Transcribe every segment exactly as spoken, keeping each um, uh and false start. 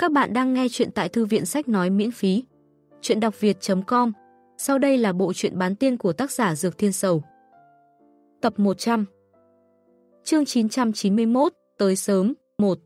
Các bạn đang nghe chuyện tại Thư viện Sách Nói miễn phí. Chuyện đọc việt chấm com. Sau đây là bộ truyện bán tiên của tác giả Dược Thiên Sầu. Tập một trăm. Chương chín trăm chín mươi mốt, tới sớm, một.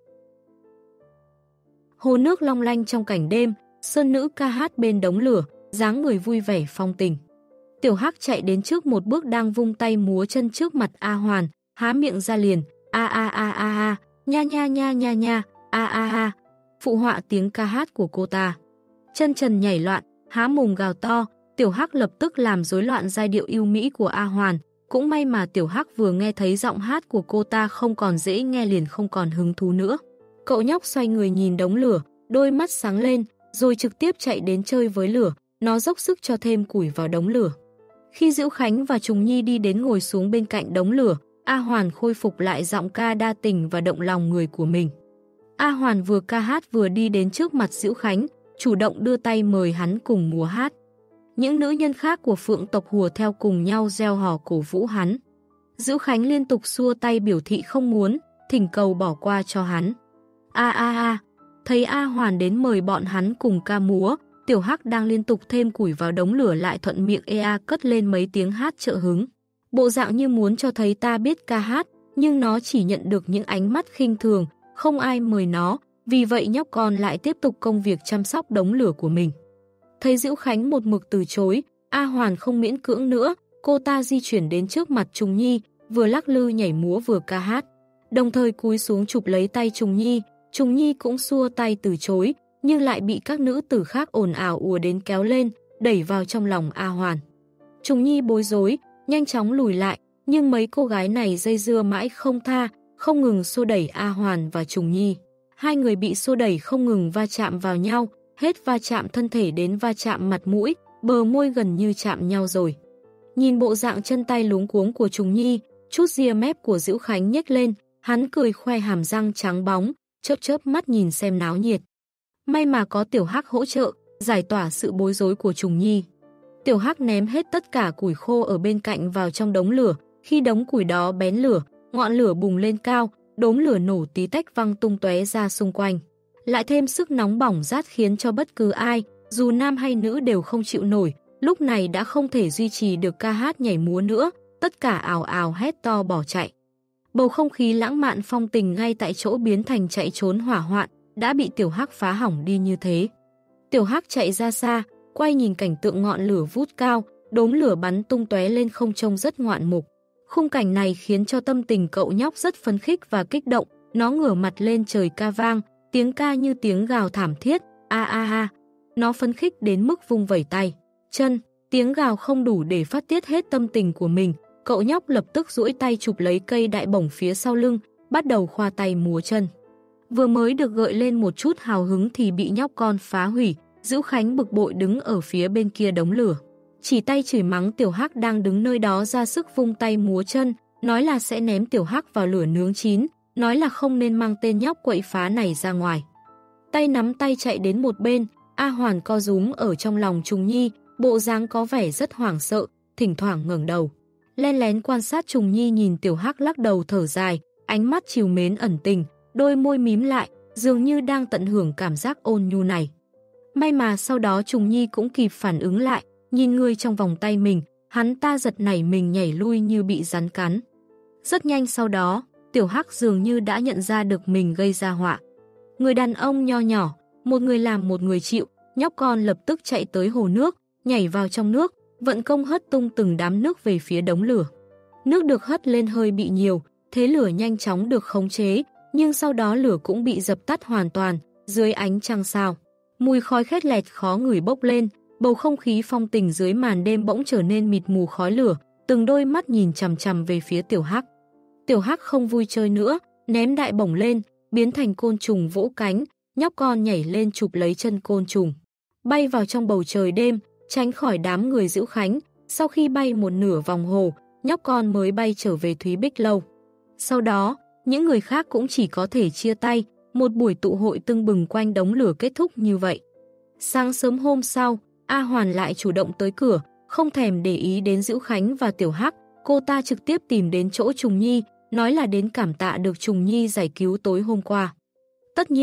Hồ nước long lanh trong cảnh đêm, sơn nữ ca hát bên đống lửa, dáng người vui vẻ phong tình. Tiểu Hắc chạy đến trước một bước đang vung tay múa chân trước mặt A Hoàn, há miệng ra liền, a a a a a, nha nha nha nha nha, a a a, phụ họa tiếng ca hát của cô ta. Chân trần nhảy loạn, há mồm gào to, Tiểu Hắc lập tức làm rối loạn giai điệu yêu mỹ của A Hoàn. Cũng may mà Tiểu Hắc vừa nghe thấy giọng hát của cô ta không còn dễ nghe liền không còn hứng thú nữa. Cậu nhóc xoay người nhìn đống lửa, đôi mắt sáng lên, rồi trực tiếp chạy đến chơi với lửa, nó dốc sức cho thêm củi vào đống lửa. Khi Diễu Khánh và Trùng Nhi đi đến ngồi xuống bên cạnh đống lửa, A Hoàn khôi phục lại giọng ca đa tình và động lòng người của mình. A Hoàn vừa ca hát vừa đi đến trước mặt Diễu Khánh, chủ động đưa tay mời hắn cùng múa hát. Những nữ nhân khác của Phượng tộc hùa theo cùng nhau reo hò cổ vũ hắn. Diễu Khánh liên tục xua tay biểu thị không muốn, thỉnh cầu bỏ qua cho hắn. A a a, thấy A Hoàn đến mời bọn hắn cùng ca múa, Tiểu Hắc đang liên tục thêm củi vào đống lửa lại thuận miệng ê a cất lên mấy tiếng hát trợ hứng. Bộ dạng như muốn cho thấy ta biết ca hát, nhưng nó chỉ nhận được những ánh mắt khinh thường, không ai mời nó, vì vậy nhóc con lại tiếp tục công việc chăm sóc đống lửa của mình. Thấy Diễu Khánh một mực từ chối, A Hoàn không miễn cưỡng nữa, cô ta di chuyển đến trước mặt Trùng Nhi, vừa lắc lư nhảy múa vừa ca hát. Đồng thời cúi xuống chụp lấy tay Trùng Nhi, Trùng Nhi cũng xua tay từ chối, nhưng lại bị các nữ tử khác ồn ào ùa đến kéo lên, đẩy vào trong lòng A Hoàn. Trùng Nhi bối rối, nhanh chóng lùi lại, nhưng mấy cô gái này dây dưa mãi không tha, không ngừng xô đẩy A Hoàn và Trùng Nhi. Hai người bị xô đẩy không ngừng va chạm vào nhau, hết va chạm thân thể đến va chạm mặt mũi, bờ môi gần như chạm nhau rồi. Nhìn bộ dạng chân tay luống cuống của Trùng Nhi, chút ria mép của Diễu Khánh nhếch lên, hắn cười khoe hàm răng trắng bóng, chớp chớp mắt nhìn xem náo nhiệt. May mà có Tiểu Hắc hỗ trợ, giải tỏa sự bối rối của Trùng Nhi. Tiểu Hắc ném hết tất cả củi khô ở bên cạnh vào trong đống lửa, khi đống củi đó bén lửa, ngọn lửa bùng lên cao, đốm lửa nổ tí tách văng tung tóe ra xung quanh. Lại thêm sức nóng bỏng rát khiến cho bất cứ ai, dù nam hay nữ đều không chịu nổi, lúc này đã không thể duy trì được ca hát nhảy múa nữa, tất cả ào ào hét to bỏ chạy. Bầu không khí lãng mạn phong tình ngay tại chỗ biến thành chạy trốn hỏa hoạn, đã bị Tiểu Hắc phá hỏng đi như thế. Tiểu Hắc chạy ra xa, quay nhìn cảnh tượng ngọn lửa vút cao, đốm lửa bắn tung tóe lên không trông rất ngoạn mục. Khung cảnh này khiến cho tâm tình cậu nhóc rất phấn khích và kích động, nó ngửa mặt lên trời ca vang, tiếng ca như tiếng gào thảm thiết, a a a. Nó phấn khích đến mức vung vẩy tay, chân, tiếng gào không đủ để phát tiết hết tâm tình của mình, cậu nhóc lập tức duỗi tay chụp lấy cây đại bổng phía sau lưng, bắt đầu khoa tay múa chân. Vừa mới được gợi lên một chút hào hứng thì bị nhóc con phá hủy, Diễu Khánh bực bội đứng ở phía bên kia đống lửa. Chỉ tay chửi mắng Tiểu Hắc đang đứng nơi đó ra sức vung tay múa chân, nói là sẽ ném Tiểu Hắc vào lửa nướng chín, nói là không nên mang tên nhóc quậy phá này ra ngoài. Tay nắm tay chạy đến một bên, A Hoàn co rúm ở trong lòng Trùng Nhi, bộ dáng có vẻ rất hoảng sợ, thỉnh thoảng ngẩng đầu. Len lén quan sát Trùng Nhi nhìn Tiểu Hắc lắc đầu thở dài, ánh mắt trìu mến ẩn tình, đôi môi mím lại, dường như đang tận hưởng cảm giác ôn nhu này. May mà sau đó Trùng Nhi cũng kịp phản ứng lại, nhìn người trong vòng tay mình, hắn ta giật nảy mình nhảy lui như bị rắn cắn. Rất nhanh sau đó, Tiểu Hắc dường như đã nhận ra được mình gây ra họa. Người đàn ông nho nhỏ, một người làm một người chịu, nhóc con lập tức chạy tới hồ nước, nhảy vào trong nước, vận công hất tung từng đám nước về phía đống lửa. Nước được hất lên hơi bị nhiều, thế lửa nhanh chóng được khống chế, nhưng sau đó lửa cũng bị dập tắt hoàn toàn, dưới ánh trăng sao. Mùi khói khét lẹt khó ngửi bốc lên, bầu không khí phong tình dưới màn đêm bỗng trở nên mịt mù khói lửa, từng đôi mắt nhìn chằm chằm về phía Tiểu Hắc. Tiểu Hắc không vui chơi nữa, ném đại bổng lên, biến thành côn trùng vỗ cánh, nhóc con nhảy lên chụp lấy chân côn trùng. Bay vào trong bầu trời đêm, tránh khỏi đám người Diễu Khánh, sau khi bay một nửa vòng hồ, nhóc con mới bay trở về Thúy Bích Lâu. Sau đó, những người khác cũng chỉ có thể chia tay, một buổi tụ hội tưng bừng quanh đống lửa kết thúc như vậy. Sáng sớm hôm sau, A Hoàn lại chủ động tới cửa, không thèm để ý đến Diễu Khánh và Tiểu Hắc, cô ta trực tiếp tìm đến chỗ Trùng Nhi, nói là đến cảm tạ được Trùng Nhi giải cứu tối hôm qua. Tất nhiên,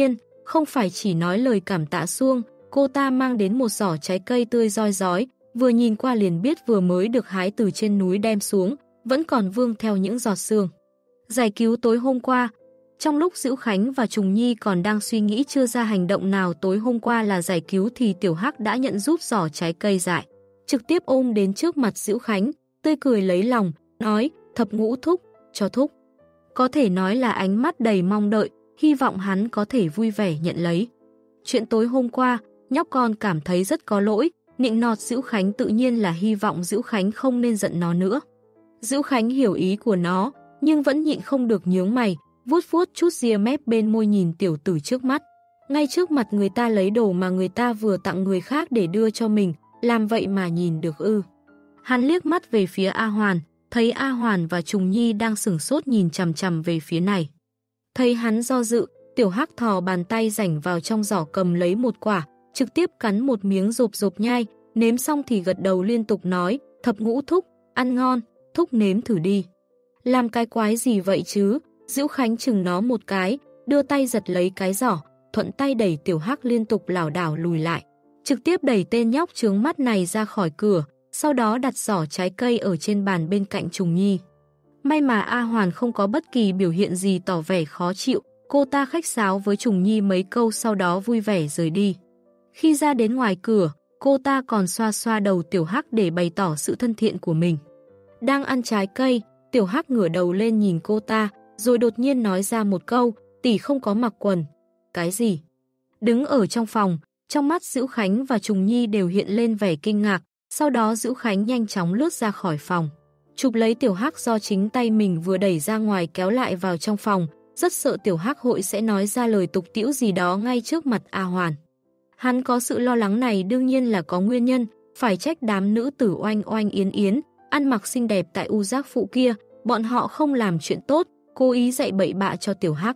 Không phải chỉ nói lời cảm tạ suông, cô ta mang đến một giỏ trái cây tươi roi rói, vừa nhìn qua liền biết vừa mới được hái từ trên núi đem xuống, vẫn còn vương theo những giọt sương. Giải cứu tối hôm qua. Trong lúc Dữu Khánh và Trùng Nhi còn đang suy nghĩ chưa ra hành động nào tối hôm qua là giải cứu thì Tiểu Hắc đã nhận giúp giỏ trái cây dại. Trực tiếp ôm đến trước mặt Dữu Khánh, tươi cười lấy lòng, nói, Thập Ngũ thúc, cho thúc. Có thể nói là ánh mắt đầy mong đợi, hy vọng hắn có thể vui vẻ nhận lấy. Chuyện tối hôm qua, nhóc con cảm thấy rất có lỗi, nịnh nọt Dữu Khánh tự nhiên là hy vọng Dữu Khánh không nên giận nó nữa. Dữu Khánh hiểu ý của nó, nhưng vẫn nhịn không được nhướng mày, vuốt vuốt chút ria mép bên môi nhìn tiểu tử trước mắt. Ngay trước mặt người ta lấy đồ mà người ta vừa tặng người khác để đưa cho mình, làm vậy mà nhìn được ư. Hắn liếc mắt về phía A Hoàn, thấy A Hoàn và Trùng Nhi đang sửng sốt nhìn chằm chằm về phía này. Thấy hắn do dự, Tiểu Hắc thò bàn tay rảnh vào trong giỏ cầm lấy một quả, trực tiếp cắn một miếng rộp rộp nhai, nếm xong thì gật đầu liên tục nói, Thập Ngũ thúc, ăn ngon, thúc nếm thử đi. Làm cái quái gì vậy chứ? Dữu Khánh chừng nó một cái, đưa tay giật lấy cái giỏ, thuận tay đẩy Tiểu Hắc liên tục lảo đảo lùi lại. Trực tiếp đẩy tên nhóc chướng mắt này ra khỏi cửa, sau đó đặt giỏ trái cây ở trên bàn bên cạnh Trùng Nhi. May mà A Hoàn không có bất kỳ biểu hiện gì tỏ vẻ khó chịu, cô ta khách sáo với Trùng Nhi mấy câu sau đó vui vẻ rời đi. Khi ra đến ngoài cửa, cô ta còn xoa xoa đầu Tiểu Hắc để bày tỏ sự thân thiện của mình. Đang ăn trái cây, Tiểu Hắc ngửa đầu lên nhìn cô ta, rồi đột nhiên nói ra một câu, tỷ không có mặc quần. Cái gì? Đứng ở trong phòng, trong mắt Dữu Khánh và Trùng Nhi đều hiện lên vẻ kinh ngạc, sau đó Dữu Khánh nhanh chóng lướt ra khỏi phòng. Chụp lấy Tiểu Hắc do chính tay mình vừa đẩy ra ngoài kéo lại vào trong phòng, rất sợ Tiểu Hắc hội sẽ nói ra lời tục tĩu gì đó ngay trước mặt A Hoàn. Hắn có sự lo lắng này đương nhiên là có nguyên nhân, phải trách đám nữ tử oanh oanh yến yến, ăn mặc xinh đẹp tại U Giác Phụ kia, bọn họ không làm chuyện tốt, cố ý dạy bậy bạ cho Tiểu Hắc.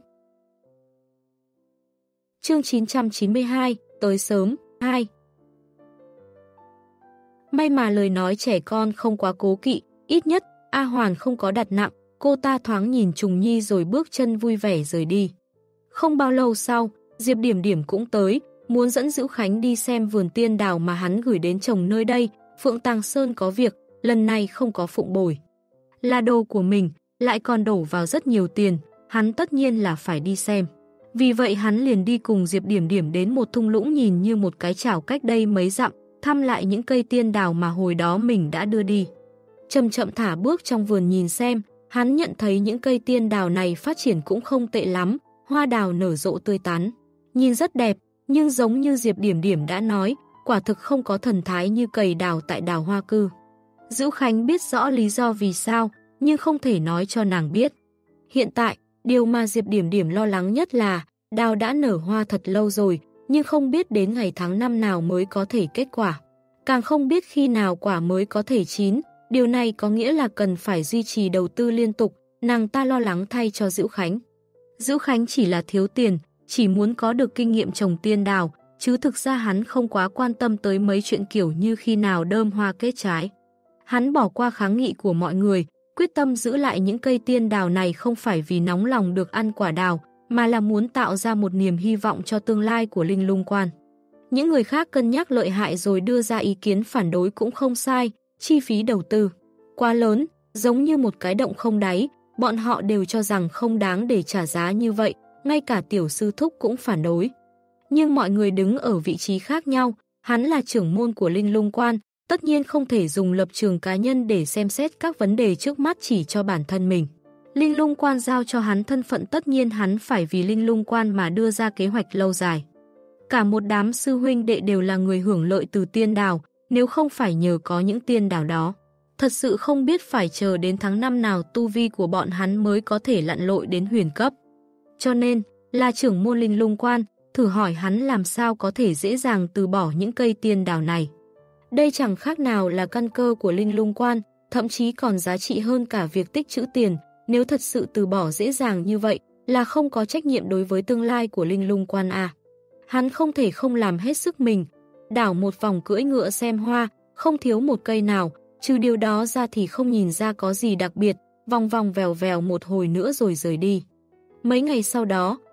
Chương chín trăm chín mươi hai, tới sớm, hai. May mà lời nói trẻ con không quá cố kỵ, ít nhất A Hoàn không có đặt nặng, cô ta thoáng nhìn Trùng Nhi rồi bước chân vui vẻ rời đi. Không bao lâu sau, Diệp Điểm Điểm cũng tới, muốn dẫn Dữu Khánh đi xem vườn tiên đào mà hắn gửi đến trồng nơi đây. Phượng Tàng Sơn có việc, lần này không có phụng bồi. Là đồ của mình, lại còn đổ vào rất nhiều tiền, hắn tất nhiên là phải đi xem. Vì vậy hắn liền đi cùng Diệp Điểm Điểm đến một thung lũng nhìn như một cái chảo cách đây mấy dặm, thăm lại những cây tiên đào mà hồi đó mình đã đưa đi. Chậm chậm thả bước trong vườn nhìn xem, hắn nhận thấy những cây tiên đào này phát triển cũng không tệ lắm, hoa đào nở rộ tươi tắn. Nhìn rất đẹp, nhưng giống như Diệp Điểm Điểm đã nói, quả thực không có thần thái như cầy đào tại đào hoa cư. Dữu Khánh biết rõ lý do vì sao, nhưng không thể nói cho nàng biết. Hiện tại, điều mà Diệp Điểm Điểm lo lắng nhất là đào đã nở hoa thật lâu rồi, nhưng không biết đến ngày tháng năm nào mới có thể kết quả. Càng không biết khi nào quả mới có thể chín, điều này có nghĩa là cần phải duy trì đầu tư liên tục, nàng ta lo lắng thay cho Dữu Khánh. Dữu Khánh chỉ là thiếu tiền, chỉ muốn có được kinh nghiệm trồng tiên đào, chứ thực ra hắn không quá quan tâm tới mấy chuyện kiểu như khi nào đơm hoa kết trái. Hắn bỏ qua kháng nghị của mọi người, quyết tâm giữ lại những cây tiên đào này không phải vì nóng lòng được ăn quả đào, mà là muốn tạo ra một niềm hy vọng cho tương lai của Linh Lung Quan. Những người khác cân nhắc lợi hại rồi đưa ra ý kiến phản đối cũng không sai, chi phí đầu tư quá lớn, giống như một cái động không đáy, bọn họ đều cho rằng không đáng để trả giá như vậy, ngay cả tiểu sư thúc cũng phản đối. Nhưng mọi người đứng ở vị trí khác nhau, hắn là trưởng môn của Linh Lung Quan, tất nhiên không thể dùng lập trường cá nhân để xem xét các vấn đề trước mắt chỉ cho bản thân mình. Linh Lung Quan giao cho hắn thân phận, tất nhiên hắn phải vì Linh Lung Quan mà đưa ra kế hoạch lâu dài. Cả một đám sư huynh đệ đều là người hưởng lợi từ tiên đào, nếu không phải nhờ có những tiên đào đó. Thật sự không biết phải chờ đến tháng năm nào tu vi của bọn hắn mới có thể lặn lội đến huyền cấp. Cho nên, là trưởng môn Linh Lung Quan, thử hỏi hắn làm sao có thể dễ dàng từ bỏ những cây tiên đào này. Đây chẳng khác nào là căn cơ của Linh Lung Quan, thậm chí còn giá trị hơn cả việc tích trữ tiền. Nếu thật sự từ bỏ dễ dàng như vậy, là không có trách nhiệm đối với tương lai của Linh Lung Quan à. Hắn không thể không làm hết sức mình, đảo một vòng cưỡi ngựa xem hoa, không thiếu một cây nào, trừ điều đó ra thì không nhìn ra có gì đặc biệt, vòng vòng vèo vèo một hồi nữa rồi rời đi. Mấy ngày sau đó,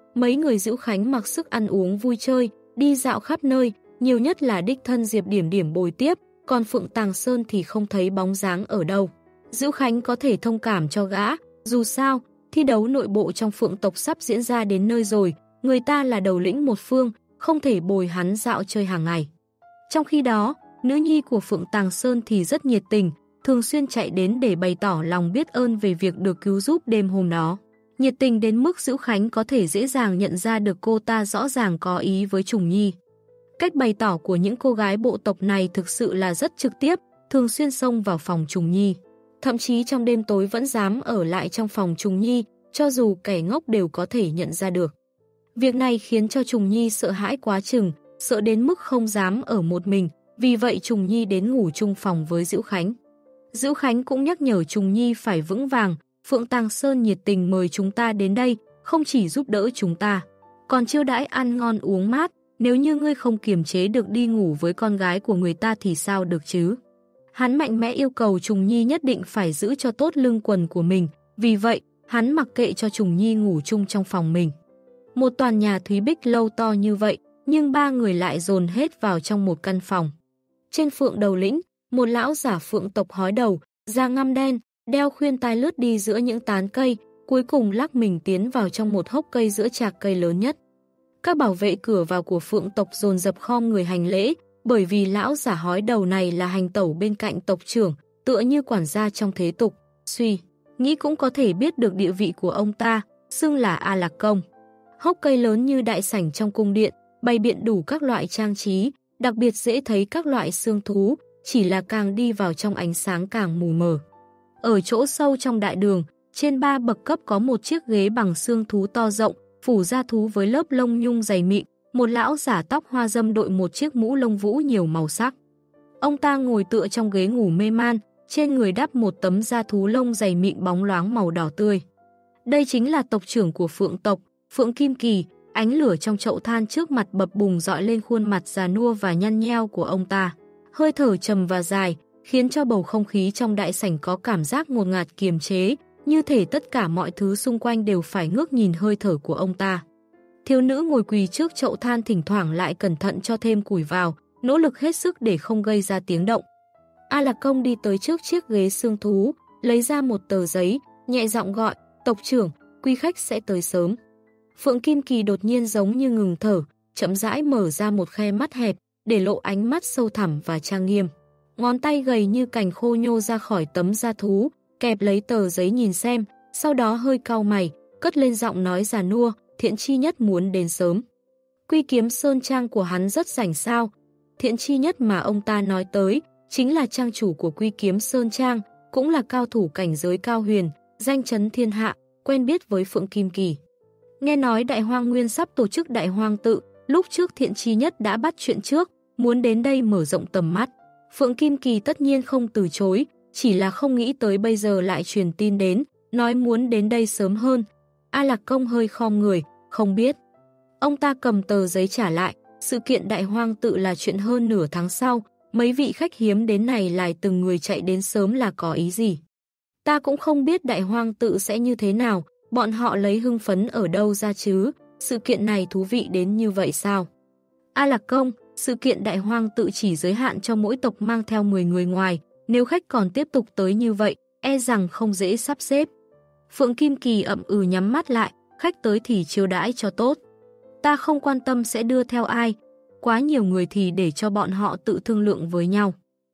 mấy người Dữu Khánh mặc sức ăn uống vui chơi, đi dạo khắp nơi, nhiều nhất là đích thân Diệp Điểm Điểm bồi tiếp, còn Phượng Tàng Sơn thì không thấy bóng dáng ở đâu. Dữu Khánh có thể thông cảm cho gã, dù sao, thi đấu nội bộ trong Phượng tộc sắp diễn ra đến nơi rồi, người ta là đầu lĩnh một phương, không thể bồi hắn dạo chơi hàng ngày. Trong khi đó, nữ nhi của Phượng Tàng Sơn thì rất nhiệt tình, thường xuyên chạy đến để bày tỏ lòng biết ơn về việc được cứu giúp đêm hôm đó. Nhiệt tình đến mức Dữu Khánh có thể dễ dàng nhận ra được cô ta rõ ràng có ý với Trùng Nhi. Cách bày tỏ của những cô gái bộ tộc này thực sự là rất trực tiếp, thường xuyên xông vào phòng Trùng Nhi. Thậm chí trong đêm tối vẫn dám ở lại trong phòng Trùng Nhi, cho dù kẻ ngốc đều có thể nhận ra được. Việc này khiến cho Trùng Nhi sợ hãi quá chừng, sợ đến mức không dám ở một mình, vì vậy Trùng Nhi đến ngủ chung phòng với Dữu Khánh. Dữu Khánh cũng nhắc nhở Trùng Nhi phải vững vàng, Phượng Tàng Sơn nhiệt tình mời chúng ta đến đây, không chỉ giúp đỡ chúng ta, còn chiêu đãi ăn ngon uống mát, nếu như ngươi không kiềm chế được đi ngủ với con gái của người ta thì sao được chứ? Hắn mạnh mẽ yêu cầu Trùng Nhi nhất định phải giữ cho tốt lưng quần của mình, vì vậy, hắn mặc kệ cho Trùng Nhi ngủ chung trong phòng mình. Một tòa nhà Thúy Bích lâu to như vậy, nhưng ba người lại dồn hết vào trong một căn phòng. Trên Phượng đầu lĩnh, một lão giả Phượng tộc hói đầu, da ngăm đen, đeo khuyên tai lướt đi giữa những tán cây, cuối cùng lắc mình tiến vào trong một hốc cây giữa trạc cây lớn nhất. Các bảo vệ cửa vào của Phượng tộc dồn dập khom người hành lễ, bởi vì lão giả hói đầu này là hành tẩu bên cạnh tộc trưởng, tựa như quản gia trong thế tục. Suy, nghĩ cũng có thể biết được địa vị của ông ta, xưng là A Lạc Công. Hốc cây lớn như đại sảnh trong cung điện, bày biện đủ các loại trang trí, đặc biệt dễ thấy các loại xương thú, chỉ là càng đi vào trong ánh sáng càng mù mờ. Ở chỗ sâu trong đại đường, trên ba bậc cấp có một chiếc ghế bằng xương thú to rộng, phủ da thú với lớp lông nhung dày mịn, một lão giả tóc hoa dâm đội một chiếc mũ lông vũ nhiều màu sắc. Ông ta ngồi tựa trong ghế ngủ mê man, trên người đắp một tấm da thú lông dày mịn bóng loáng màu đỏ tươi. Đây chính là tộc trưởng của Phượng tộc, Phượng Kim Kỳ, ánh lửa trong chậu than trước mặt bập bùng dọi lên khuôn mặt già nua và nhăn nheo của ông ta. Hơi thở trầm và dài, khiến cho bầu không khí trong đại sảnh có cảm giác ngột ngạt kiềm chế, như thể tất cả mọi thứ xung quanh đều phải ngước nhìn hơi thở của ông ta. Thiếu nữ ngồi quỳ trước chậu than thỉnh thoảng lại cẩn thận cho thêm củi vào, nỗ lực hết sức để không gây ra tiếng động. A Lạc Công đi tới trước chiếc ghế xương thú, lấy ra một tờ giấy, nhẹ giọng gọi, tộc trưởng, quý khách sẽ tới sớm. Phượng Kim Kỳ đột nhiên giống như ngừng thở, chậm rãi mở ra một khe mắt hẹp, để lộ ánh mắt sâu thẳm và trang nghiêm. Ngón tay gầy như cành khô nhô ra khỏi tấm da thú, kẹp lấy tờ giấy nhìn xem, sau đó hơi cau mày, cất lên giọng nói già nua, Thiện Chi Nhất muốn đến sớm. Quy Kiếm Sơn trang của hắn rất rảnh sao? Thiện Chi Nhất mà ông ta nói tới, chính là trang chủ của Quy Kiếm Sơn trang, cũng là cao thủ cảnh giới cao huyền, danh chấn thiên hạ, quen biết với Phượng Kim Kỳ. Nghe nói Đại Hoang Nguyên sắp tổ chức Đại Hoang tự, lúc trước Thiện Chi Nhất đã bắt chuyện trước, muốn đến đây mở rộng tầm mắt. Phượng Kim Kỳ tất nhiên không từ chối, chỉ là không nghĩ tới bây giờ lại truyền tin đến, nói muốn đến đây sớm hơn. A Lạc Công hơi khom người, không biết. Ông ta cầm tờ giấy trả lại, sự kiện Đại Hoang tự là chuyện hơn nửa tháng sau, mấy vị khách hiếm đến này lại từng người chạy đến sớm là có ý gì. Ta cũng không biết Đại Hoang tự sẽ như thế nào, bọn họ lấy hưng phấn ở đâu ra chứ, sự kiện này thú vị đến như vậy sao? A Lạc Công, sự kiện Đại Hoang tự chỉ giới hạn cho mỗi tộc mang theo mười người ngoài, nếu khách còn tiếp tục tới như vậy, e rằng không dễ sắp xếp. Phượng Kim Kỳ ậm ừ nhắm mắt lại, khách tới thì chiêu đãi cho tốt. Ta không quan tâm sẽ đưa theo ai, quá nhiều người thì để cho bọn họ tự thương lượng với nhau.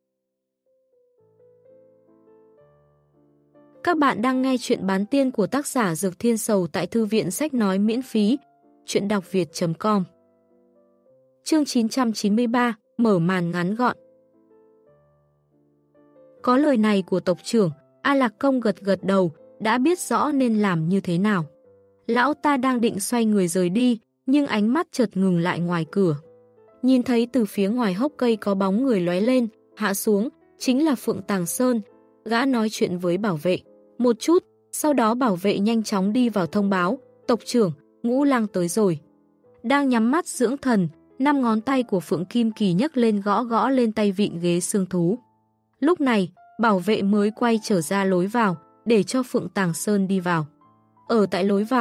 Các bạn đang nghe chuyện bán tiên của tác giả Dược Thiên Sầu tại thư viện sách nói miễn phí, chuyện đọc việt chấm com. Chương chín trăm chín mươi ba, mở màn ngắn gọn. Có lời này của tộc trưởng, A Lạc Công gật gật đầu, đã biết rõ nên làm như thế nào. Lão ta đang định xoay người rời đi, nhưng ánh mắt chợt ngừng lại ngoài cửa. Nhìn thấy từ phía ngoài hốc cây có bóng người lóe lên, hạ xuống, chính là Phượng Tàng Sơn. Gã nói chuyện với bảo vệ một chút, sau đó bảo vệ nhanh chóng đi vào thông báo, tộc trưởng, Ngũ Lang tới rồi. Đang nhắm mắt dưỡng thần, năm ngón tay của Phượng Kim Kỳ nhấc lên gõ gõ lên tay vịn ghế xương thú. Lúc này, bảo vệ mới quay trở ra lối vào, để cho Phượng Tàng Sơn đi vào. Ở tại lối vào,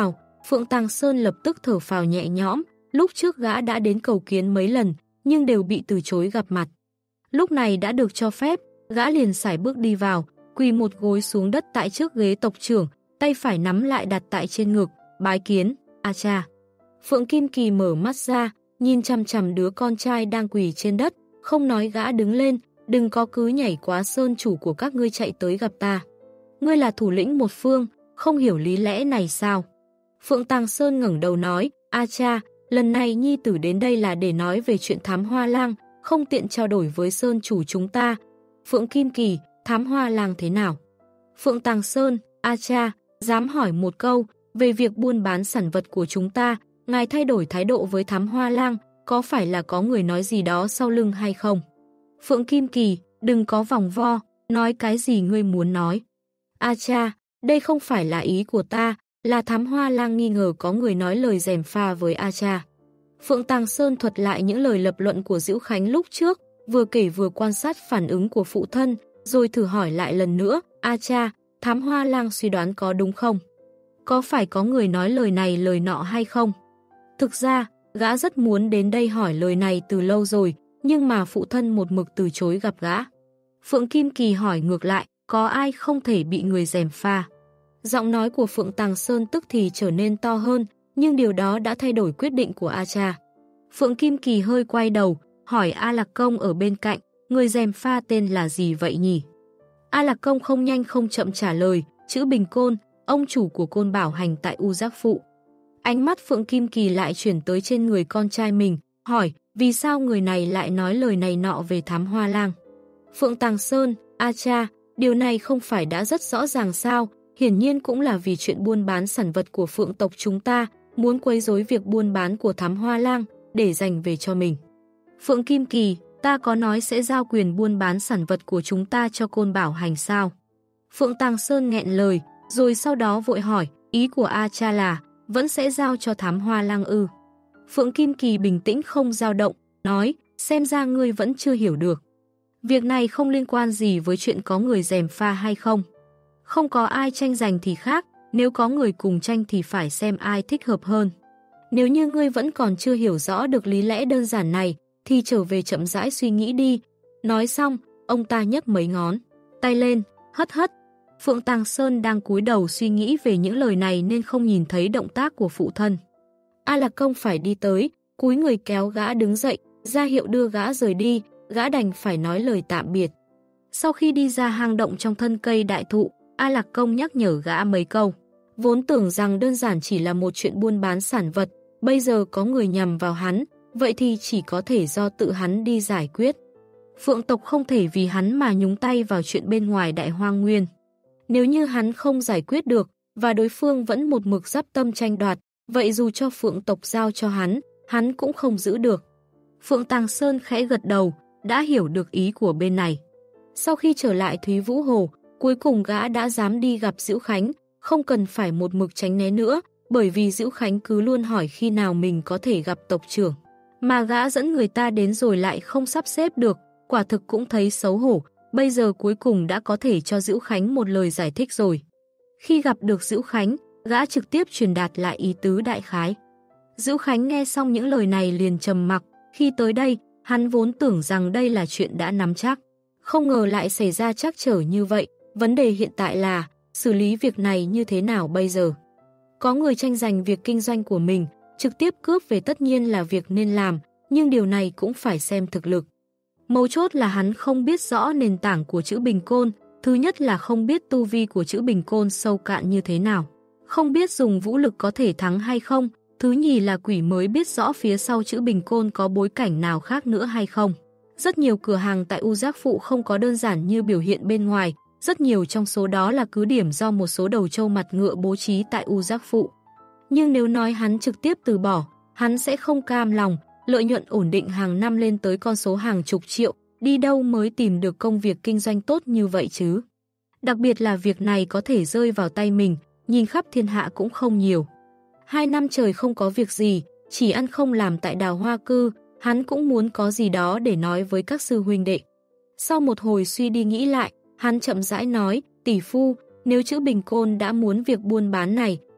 Phượng Tàng Sơn lập tức thở phào nhẹ nhõm, lúc trước gã đã đến cầu kiến mấy lần, nhưng đều bị từ chối gặp mặt. Lúc này đã được cho phép, gã liền sải bước đi vào, quỳ một gối xuống đất tại trước ghế tộc trưởng, tay phải nắm lại đặt tại trên ngực, bái kiến, a cha. Phượng Kim Kỳ mở mắt ra, nhìn chằm chằm đứa con trai đang quỳ trên đất, không nói gã đứng lên, đừng có cứ nhảy quá sơn chủ của các ngươi chạy tới gặp ta. Ngươi là thủ lĩnh một phương, không hiểu lý lẽ này sao? Phượng Tàng Sơn ngẩng đầu nói, a cha, lần này nhi tử đến đây là để nói về chuyện thám hoa lang, không tiện trao đổi với sơn chủ chúng ta. Phượng Kim Kỳ, thám hoa lang thế nào? Phượng Tàng Sơn, a cha, dám hỏi một câu, về việc buôn bán sản vật của chúng ta, ngài thay đổi thái độ với thám hoa lang, có phải là có người nói gì đó sau lưng hay không? Phượng Kim Kỳ, đừng có vòng vo, nói cái gì ngươi muốn nói. A cha, đây không phải là ý của ta, là thám hoa lang nghi ngờ có người nói lời gièm pha với A cha. Phượng Tàng Sơn thuật lại những lời lập luận của Diễu Khánh lúc trước, vừa kể vừa quan sát phản ứng của phụ thân, rồi thử hỏi lại lần nữa, A cha, thám hoa lang suy đoán có đúng không? Có phải có người nói lời này lời nọ hay không? Thực ra, gã rất muốn đến đây hỏi lời này từ lâu rồi, nhưng mà phụ thân một mực từ chối gặp gã. Phượng Kim Kỳ hỏi ngược lại, có ai không thể bị người gièm pha? Giọng nói của Phượng Tàng Sơn tức thì trở nên to hơn, nhưng điều đó đã thay đổi quyết định của A cha. Phượng Kim Kỳ hơi quay đầu, hỏi A Lạc Công ở bên cạnh, người gièm pha tên là gì vậy nhỉ? A Lạc Công không nhanh không chậm trả lời, chữ Bình Côn, ông chủ của Côn Bảo Hành tại U Giác Phụ. Ánh mắt Phượng Kim Kỳ lại chuyển tới trên người con trai mình, hỏi, vì sao người này lại nói lời này nọ về thám hoa lang? Phượng Tàng Sơn, a cha, điều này không phải đã rất rõ ràng sao, hiển nhiên cũng là vì chuyện buôn bán sản vật của Phượng tộc chúng ta, muốn quấy rối việc buôn bán của thám hoa lang, để giành về cho mình. Phượng Kim Kỳ, ta có nói sẽ giao quyền buôn bán sản vật của chúng ta cho Côn Bảo Hành sao? Phượng Tàng Sơn nghẹn lời, rồi sau đó vội hỏi, ý của A cha là, vẫn sẽ giao cho thám hoa lang ư? Phượng Kim Kỳ bình tĩnh không dao động, nói, xem ra ngươi vẫn chưa hiểu được. Việc này không liên quan gì với chuyện có người gièm pha hay không. Không có ai tranh giành thì khác, nếu có người cùng tranh thì phải xem ai thích hợp hơn. Nếu như ngươi vẫn còn chưa hiểu rõ được lý lẽ đơn giản này, thì trở về chậm rãi suy nghĩ đi. Nói xong, ông ta nhấc mấy ngón tay lên, hất hất. Phượng Tàng Sơn đang cúi đầu suy nghĩ về những lời này nên không nhìn thấy động tác của phụ thân. A Lạc Công phải đi tới, cúi người kéo gã đứng dậy, ra hiệu đưa gã rời đi, gã đành phải nói lời tạm biệt. Sau khi đi ra hang động trong thân cây đại thụ, A Lạc Công nhắc nhở gã mấy câu. Vốn tưởng rằng đơn giản chỉ là một chuyện buôn bán sản vật, bây giờ có người nhằm vào hắn, vậy thì chỉ có thể do tự hắn đi giải quyết. Phượng tộc không thể vì hắn mà nhúng tay vào chuyện bên ngoài Đại Hoang Nguyên. Nếu như hắn không giải quyết được, và đối phương vẫn một mực giáp tâm tranh đoạt, vậy dù cho Phượng tộc giao cho hắn, hắn cũng không giữ được. Phượng Tàng Sơn khẽ gật đầu, đã hiểu được ý của bên này. Sau khi trở lại Thúy Vũ Hồ, cuối cùng gã đã dám đi gặp Diễu Khánh, không cần phải một mực tránh né nữa, bởi vì Diễu Khánh cứ luôn hỏi khi nào mình có thể gặp tộc trưởng. Mà gã dẫn người ta đến rồi lại không sắp xếp được, quả thực cũng thấy xấu hổ, bây giờ cuối cùng đã có thể cho Diễu Khánh một lời giải thích rồi. Khi gặp được Diễu Khánh, gã trực tiếp truyền đạt lại ý tứ đại khái. Diễu Khánh nghe xong những lời này liền trầm mặc, khi tới đây, hắn vốn tưởng rằng đây là chuyện đã nắm chắc. Không ngờ lại xảy ra trắc trở như vậy, vấn đề hiện tại là xử lý việc này như thế nào bây giờ. Có người tranh giành việc kinh doanh của mình, trực tiếp cướp về tất nhiên là việc nên làm, nhưng điều này cũng phải xem thực lực. Mấu chốt là hắn không biết rõ nền tảng của chữ Bình Côn, thứ nhất là không biết tu vi của chữ Bình Côn sâu cạn như thế nào, không biết dùng vũ lực có thể thắng hay không, thứ nhì là quỷ mới biết rõ phía sau chữ Bình Côn có bối cảnh nào khác nữa hay không. Rất nhiều cửa hàng tại U Giác Phụ không có đơn giản như biểu hiện bên ngoài, rất nhiều trong số đó là cứ điểm do một số đầu trâu mặt ngựa bố trí tại U Giác Phụ. Nhưng nếu nói hắn trực tiếp từ bỏ, hắn sẽ không cam lòng, lợi nhuận ổn định hàng năm lên tới con số hàng chục triệu, đi đâu mới tìm được công việc kinh doanh tốt như vậy chứ. Đặc biệt là việc này có thể rơi vào tay mình, nhìn khắp thiên hạ cũng không nhiều. Hai năm trời không có việc gì, chỉ ăn không làm tại Đào Hoa Cư, hắn cũng muốn có gì đó để nói với các sư huynh đệ. Sau một hồi suy đi nghĩ lại, hắn chậm rãi nói, tỷ phu, nếu chữ Bình Côn đã muốn việc buôn bán này,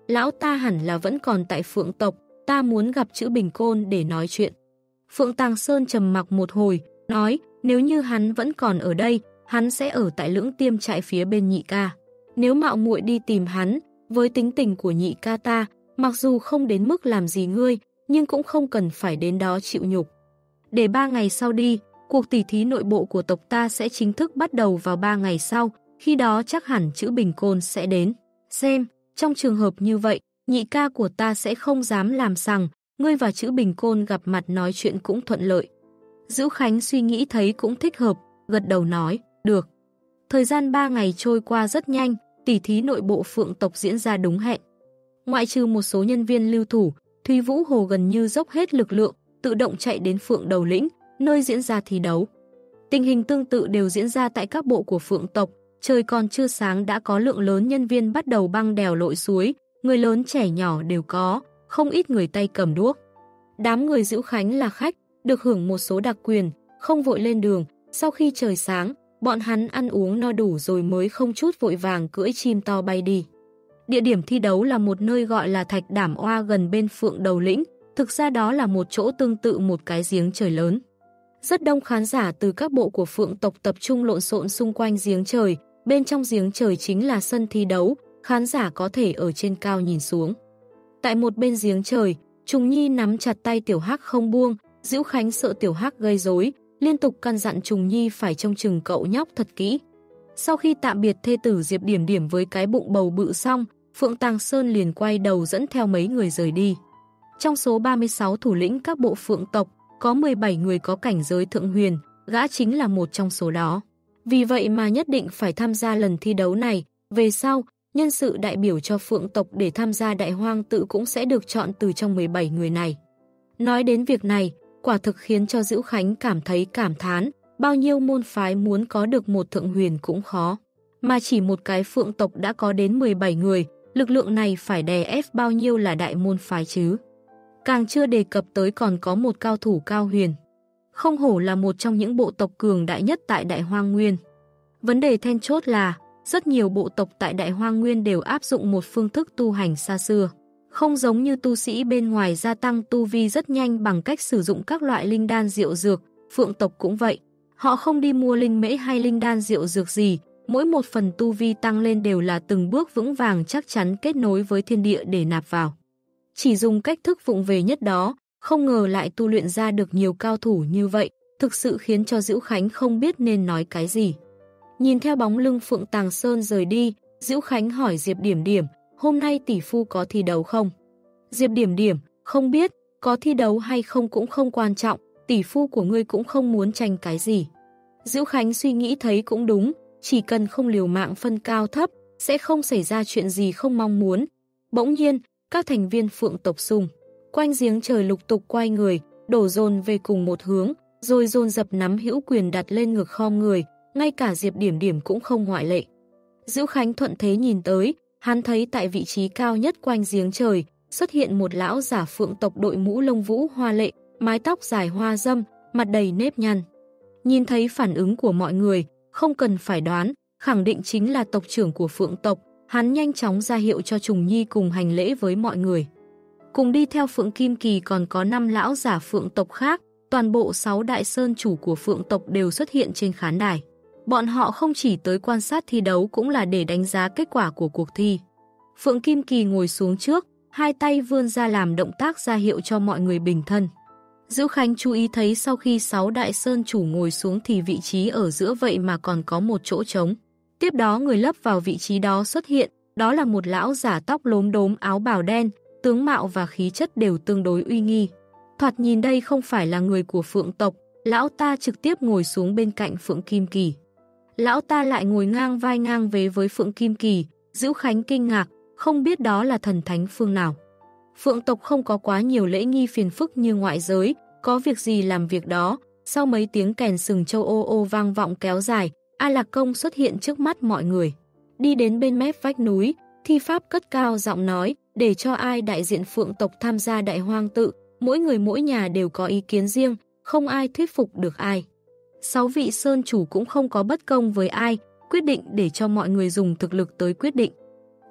lão ta hẳn là vẫn còn tại Phượng tộc, ta muốn gặp Chữ Bình Côn để nói chuyện. Phượng Tàng Sơn trầm mặc một hồi, nói, nếu như hắn vẫn còn ở đây, hắn sẽ ở tại Lưỡng Tiêm trại phía bên nhị ca. Nếu mạo muội đi tìm hắn, với tính tình của nhị ca ta, mặc dù không đến mức làm gì ngươi, nhưng cũng không cần phải đến đó chịu nhục. Để ba ngày sau đi, cuộc tỉ thí nội bộ của tộc ta sẽ chính thức bắt đầu vào ba ngày sau, khi đó chắc hẳn Chữ Bình Côn sẽ đến. Xem, trong trường hợp như vậy, nhị ca của ta sẽ không dám làm sằng, ngươi và Chữ Bình Côn gặp mặt nói chuyện cũng thuận lợi. Dữ Khánh suy nghĩ thấy cũng thích hợp, gật đầu nói, được. Thời gian ba ngày trôi qua rất nhanh, tỉ thí nội bộ Phượng tộc diễn ra đúng hẹn. Ngoại trừ một số nhân viên lưu thủ, Thúy Vũ Hồ gần như dốc hết lực lượng, tự động chạy đến Phượng Đầu Lĩnh, nơi diễn ra thi đấu. Tình hình tương tự đều diễn ra tại các bộ của Phượng tộc, trời còn chưa sáng đã có lượng lớn nhân viên bắt đầu băng đèo lội suối, người lớn trẻ nhỏ đều có, không ít người tay cầm đuốc. Đám người Dữ Khánh là khách, được hưởng một số đặc quyền, không vội lên đường, sau khi trời sáng, bọn hắn ăn uống no đủ rồi mới không chút vội vàng cưỡi chim to bay đi. Địa điểm thi đấu là một nơi gọi là Thạch Đảm Oa gần bên Phượng Đầu Lĩnh, thực ra đó là một chỗ tương tự một cái giếng trời lớn. Rất đông khán giả từ các bộ của Phượng tộc tập trung lộn xộn xung quanh giếng trời, bên trong giếng trời chính là sân thi đấu, khán giả có thể ở trên cao nhìn xuống. Tại một bên giếng trời, Trùng Nhi nắm chặt tay Tiểu Hắc không buông, Dữ Khánh sợ Tiểu Hắc gây rối, liên tục căn dặn Trùng Nhi phải trông chừng cậu nhóc thật kỹ. Sau khi tạm biệt thê tử Diệp Điểm Điểm với cái bụng bầu bự xong, Phượng Tàng Sơn liền quay đầu dẫn theo mấy người rời đi. Trong số ba mươi sáu thủ lĩnh các bộ Phượng tộc, có mười bảy người có cảnh giới thượng huyền, gã chính là một trong số đó. Vì vậy mà nhất định phải tham gia lần thi đấu này, về sau, nhân sự đại biểu cho Phượng tộc để tham gia Đại Hoang tự cũng sẽ được chọn từ trong mười bảy người này. Nói đến việc này, quả thực khiến cho Dữ Khánh cảm thấy cảm thán, bao nhiêu môn phái muốn có được một thượng huyền cũng khó. Mà chỉ một cái Phượng tộc đã có đến mười bảy người, lực lượng này phải đè ép bao nhiêu là đại môn phái chứ. Càng chưa đề cập tới còn có một cao thủ cao huyền. Không hổ là một trong những bộ tộc cường đại nhất tại Đại Hoang Nguyên. Vấn đề then chốt là, rất nhiều bộ tộc tại Đại Hoang Nguyên đều áp dụng một phương thức tu hành xa xưa. Không giống như tu sĩ bên ngoài gia tăng tu vi rất nhanh bằng cách sử dụng các loại linh đan diệu dược, Phượng tộc cũng vậy. Họ không đi mua linh mễ hay linh đan diệu dược gì, mỗi một phần tu vi tăng lên đều là từng bước vững vàng chắc chắn kết nối với thiên địa để nạp vào. Chỉ dùng cách thức vụng về nhất đó, không ngờ lại tu luyện ra được nhiều cao thủ như vậy, thực sự khiến cho Dữ Khánh không biết nên nói cái gì. Nhìn theo bóng lưng Phượng Tàng Sơn rời đi, Dữ Khánh hỏi Diệp Điểm Điểm, hôm nay tỷ phu có thi đấu không? Diệp Điểm Điểm, không biết, có thi đấu hay không cũng không quan trọng, tỷ phu của ngươi cũng không muốn tranh cái gì. Dữ Khánh suy nghĩ thấy cũng đúng, chỉ cần không liều mạng phân cao thấp, sẽ không xảy ra chuyện gì không mong muốn. Bỗng nhiên, các thành viên Phượng tộc xung quanh giếng trời lục tục quay người, đổ dồn về cùng một hướng, rồi dồn dập nắm hữu quyền đặt lên ngực khom người, ngay cả Diệp Điểm Điểm cũng không ngoại lệ. Dữ Khánh thuận thế nhìn tới, hắn thấy tại vị trí cao nhất quanh giếng trời, xuất hiện một lão giả Phượng tộc đội mũ lông vũ hoa lệ, mái tóc dài hoa dâm, mặt đầy nếp nhăn. Nhìn thấy phản ứng của mọi người, không cần phải đoán, khẳng định chính là tộc trưởng của Phượng tộc, hắn nhanh chóng ra hiệu cho Trùng Nhi cùng hành lễ với mọi người. Cùng đi theo Phượng Kim Kỳ còn có năm lão giả Phượng tộc khác, toàn bộ sáu đại sơn chủ của Phượng tộc đều xuất hiện trên khán đài. Bọn họ không chỉ tới quan sát thi đấu cũng là để đánh giá kết quả của cuộc thi. Phượng Kim Kỳ ngồi xuống trước, hai tay vươn ra làm động tác ra hiệu cho mọi người bình thân. Dữ Khánh chú ý thấy sau khi sáu đại sơn chủ ngồi xuống thì vị trí ở giữa vậy mà còn có một chỗ trống. Tiếp đó người lấp vào vị trí đó xuất hiện, đó là một lão giả tóc lốm đốm áo bào đen, tướng mạo và khí chất đều tương đối uy nghi. Thoạt nhìn đây không phải là người của Phượng tộc, lão ta trực tiếp ngồi xuống bên cạnh Phượng Kim Kỳ. Lão ta lại ngồi ngang vai ngang vế với Phượng Kim Kỳ, Dữ Khánh kinh ngạc, không biết đó là thần thánh phương nào. Phượng tộc không có quá nhiều lễ nghi phiền phức như ngoại giới, có việc gì làm việc đó. Sau mấy tiếng kèn sừng châu ô ô vang vọng kéo dài, A Lạc Công xuất hiện trước mắt mọi người. Đi đến bên mép vách núi, thi pháp cất cao giọng nói, để cho ai đại diện Phượng tộc tham gia Đại Hoang tự, mỗi người mỗi nhà đều có ý kiến riêng, không ai thuyết phục được ai. Sáu vị sơn chủ cũng không có bất công với ai, quyết định để cho mọi người dùng thực lực tới quyết định.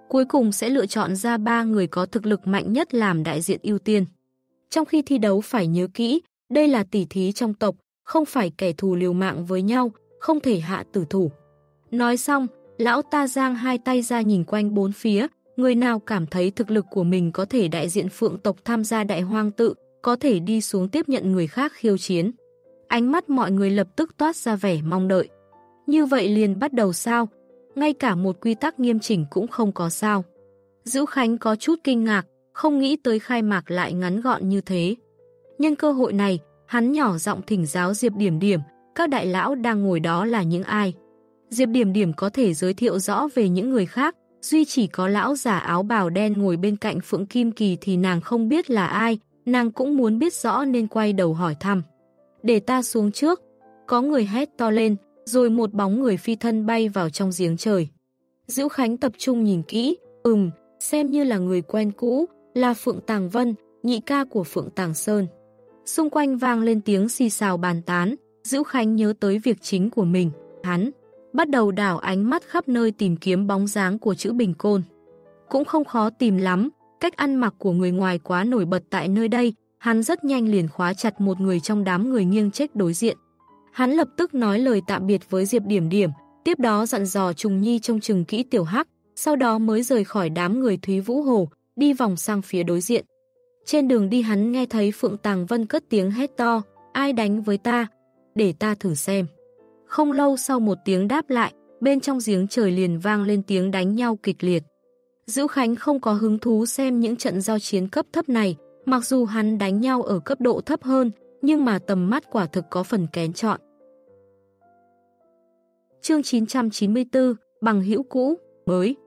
cuối cùng sẽ lựa chọn ra ba người có thực lực mạnh nhất làm đại diện ưu tiên. Trong khi thi đấu phải nhớ kỹ, đây là tỉ thí trong tộc, không phải kẻ thù liều mạng với nhau, không thể hạ tử thủ. Nói xong, lão ta giang hai tay ra nhìn quanh bốn phía, người nào cảm thấy thực lực của mình có thể đại diện phượng tộc tham gia đại hoang tự, có thể đi xuống tiếp nhận người khác khiêu chiến. Ánh mắt mọi người lập tức toát ra vẻ mong đợi. Như vậy liền bắt đầu sao? Ngay cả một quy tắc nghiêm chỉnh cũng không có sao. Dữ Khánh có chút kinh ngạc, không nghĩ tới khai mạc lại ngắn gọn như thế. Nhân cơ hội này, hắn nhỏ giọng thỉnh giáo Diệp Điểm Điểm, các đại lão đang ngồi đó là những ai. Diệp Điểm Điểm có thể giới thiệu rõ về những người khác, duy chỉ có lão giả áo bào đen ngồi bên cạnh Phượng Kim Kỳ thì nàng không biết là ai, nàng cũng muốn biết rõ nên quay đầu hỏi thăm. Để ta xuống trước, có người hét to lên, rồi một bóng người phi thân bay vào trong giếng trời. Dữ Khánh tập trung nhìn kỹ, ừm, xem như là người quen cũ, là Phượng Tàng Vân, nhị ca của Phượng Tàng Sơn. Xung quanh vang lên tiếng xì xào bàn tán, Dữ Khánh nhớ tới việc chính của mình, hắn bắt đầu đảo ánh mắt khắp nơi tìm kiếm bóng dáng của chữ Bình Côn. Cũng không khó tìm lắm, cách ăn mặc của người ngoài quá nổi bật tại nơi đây, hắn rất nhanh liền khóa chặt một người trong đám người nghiêng trách đối diện. Hắn lập tức nói lời tạm biệt với Diệp Điểm Điểm, tiếp đó dặn dò Trùng Nhi trông chừng kỹ Tiểu Hắc, sau đó mới rời khỏi đám người Thúy Vũ Hồ, đi vòng sang phía đối diện. Trên đường đi hắn nghe thấy Phượng Tàng Vân cất tiếng hét to, ai đánh với ta, để ta thử xem. Không lâu sau một tiếng đáp lại, bên trong giếng trời liền vang lên tiếng đánh nhau kịch liệt. Dữ Khánh không có hứng thú xem những trận giao chiến cấp thấp này, mặc dù hắn đánh nhau ở cấp độ thấp hơn, nhưng mà tầm mắt quả thực có phần kén chọn. Chương chín trăm chín mươi tư, bằng hữu cũ, mới.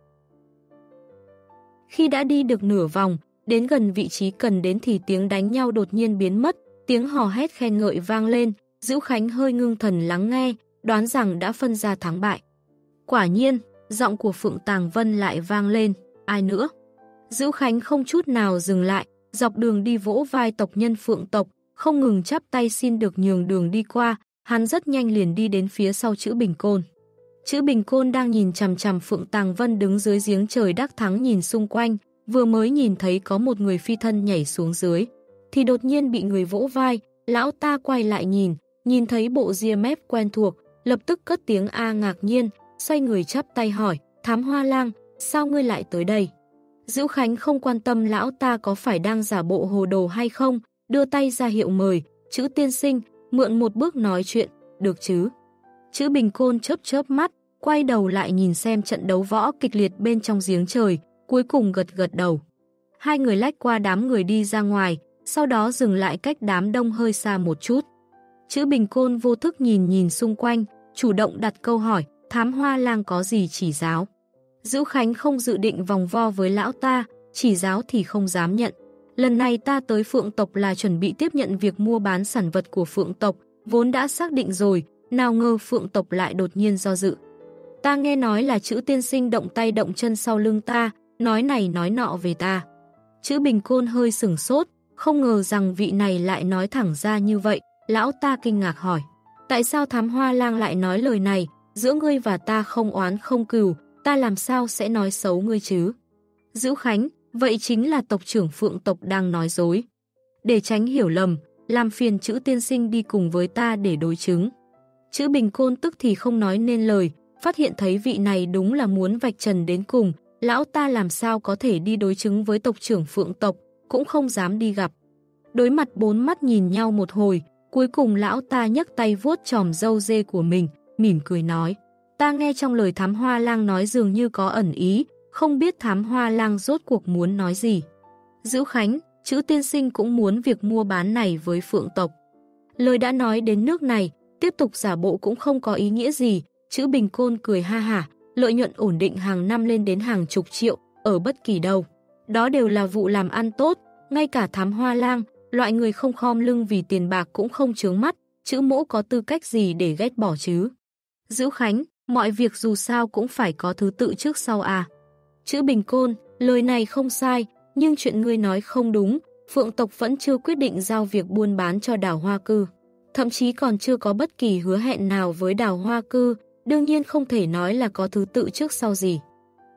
Khi đã đi được nửa vòng, đến gần vị trí cần đến thì tiếng đánh nhau đột nhiên biến mất, tiếng hò hét khen ngợi vang lên, Dữ Khánh hơi ngưng thần lắng nghe, đoán rằng đã phân ra thắng bại. Quả nhiên, giọng của Phượng Tàng Vân lại vang lên, ai nữa? Dữ Khánh không chút nào dừng lại, dọc đường đi vỗ vai tộc nhân Phượng tộc, không ngừng chắp tay xin được nhường đường đi qua, hắn rất nhanh liền đi đến phía sau chữ Bình Côn. Chữ Bình Côn đang nhìn chằm chằm Phượng Tàng Vân đứng dưới giếng trời đắc thắng nhìn xung quanh, vừa mới nhìn thấy có một người phi thân nhảy xuống dưới, thì đột nhiên bị người vỗ vai, lão ta quay lại nhìn, nhìn thấy bộ ria mép quen thuộc, lập tức cất tiếng a ngạc nhiên, xoay người chắp tay hỏi, Thám Hoa Lang, sao ngươi lại tới đây? Dữ Khánh không quan tâm lão ta có phải đang giả bộ hồ đồ hay không, đưa tay ra hiệu mời, chữ tiên sinh, mượn một bước nói chuyện, được chứ? Chữ Bình Côn chớp chớp mắt, quay đầu lại nhìn xem trận đấu võ kịch liệt bên trong giếng trời, cuối cùng gật gật đầu. Hai người lách qua đám người đi ra ngoài, sau đó dừng lại cách đám đông hơi xa một chút. Chữ Bình Côn vô thức nhìn nhìn xung quanh, chủ động đặt câu hỏi, Thám Hoa Lang có gì chỉ giáo? Dữ Khánh không dự định vòng vo với lão ta, chỉ giáo thì không dám nhận. Lần này ta tới Phượng tộc là chuẩn bị tiếp nhận việc mua bán sản vật của Phượng tộc, vốn đã xác định rồi, nào ngờ Phượng tộc lại đột nhiên do dự. Ta nghe nói là chữ tiên sinh động tay động chân sau lưng ta, nói này nói nọ về ta. Chữ Bình Côn hơi sửng sốt, không ngờ rằng vị này lại nói thẳng ra như vậy, lão ta kinh ngạc hỏi. Tại sao Thám Hoa Lang lại nói lời này, giữa ngươi và ta không oán không cừu, ta làm sao sẽ nói xấu ngươi chứ? Dữ Khánh, vậy chính là tộc trưởng Phượng tộc đang nói dối. Để tránh hiểu lầm, làm phiền chữ tiên sinh đi cùng với ta để đối chứng. Chữ Bình Côn tức thì không nói nên lời, phát hiện thấy vị này đúng là muốn vạch trần đến cùng, lão ta làm sao có thể đi đối chứng với tộc trưởng Phượng tộc, cũng không dám đi gặp. Đối mặt bốn mắt nhìn nhau một hồi, cuối cùng lão ta nhấc tay vuốt chòm râu dê của mình, mỉm cười nói. Ta nghe trong lời Thám Hoa Lang nói dường như có ẩn ý, không biết Thám Hoa Lang rốt cuộc muốn nói gì. Dữ Khánh, chữ tiên sinh cũng muốn việc mua bán này với Phượng tộc. Lời đã nói đến nước này, tiếp tục giả bộ cũng không có ý nghĩa gì, chữ Bình Côn cười ha hả, lợi nhuận ổn định hàng năm lên đến hàng chục triệu, ở bất kỳ đâu. Đó đều là vụ làm ăn tốt, ngay cả Thám Hoa Lang, loại người không khom lưng vì tiền bạc cũng không chướng mắt, chữ mỗ có tư cách gì để ghét bỏ chứ. Dữ Khánh, mọi việc dù sao cũng phải có thứ tự trước sau à. Chữ Bình Côn, lời này không sai, nhưng chuyện ngươi nói không đúng, Phượng tộc vẫn chưa quyết định giao việc buôn bán cho Đào Hoa Cư. Thậm chí còn chưa có bất kỳ hứa hẹn nào với Đào Hoa Cư, đương nhiên không thể nói là có thứ tự trước sau gì.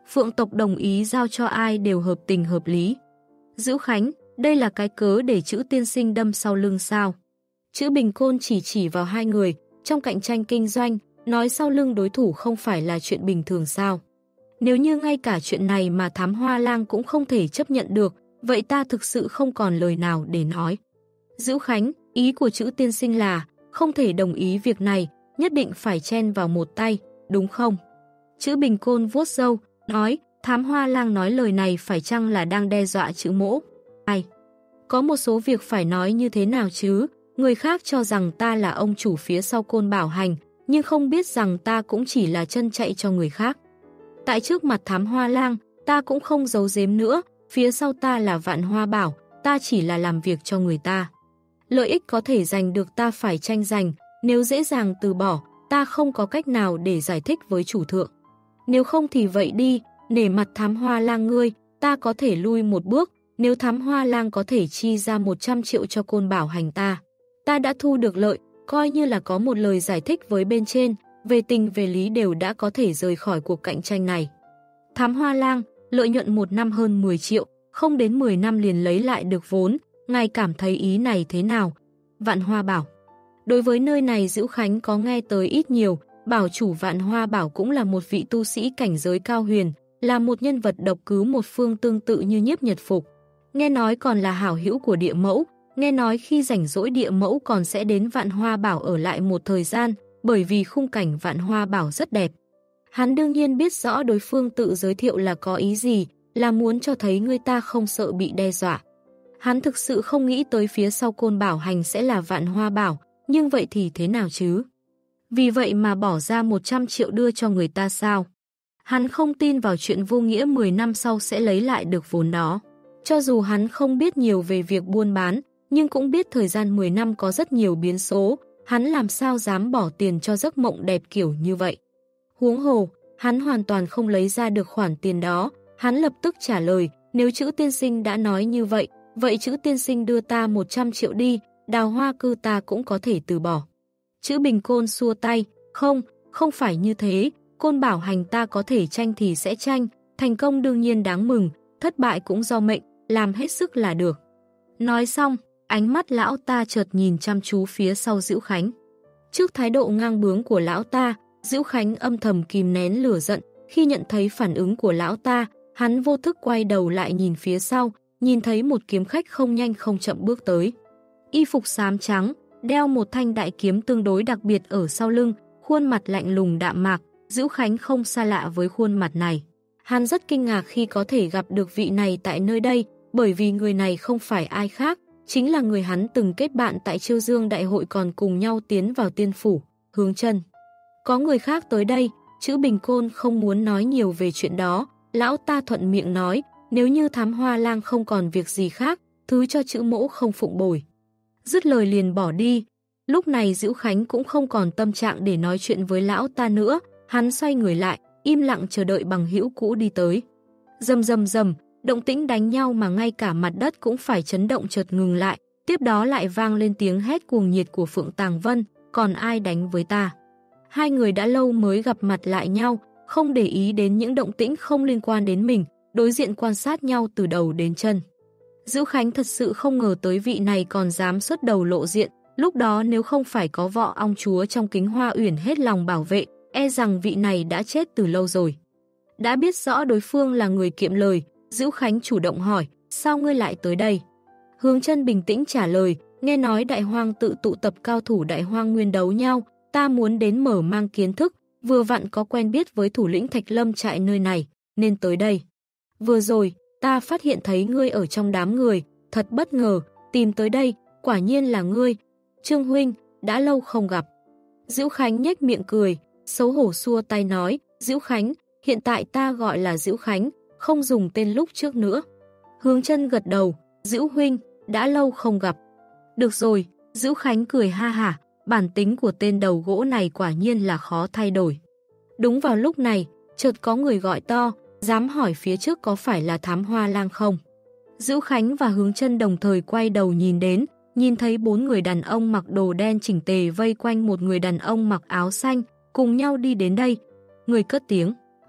Phượng tộc đồng ý giao cho ai đều hợp tình hợp lý. Dữu Khánh, đây là cái cớ để Trữ tiên sinh đâm sau lưng sao? Trữ Bình Côn chỉ chỉ vào hai người, trong cạnh tranh kinh doanh, nói sau lưng đối thủ không phải là chuyện bình thường sao? Nếu như ngay cả chuyện này mà Thám Hoa Lang cũng không thể chấp nhận được, vậy ta thực sự không còn lời nào để nói. Dữu Khánh, ý của Trữ tiên sinh là không thể đồng ý việc này, nhất định phải chen vào một tay, đúng không? Trữ Bình Côn vuốt râu, nói, Thám Hoa Lang nói lời này phải chăng là đang đe dọa Trữ Mỗ? Ai? Có một số việc phải nói như thế nào chứ? Người khác cho rằng ta là ông chủ phía sau Côn Bảo Hành, nhưng không biết rằng ta cũng chỉ là chân chạy cho người khác. Tại trước mặt Thám Hoa Lang, ta cũng không giấu giếm nữa, phía sau ta là Vạn Hoa Bảo, ta chỉ là làm việc cho người ta. Lợi ích có thể giành được ta phải tranh giành, nếu dễ dàng từ bỏ, ta không có cách nào để giải thích với chủ thượng. Nếu không thì vậy đi, nể mặt Thám Hoa Lang ngươi, ta có thể lui một bước, nếu Thám Hoa Lang có thể chi ra một trăm triệu cho Côn Bảo Hành ta. Ta đã thu được lợi, coi như là có một lời giải thích với bên trên, về tình về lý đều đã có thể rời khỏi cuộc cạnh tranh này. Thám Hoa Lang, lợi nhuận một năm hơn mười triệu, không đến mười năm liền lấy lại được vốn, ngài cảm thấy ý này thế nào? Vạn Hoa Bảo. Đối với nơi này Dữu Khánh có nghe tới ít nhiều, bảo chủ Vạn Hoa Bảo cũng là một vị tu sĩ cảnh giới cao huyền, là một nhân vật độc cứu một phương tương tự như Nhiếp Nhật Phục. Nghe nói còn là hảo hữu của Địa Mẫu, nghe nói khi rảnh rỗi Địa Mẫu còn sẽ đến Vạn Hoa Bảo ở lại một thời gian, bởi vì khung cảnh Vạn Hoa Bảo rất đẹp. Hắn đương nhiên biết rõ đối phương tự giới thiệu là có ý gì, là muốn cho thấy người ta không sợ bị đe dọa. Hắn thực sự không nghĩ tới phía sau Côn Bảo Hành sẽ là Vạn Hoa Bảo, nhưng vậy thì thế nào chứ? Vì vậy mà bỏ ra một trăm triệu đưa cho người ta sao? Hắn không tin vào chuyện vô nghĩa mười năm sau sẽ lấy lại được vốn đó. Cho dù hắn không biết nhiều về việc buôn bán, nhưng cũng biết thời gian mười năm có rất nhiều biến số, hắn làm sao dám bỏ tiền cho giấc mộng đẹp kiểu như vậy. Huống hồ, hắn hoàn toàn không lấy ra được khoản tiền đó, hắn lập tức trả lời, nếu Trữ tiên sinh đã nói như vậy, vậy Trữ tiên sinh đưa ta một trăm triệu đi, Đào Hoa Cư ta cũng có thể từ bỏ. Trữ Bình Côn xua tay, không, không phải như thế, Côn Bảo Hành ta có thể tranh thì sẽ tranh, thành công đương nhiên đáng mừng, thất bại cũng do mệnh, làm hết sức là được. Nói xong, ánh mắt lão ta chợt nhìn chăm chú phía sau Dữu Khánh. Trước thái độ ngang bướng của lão ta, Dữu Khánh âm thầm kìm nén lửa giận, khi nhận thấy phản ứng của lão ta, hắn vô thức quay đầu lại nhìn phía sau, nhìn thấy một kiếm khách không nhanh không chậm bước tới. Y phục xám trắng, đeo một thanh đại kiếm tương đối đặc biệt ở sau lưng, khuôn mặt lạnh lùng đạm mạc, Dữu Khánh không xa lạ với khuôn mặt này. Hắn rất kinh ngạc khi có thể gặp được vị này tại nơi đây, bởi vì người này không phải ai khác, chính là người hắn từng kết bạn tại Chiêu Dương Đại hội còn cùng nhau tiến vào tiên phủ, Hướng Chân. Có người khác tới đây, Trữ Bình Côn không muốn nói nhiều về chuyện đó, lão ta thuận miệng nói, nếu như Thám Hoa Lang không còn việc gì khác, thứ cho Trữ mỗ không phụng bồi. Dứt lời liền bỏ đi. Lúc này Dữu Khánh cũng không còn tâm trạng để nói chuyện với lão ta nữa, hắn xoay người lại, im lặng chờ đợi bằng hữu cũ đi tới. Rầm rầm rầm, động tĩnh đánh nhau mà ngay cả mặt đất cũng phải chấn động chợt ngừng lại, tiếp đó lại vang lên tiếng hét cuồng nhiệt của Phượng Tàng Vân, còn ai đánh với ta? Hai người đã lâu mới gặp mặt lại nhau, không để ý đến những động tĩnh không liên quan đến mình, đối diện quan sát nhau từ đầu đến chân. Dữu Khánh thật sự không ngờ tới vị này còn dám xuất đầu lộ diện, lúc đó nếu không phải có Võ Ong Chúa trong Kính Hoa Uyển hết lòng bảo vệ, e rằng vị này đã chết từ lâu rồi. Đã biết rõ đối phương là người kiệm lời, Dữu Khánh chủ động hỏi, sao ngươi lại tới đây? Hướng Chân bình tĩnh trả lời, nghe nói Đại Hoang tự tụ tập cao thủ Đại Hoang nguyên đấu nhau, ta muốn đến mở mang kiến thức, vừa vặn có quen biết với thủ lĩnh Thạch Lâm trại nơi này, nên tới đây. Vừa rồi, ta phát hiện thấy ngươi ở trong đám người, thật bất ngờ, tìm tới đây, quả nhiên là ngươi. Trương huynh, đã lâu không gặp. Dữu Khánh nhếch miệng cười, xấu hổ xua tay nói, Dữu Khánh, hiện tại ta gọi là Dữu Khánh, không dùng tên lúc trước nữa. Hướng Chân gật đầu, Dữu huynh, đã lâu không gặp. Được rồi, Dữu Khánh cười ha hả, bản tính của tên đầu gỗ này quả nhiên là khó thay đổi. Đúng vào lúc này, chợt có người gọi to, dám hỏi phía trước có phải là Thám Hoa Lang không? Dữu Khánh và Hướng Chân đồng thời quay đầu nhìn đến, nhìn thấy bốn người đàn ông mặc đồ đen chỉnh tề vây quanh một người đàn ông mặc áo xanh, cùng nhau đi đến đây. Người cất tiếng,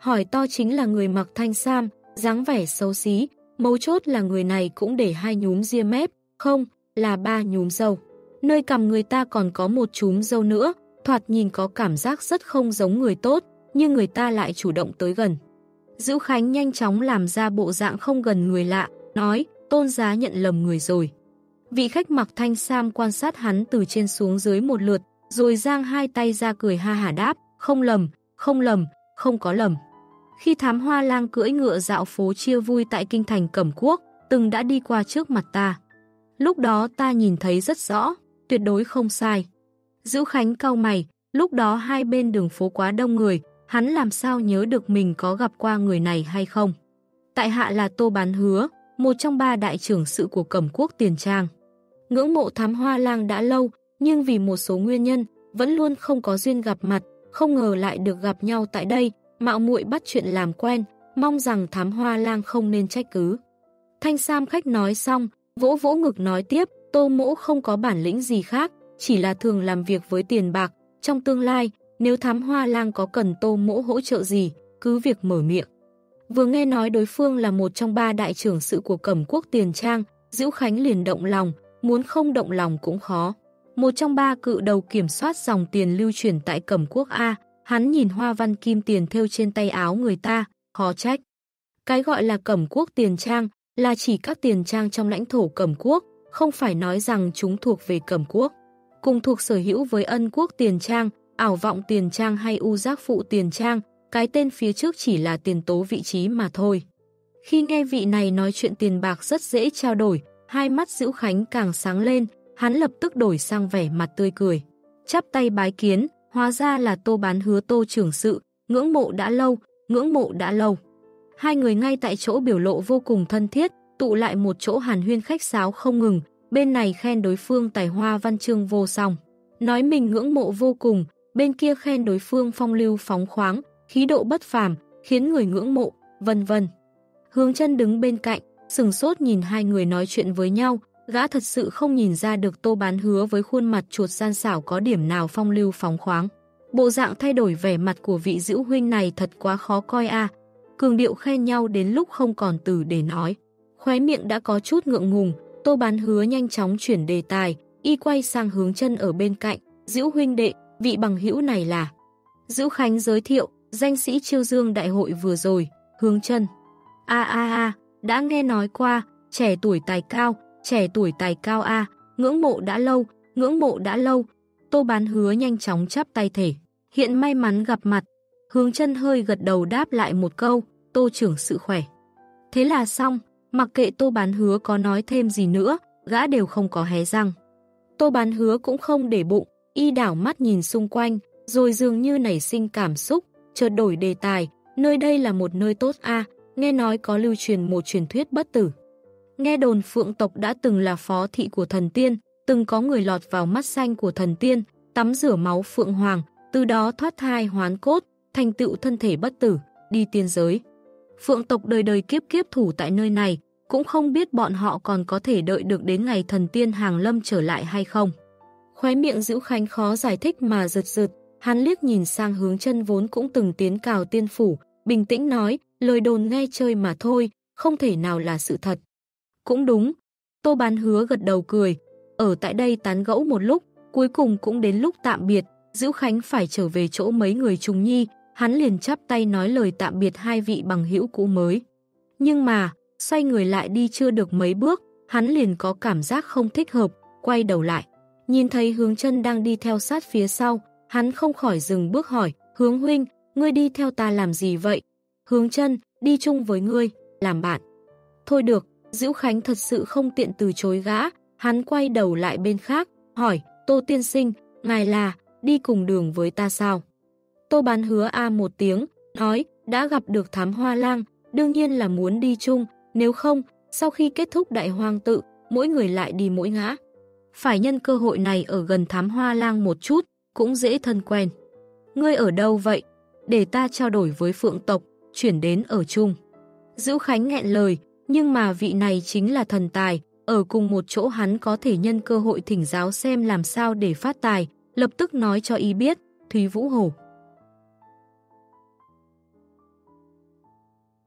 Hỏi to chính là người mặc thanh sam, dáng vẻ xấu xí, mấu chốt là người này cũng để hai nhúm ria mép, không, là ba nhúm râu. Nơi cằm người ta còn có một chúm râu nữa, thoạt nhìn có cảm giác rất không giống người tốt, nhưng người ta lại chủ động tới gần. Dữu Khánh nhanh chóng làm ra bộ dạng không gần người lạ, nói, Tôn giá nhận lầm người rồi. Vị khách mặc thanh sam quan sát hắn từ trên xuống dưới một lượt, rồi giang hai tay ra cười ha hả đáp, không lầm, không lầm, không có lầm. Khi Thám Hoa Lang cưỡi ngựa dạo phố chia vui tại kinh thành Cẩm Quốc, từng đã đi qua trước mặt ta. Lúc đó ta nhìn thấy rất rõ, tuyệt đối không sai. Dữu Khánh cau mày, lúc đó hai bên đường phố quá đông người, hắn làm sao nhớ được mình có gặp qua người này hay không. Tại hạ là Tô Bán Hứa, một trong ba đại trưởng sự của Cẩm Quốc Tiền Trang. Ngưỡng mộ Thám Hoa Lang đã lâu, nhưng vì một số nguyên nhân, vẫn luôn không có duyên gặp mặt, không ngờ lại được gặp nhau tại đây, mạo muội bắt chuyện làm quen, mong rằng Thám Hoa Lang không nên trách cứ. Thanh sam khách nói xong, vỗ vỗ ngực nói tiếp, Tô mỗ không có bản lĩnh gì khác, chỉ là thường làm việc với tiền bạc, trong tương lai, nếu Thám Hoa Lang có cần Tô mỗ hỗ trợ gì, cứ việc mở miệng. Vừa nghe nói đối phương là một trong ba đại trưởng sự của Cẩm Quốc Tiền Trang, Dữu Khánh liền động lòng, muốn không động lòng cũng khó. Một trong ba cự đầu kiểm soát dòng tiền lưu chuyển tại Cẩm Quốc A, hắn nhìn hoa văn kim tiền thêu trên tay áo người ta, khó trách. Cái gọi là Cẩm Quốc Tiền Trang là chỉ các tiền trang trong lãnh thổ Cẩm Quốc, không phải nói rằng chúng thuộc về Cẩm Quốc. Cùng thuộc sở hữu với Ân Quốc Tiền Trang, Ảo Vọng Tiền Trang hay U Giác Phụ Tiền Trang, cái tên phía trước chỉ là tiền tố vị trí mà thôi. Khi nghe vị này nói chuyện tiền bạc rất dễ trao đổi, hai mắt Dữu Khánh càng sáng lên, hắn lập tức đổi sang vẻ mặt tươi cười. Chắp tay bái kiến, hóa ra là Tô Bán Hứa Tô trưởng sự, ngưỡng mộ đã lâu, ngưỡng mộ đã lâu. Hai người ngay tại chỗ biểu lộ vô cùng thân thiết, tụ lại một chỗ hàn huyên khách sáo không ngừng, bên này khen đối phương tài hoa văn chương vô song, nói mình ngưỡng mộ vô cùng, bên kia khen đối phương phong lưu phóng khoáng, khí độ bất phàm, khiến người ngưỡng mộ, vân vân. Hướng Chân đứng bên cạnh, sừng sốt nhìn hai người nói chuyện với nhau, gã thật sự không nhìn ra được Tô Bán Hứa với khuôn mặt chuột gian xảo có điểm nào phong lưu phóng khoáng. Bộ dạng thay đổi vẻ mặt của vị Dữu huynh này thật quá khó coi a. À. Cường điệu khen nhau đến lúc không còn từ để nói. Khóe miệng đã có chút ngượng ngùng, Tô Bán Hứa nhanh chóng chuyển đề tài, y quay sang Hướng Chân ở bên cạnh, Dữu huynh đệ, vị bằng hữu này là. Dữu Khánh giới thiệu, danh sĩ Chiêu Dương đại hội vừa rồi, Hướng Chân. A a a, đã nghe nói qua, trẻ tuổi tài cao, trẻ tuổi tài cao a, à, ngưỡng mộ đã lâu, ngưỡng mộ đã lâu. Tô Bán Hứa nhanh chóng chắp tay thể, hiện may mắn gặp mặt. Hướng Chân hơi gật đầu đáp lại một câu, Tô trưởng sự khỏe. Thế là xong, mặc kệ Tô Bán Hứa có nói thêm gì nữa, gã đều không có hé răng. Tô Bán Hứa cũng không để bụng, y đảo mắt nhìn xung quanh, rồi dường như nảy sinh cảm xúc, chợt đổi đề tài, nơi đây là một nơi tốt a, à, nghe nói có lưu truyền một truyền thuyết bất tử. Nghe đồn Phượng tộc đã từng là phó thị của thần tiên, từng có người lọt vào mắt xanh của thần tiên, tắm rửa máu Phượng Hoàng, từ đó thoát thai hoán cốt, thành tựu thân thể bất tử, đi tiên giới. Phượng tộc đời đời kiếp kiếp thủ tại nơi này, cũng không biết bọn họ còn có thể đợi được đến ngày thần tiên hàng lâm trở lại hay không. Khóe miệng Dữu Khánh khó giải thích mà giật giật, hắn liếc nhìn sang Hướng Chân vốn cũng từng tiến cào tiên phủ, bình tĩnh nói, lời đồn nghe chơi mà thôi, không thể nào là sự thật. Cũng đúng, Tô Bán Hứa gật đầu cười, ở tại đây tán gẫu một lúc, cuối cùng cũng đến lúc tạm biệt, Dữu Khánh phải trở về chỗ mấy người Trùng Nhi, hắn liền chắp tay nói lời tạm biệt hai vị bằng hữu cũ mới. Nhưng mà, xoay người lại đi chưa được mấy bước, hắn liền có cảm giác không thích hợp, quay đầu lại. Nhìn thấy Hướng Chân đang đi theo sát phía sau, hắn không khỏi dừng bước hỏi, Hướng huynh, ngươi đi theo ta làm gì vậy? Hướng Chân, đi chung với ngươi, làm bạn. Thôi được, Dữu Khánh thật sự không tiện từ chối gã, hắn quay đầu lại bên khác, hỏi, Tô tiên sinh, ngài là, đi cùng đường với ta sao? Tô Bán Hứa a một tiếng, nói, đã gặp được Thám Hoa Lang, đương nhiên là muốn đi chung, nếu không, sau khi kết thúc đại hoang tự, mỗi người lại đi mỗi ngã. Phải nhân cơ hội này ở gần Thám Hoa Lang một chút, cũng dễ thân quen. Ngươi ở đâu vậy? Để ta trao đổi với Phượng tộc, chuyển đến ở chung. Dữu Khánh nghẹn lời, nhưng mà vị này chính là thần tài, ở cùng một chỗ hắn có thể nhân cơ hội thỉnh giáo xem làm sao để phát tài, lập tức nói cho y biết, Thúy Vũ Hồ.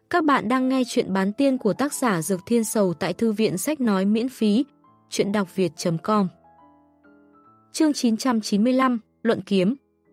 Các bạn đang nghe chuyện bán tiên của tác giả Dược Thiên Sầu tại thư viện sách nói miễn phí, chuyện đọc việt chấm com. Chương chín trăm chín mươi lăm, Luận Kiếm.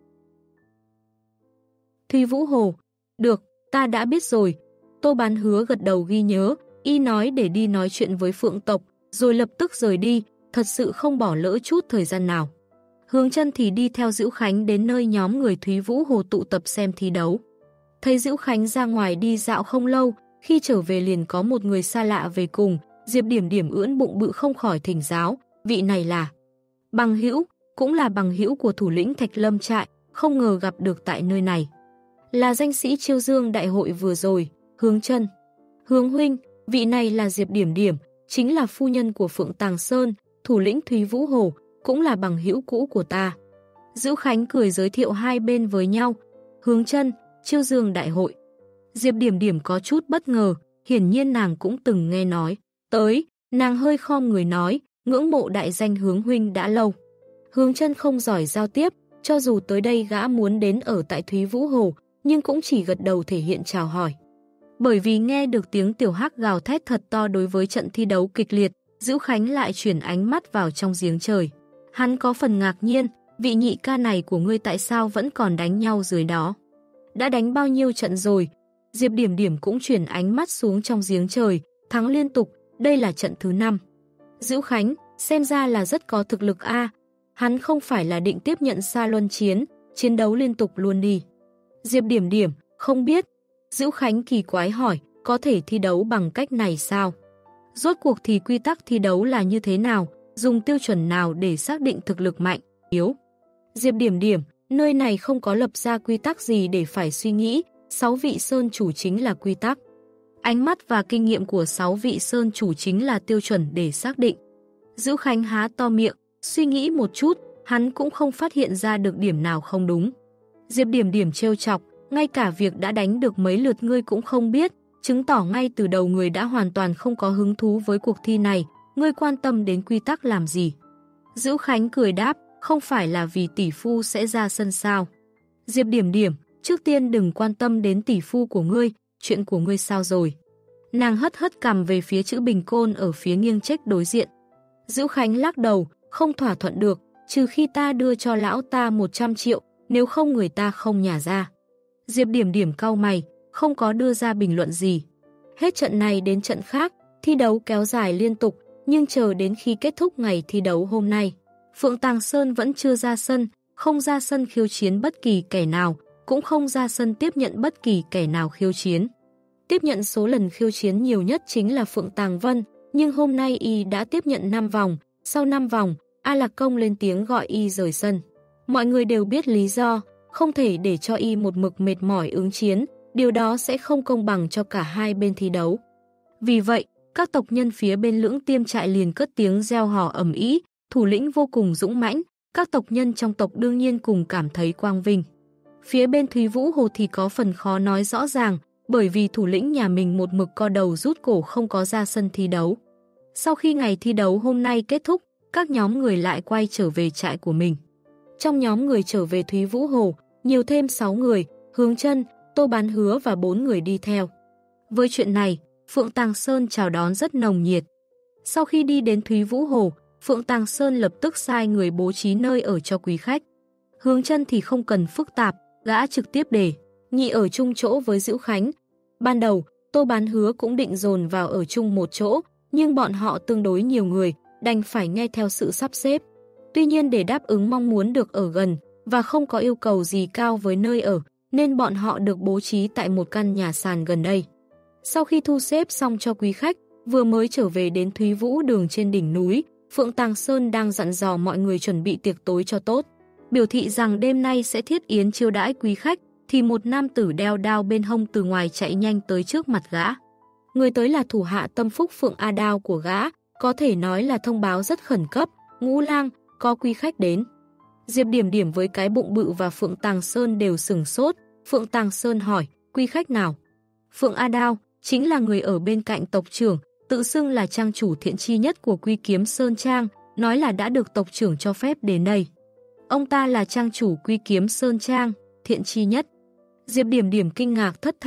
Thúy Vũ Hồ, được, ta đã biết rồi. Tô Bán Hứa gật đầu ghi nhớ, y nói để đi nói chuyện với Phượng tộc, rồi lập tức rời đi, thật sự không bỏ lỡ chút thời gian nào. Hướng Chân thì đi theo Dữu Khánh đến nơi nhóm người Thúy Vũ Hồ tụ tập xem thi đấu. Thấy Dữu Khánh ra ngoài đi dạo không lâu, khi trở về liền có một người xa lạ về cùng, Diệp Điểm Điểm ưỡn bụng bự không khỏi thỉnh giáo, vị này là bằng hữu, cũng là bằng hữu của thủ lĩnh Thạch Lâm trại, không ngờ gặp được tại nơi này. Là danh sĩ Chiêu Dương đại hội vừa rồi, Hướng Chân. Hướng huynh, vị này là Diệp Điểm Điểm, chính là phu nhân của Phượng Tàng Sơn, thủ lĩnh Thúy Vũ Hồ, cũng là bằng hữu cũ của ta. Dữu Khánh cười giới thiệu hai bên với nhau. Hướng Chân, Chiêu Dương đại hội. Diệp Điểm Điểm có chút bất ngờ, hiển nhiên nàng cũng từng nghe nói. Tới, nàng hơi khom người nói, ngưỡng mộ đại danh Hướng huynh đã lâu. Hướng Chân không giỏi giao tiếp, cho dù tới đây gã muốn đến ở tại Thúy Vũ Hồ, nhưng cũng chỉ gật đầu thể hiện chào hỏi. Bởi vì nghe được tiếng tiểu hắc gào thét thật to đối với trận thi đấu kịch liệt, Dữu Khánh lại chuyển ánh mắt vào trong giếng trời. Hắn có phần ngạc nhiên, vị nhị ca này của ngươi tại sao vẫn còn đánh nhau dưới đó? Đã đánh bao nhiêu trận rồi? Diệp Điểm Điểm cũng chuyển ánh mắt xuống trong giếng trời, thắng liên tục, đây là trận thứ năm. Dữu Khánh, xem ra là rất có thực lực a. Hắn không phải là định tiếp nhận Sa Luân chiến, chiến đấu liên tục luôn đi. Diệp Điểm Điểm, không biết. Dữu Khánh kỳ quái hỏi, có thể thi đấu bằng cách này sao? Rốt cuộc thì quy tắc thi đấu là như thế nào? Dùng tiêu chuẩn nào để xác định thực lực mạnh, yếu? Diệp Điểm Điểm, nơi này không có lập ra quy tắc gì để phải suy nghĩ, sáu vị sơn chủ chính là quy tắc. Ánh mắt và kinh nghiệm của sáu vị sơn chủ chính là tiêu chuẩn để xác định. Dữu Khánh há to miệng, suy nghĩ một chút, hắn cũng không phát hiện ra được điểm nào không đúng. Diệp Điểm Điểm trêu chọc, ngay cả việc đã đánh được mấy lượt ngươi cũng không biết, chứng tỏ ngay từ đầu người đã hoàn toàn không có hứng thú với cuộc thi này, ngươi quan tâm đến quy tắc làm gì? Dữu Khánh cười đáp, không phải là vì tỷ phu sẽ ra sân sao? Diệp Điểm Điểm, trước tiên đừng quan tâm đến tỷ phu của ngươi, chuyện của ngươi sao rồi? Nàng hất hất cằm về phía chữ bình côn ở phía nghiêng trách đối diện. Dữu Khánh lắc đầu, không thỏa thuận được, trừ khi ta đưa cho lão ta một trăm triệu, nếu không người ta không nhả ra. Diệp Điểm Điểm cau mày, không có đưa ra bình luận gì. Hết trận này đến trận khác, thi đấu kéo dài liên tục, nhưng chờ đến khi kết thúc ngày thi đấu hôm nay, Phượng Tàng Sơn vẫn chưa ra sân, không ra sân khiêu chiến bất kỳ kẻ nào, cũng không ra sân tiếp nhận bất kỳ kẻ nào khiêu chiến. Tiếp nhận số lần khiêu chiến nhiều nhất chính là Phượng Tàng Vân, nhưng hôm nay y đã tiếp nhận năm vòng, sau năm vòng, A Lạc Công lên tiếng gọi y rời sân. Mọi người đều biết lý do, không thể để cho y một mực mệt mỏi ứng chiến, điều đó sẽ không công bằng cho cả hai bên thi đấu. Vì vậy, các tộc nhân phía bên Lưỡng Tiêm trại liền cất tiếng reo hò ầm ĩ, thủ lĩnh vô cùng dũng mãnh, các tộc nhân trong tộc đương nhiên cùng cảm thấy quang vinh. Phía bên Thúy Vũ Hồ thì có phần khó nói rõ ràng, bởi vì thủ lĩnh nhà mình một mực co đầu rút cổ không có ra sân thi đấu. Sau khi ngày thi đấu hôm nay kết thúc, các nhóm người lại quay trở về trại của mình. Trong nhóm người trở về Thúy Vũ Hồ, nhiều thêm sáu người, Hướng Chân, Tô Bán Hứa và bốn người đi theo. Với chuyện này, Phượng Tàng Sơn chào đón rất nồng nhiệt. Sau khi đi đến Thúy Vũ Hồ, Phượng Tàng Sơn lập tức sai người bố trí nơi ở cho quý khách. Hướng Chân thì không cần phức tạp, gã trực tiếp để nhị ở chung chỗ với Dữu Khánh. Ban đầu, Tô Bán Hứa cũng định dồn vào ở chung một chỗ, nhưng bọn họ tương đối nhiều người, đành phải nghe theo sự sắp xếp. Tuy nhiên để đáp ứng mong muốn được ở gần và không có yêu cầu gì cao với nơi ở, nên bọn họ được bố trí tại một căn nhà sàn gần đây. Sau khi thu xếp xong cho quý khách, vừa mới trở về đến Thúy Vũ đường trên đỉnh núi, Phượng Tàng Sơn đang dặn dò mọi người chuẩn bị tiệc tối cho tốt. Biểu thị rằng đêm nay sẽ thiết yến chiêu đãi quý khách, thì một nam tử đeo đao bên hông từ ngoài chạy nhanh tới trước mặt gã. Người tới là thủ hạ tâm phúc Phượng A Đao của gã, có thể nói là thông báo rất khẩn cấp, Ngũ Lang, có quý khách đến. Diệp Điểm Điểm với cái bụng bự và Phượng Tàng Sơn đều sửng sốt. Phượng Tàng Sơn hỏi, quý khách nào? Phượng A Đao, chính là người ở bên cạnh tộc trưởng, tự xưng là trang chủ thiện chi nhất của Quy Kiếm Sơn Trang, nói là đã được tộc trưởng cho phép đến đây. Ông ta là trang chủ Quy Kiếm Sơn Trang, thiện chi nhất. Diệp Điểm Điểm kinh ngạc thất thanh,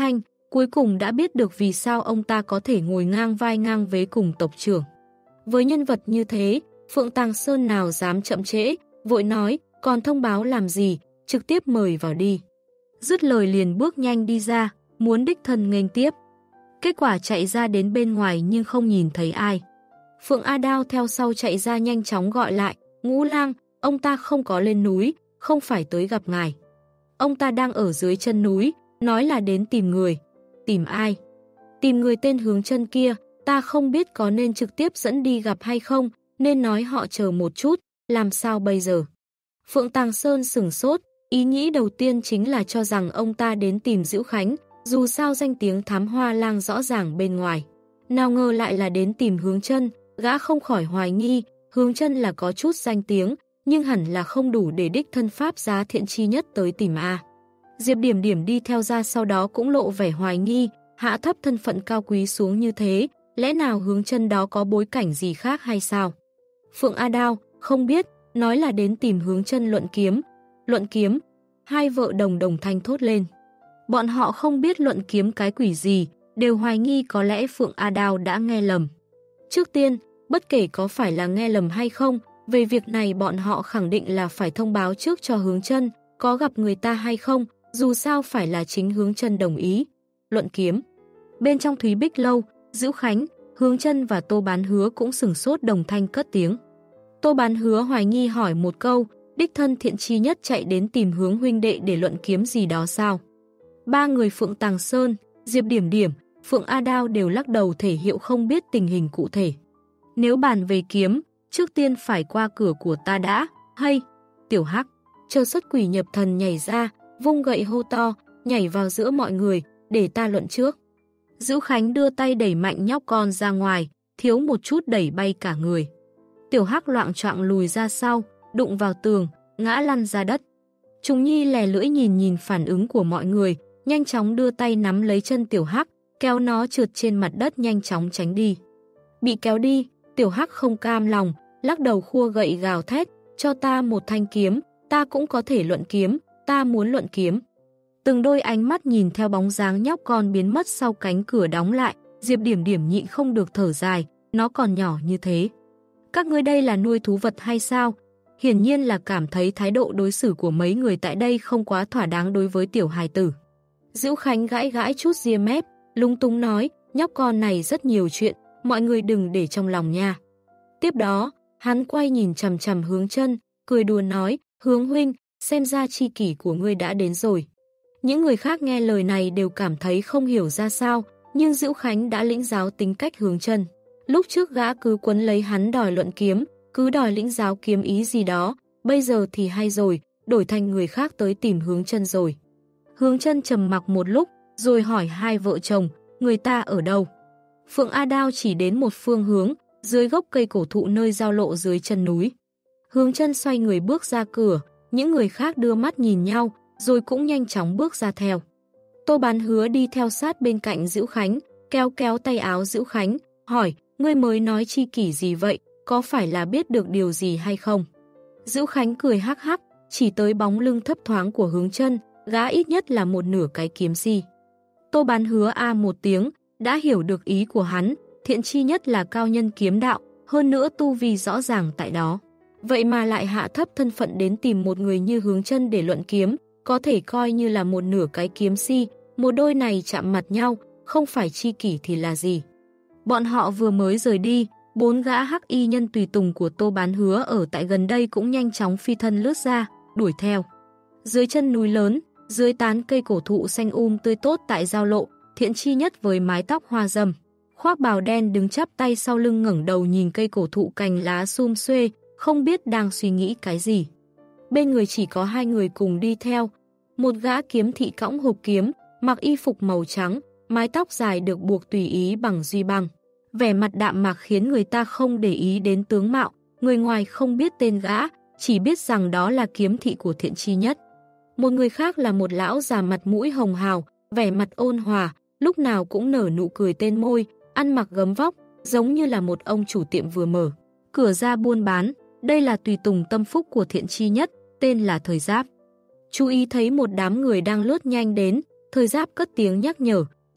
cuối cùng đã biết được vì sao ông ta có thể ngồi ngang vai ngang vế cùng tộc trưởng. Với nhân vật như thế, Phượng Tàng Sơn nào dám chậm trễ, vội nói, còn thông báo làm gì, trực tiếp mời vào đi. Dứt lời liền bước nhanh đi ra, muốn đích thân nghênh tiếp. Kết quả chạy ra đến bên ngoài nhưng không nhìn thấy ai. Phượng A Đao theo sau chạy ra nhanh chóng gọi lại, Ngũ Lang, ông ta không có lên núi, không phải tới gặp ngài. Ông ta đang ở dưới chân núi, nói là đến tìm người. Tìm ai? Tìm người tên Hướng Chân kia, ta không biết có nên trực tiếp dẫn đi gặp hay không, nên nói họ chờ một chút, làm sao bây giờ? Phượng Tàng Sơn sửng sốt, ý nghĩ đầu tiên chính là cho rằng ông ta đến tìm Dữu Khánh, dù sao danh tiếng Thám Hoa Lang rõ ràng bên ngoài. Nào ngờ lại là đến tìm Hướng Chân, gã không khỏi hoài nghi, Hướng Chân là có chút danh tiếng, nhưng hẳn là không đủ để đích thân pháp giá thiện chi nhất tới tìm a. Diệp Điểm Điểm đi theo ra sau đó cũng lộ vẻ hoài nghi, hạ thấp thân phận cao quý xuống như thế, lẽ nào Hướng Chân đó có bối cảnh gì khác hay sao? Phượng A Đao, không biết, nói là đến tìm Hướng Chân luận kiếm. Luận kiếm? Hai vợ đồng đồng thanh thốt lên. Bọn họ không biết luận kiếm cái quỷ gì, đều hoài nghi có lẽ Phượng A Đao đã nghe lầm. Trước tiên, bất kể có phải là nghe lầm hay không, về việc này bọn họ khẳng định là phải thông báo trước cho Hướng Chân, có gặp người ta hay không, dù sao phải là chính Hướng Chân đồng ý. Luận kiếm. Bên trong Thúy Bích Lâu, Dữu Khánh, Hướng Chân và Tô Bán Hứa cũng sửng sốt đồng thanh cất tiếng. Tô Bán Hứa hoài nghi hỏi một câu, đích thân Thiện Chi Nhất chạy đến tìm Hướng huynh đệ để luận kiếm gì đó sao? Ba người Phượng Tàng Sơn, Diệp Điểm Điểm, Phượng A Đao đều lắc đầu thể hiện không biết tình hình cụ thể. Nếu bàn về kiếm, trước tiên phải qua cửa của ta đã, hay, Tiểu Hắc, chờ xuất quỷ nhập thần nhảy ra, vung gậy hô to, nhảy vào giữa mọi người, để ta luận trước. Dữu Khánh đưa tay đẩy mạnh nhóc con ra ngoài, thiếu một chút đẩy bay cả người. Tiểu Hắc loạng choạng lùi ra sau, đụng vào tường, ngã lăn ra đất. Trùng Nhi lè lưỡi nhìn nhìn phản ứng của mọi người, nhanh chóng đưa tay nắm lấy chân Tiểu Hắc, kéo nó trượt trên mặt đất nhanh chóng tránh đi. Bị kéo đi, Tiểu Hắc không cam lòng, lắc đầu khua gậy gào thét, cho ta một thanh kiếm, ta cũng có thể luận kiếm, ta muốn luận kiếm. Từng đôi ánh mắt nhìn theo bóng dáng nhóc con biến mất sau cánh cửa đóng lại, Diệp Điểm Điểm nhịn không được thở dài, nó còn nhỏ như thế. Các ngươi đây là nuôi thú vật hay sao? Hiển nhiên là cảm thấy thái độ đối xử của mấy người tại đây không quá thỏa đáng đối với tiểu hài tử. Dữu Khánh gãi gãi chút ria mép, lung tung nói, nhóc con này rất nhiều chuyện, mọi người đừng để trong lòng nha. Tiếp đó, hắn quay nhìn chằm chằm Hướng Chân, cười đùa nói, Hướng huynh, xem ra chi kỷ của ngươi đã đến rồi. Những người khác nghe lời này đều cảm thấy không hiểu ra sao, nhưng Dữu Khánh đã lĩnh giáo tính cách Hướng Chân. Lúc trước gã cứ quấn lấy hắn đòi luận kiếm, cứ đòi lĩnh giáo kiếm ý gì đó, bây giờ thì hay rồi, đổi thành người khác tới tìm Hướng Chân rồi. Hướng Chân trầm mặc một lúc, rồi hỏi hai vợ chồng, người ta ở đâu? Phượng A Đao chỉ đến một phương hướng, dưới gốc cây cổ thụ nơi giao lộ dưới chân núi. Hướng Chân xoay người bước ra cửa, những người khác đưa mắt nhìn nhau, rồi cũng nhanh chóng bước ra theo. Tô Bán Hứa đi theo sát bên cạnh Dữu Khánh, kéo kéo tay áo Dữu Khánh, hỏi, ngươi mới nói chi kỷ gì vậy, có phải là biết được điều gì hay không? Dữu Khánh cười hắc hắc, chỉ tới bóng lưng thấp thoáng của Hướng Chân, gã ít nhất là một nửa cái kiếm si. Tô Bán Hứa a một tiếng, đã hiểu được ý của hắn, Thiện Chi Nhất là cao nhân kiếm đạo, hơn nữa tu vi rõ ràng tại đó. Vậy mà lại hạ thấp thân phận đến tìm một người như Hướng Chân để luận kiếm, có thể coi như là một nửa cái kiếm si, một đôi này chạm mặt nhau, không phải chi kỷ thì là gì. Bọn họ vừa mới rời đi, bốn gã hắc y nhân tùy tùng của Tô Bán Hứa ở tại gần đây cũng nhanh chóng phi thân lướt ra, đuổi theo. Dưới chân núi lớn, dưới tán cây cổ thụ xanh um tươi tốt tại giao lộ, Thiện Chi Nhất với mái tóc hoa râm, khoác bào đen đứng chắp tay sau lưng ngẩng đầu nhìn cây cổ thụ cành lá sum xuê, không biết đang suy nghĩ cái gì. Bên người chỉ có hai người cùng đi theo, một gã kiếm thị cõng hộp kiếm, mặc y phục màu trắng, mái tóc dài được buộc tùy ý bằng duy băng. Vẻ mặt đạm mạc khiến người ta không để ý đến tướng mạo, người ngoài không biết tên gã, chỉ biết rằng đó là kiếm thị của Thiện Chi Nhất. Một người khác là một lão già mặt mũi hồng hào, vẻ mặt ôn hòa, lúc nào cũng nở nụ cười tên môi, ăn mặc gấm vóc, giống như là một ông chủ tiệm vừa mở cửa ra buôn bán. Đây là tùy tùng tâm phúc của Thiện Chi Nhất, tên là Thời Giáp. Chú ý thấy một đám người đang lướt nhanh đến, Thời Giáp cất tiếng nhắc nhở,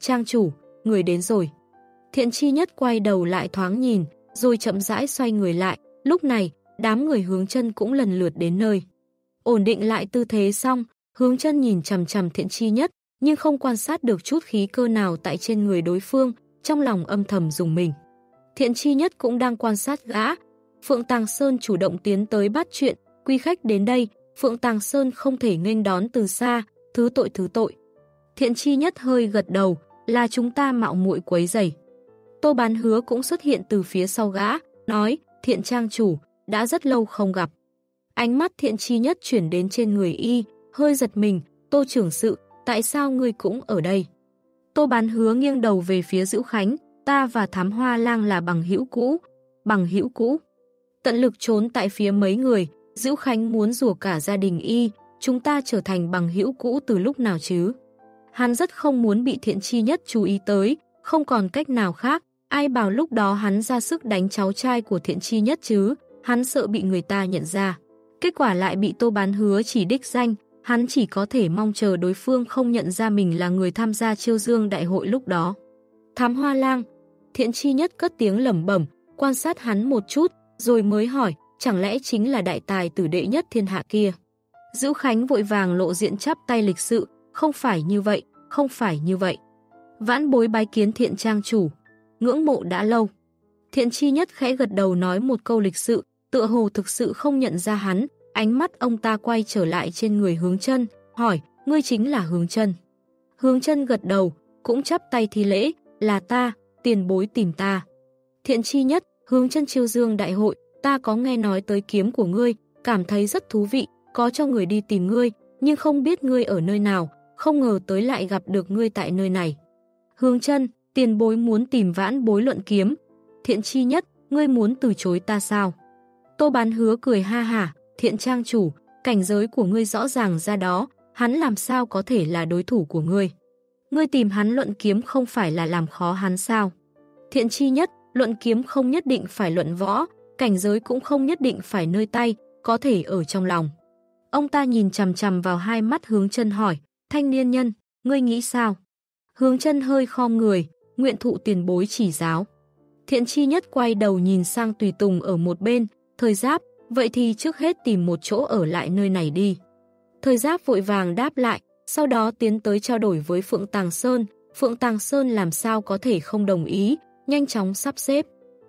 Trang chủ, người đến rồi. Thiện Chi Nhất quay đầu lại thoáng nhìn, rồi chậm rãi xoay người lại. Lúc này, đám người Hướng Chân cũng lần lượt đến nơi. Ổn định lại tư thế xong, Hướng Chân nhìn chằm chằm Thiện Chi Nhất, nhưng không quan sát được chút khí cơ nào tại trên người đối phương, trong lòng âm thầm rùng mình. Thiện Chi Nhất cũng đang quan sát gã. Phượng Tàng Sơn chủ động tiến tới bắt chuyện, quý khách đến đây, Phượng Tàng Sơn không thể nghênh đón từ xa, thứ tội thứ tội. Thiện Chi Nhất hơi gật đầu, là chúng ta mạo muội quấy rầy. Tô Bán Hứa cũng xuất hiện từ phía sau gã, nói, Thiện trang chủ, đã rất lâu không gặp. Ánh mắt Thiện Chi Nhất chuyển đến trên người y, hơi giật mình, Tô trưởng sự, tại sao ngươi cũng ở đây? Tô Bán Hứa nghiêng đầu về phía Dữu Khánh, ta và Thám Hoa Lang là bằng hữu cũ. Bằng hữu cũ. Tận lực trốn tại phía mấy người, Dữu Khánh muốn rủa cả gia đình y, chúng ta trở thành bằng hữu cũ từ lúc nào chứ? Hắn rất không muốn bị Thiện Chi Nhất chú ý tới, không còn cách nào khác, ai bảo lúc đó hắn ra sức đánh cháu trai của Thiện Chi Nhất chứ, hắn sợ bị người ta nhận ra. Kết quả lại bị Tô Bán Hứa chỉ đích danh, hắn chỉ có thể mong chờ đối phương không nhận ra mình là người tham gia chiêu dương đại hội lúc đó. Thám Hoa Lang, Thiện Chi Nhất cất tiếng lẩm bẩm, quan sát hắn một chút, rồi mới hỏi, chẳng lẽ chính là đại tài tử đệ nhất thiên hạ kia? Dữu Khánh vội vàng lộ diện chắp tay lịch sự, không phải như vậy, không phải như vậy. Vãn bối bái kiến Thiện trang chủ, ngưỡng mộ đã lâu. Thiện Chi Nhất khẽ gật đầu nói một câu lịch sự, tựa hồ thực sự không nhận ra hắn, ánh mắt ông ta quay trở lại trên người Hướng Chân, hỏi, ngươi chính là Hướng Chân. Hướng Chân gật đầu, cũng chắp tay thi lễ, là ta, tiền bối tìm ta. Thiện Chi Nhất, Hướng Chân chiêu dương đại hội, ta có nghe nói tới kiếm của ngươi, cảm thấy rất thú vị, có cho người đi tìm ngươi, nhưng không biết ngươi ở nơi nào, không ngờ tới lại gặp được ngươi tại nơi này. Hướng Chân, tiền bối muốn tìm vãn bối luận kiếm. Thiện Chi Nhất, ngươi muốn từ chối ta sao? Tô Bán Hứa cười ha hả, Thiện trang chủ, cảnh giới của ngươi rõ ràng ra đó, hắn làm sao có thể là đối thủ của ngươi? Ngươi tìm hắn luận kiếm không phải là làm khó hắn sao? Thiện Chi Nhất, luận kiếm không nhất định phải luận võ, cảnh giới cũng không nhất định phải nơi tay, có thể ở trong lòng. Ông ta nhìn chằm chằm vào hai mắt Hướng Chân hỏi, thanh niên nhân, ngươi nghĩ sao? Hướng Chân hơi khom người, nguyện thụ tiền bối chỉ giáo. Thiện Chi Nhất quay đầu nhìn sang tùy tùng ở một bên, Thời Giáp, vậy thì trước hết tìm một chỗ ở lại nơi này đi. Thời Giáp vội vàng đáp lại, sau đó tiến tới trao đổi với Phượng Tàng Sơn. Phượng Tàng Sơn làm sao có thể không đồng ý, nhanh chóng sắp xếp.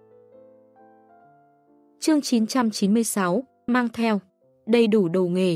Chương chín trăm chín mươi sáu, mang theo, đầy đủ đồ nghề.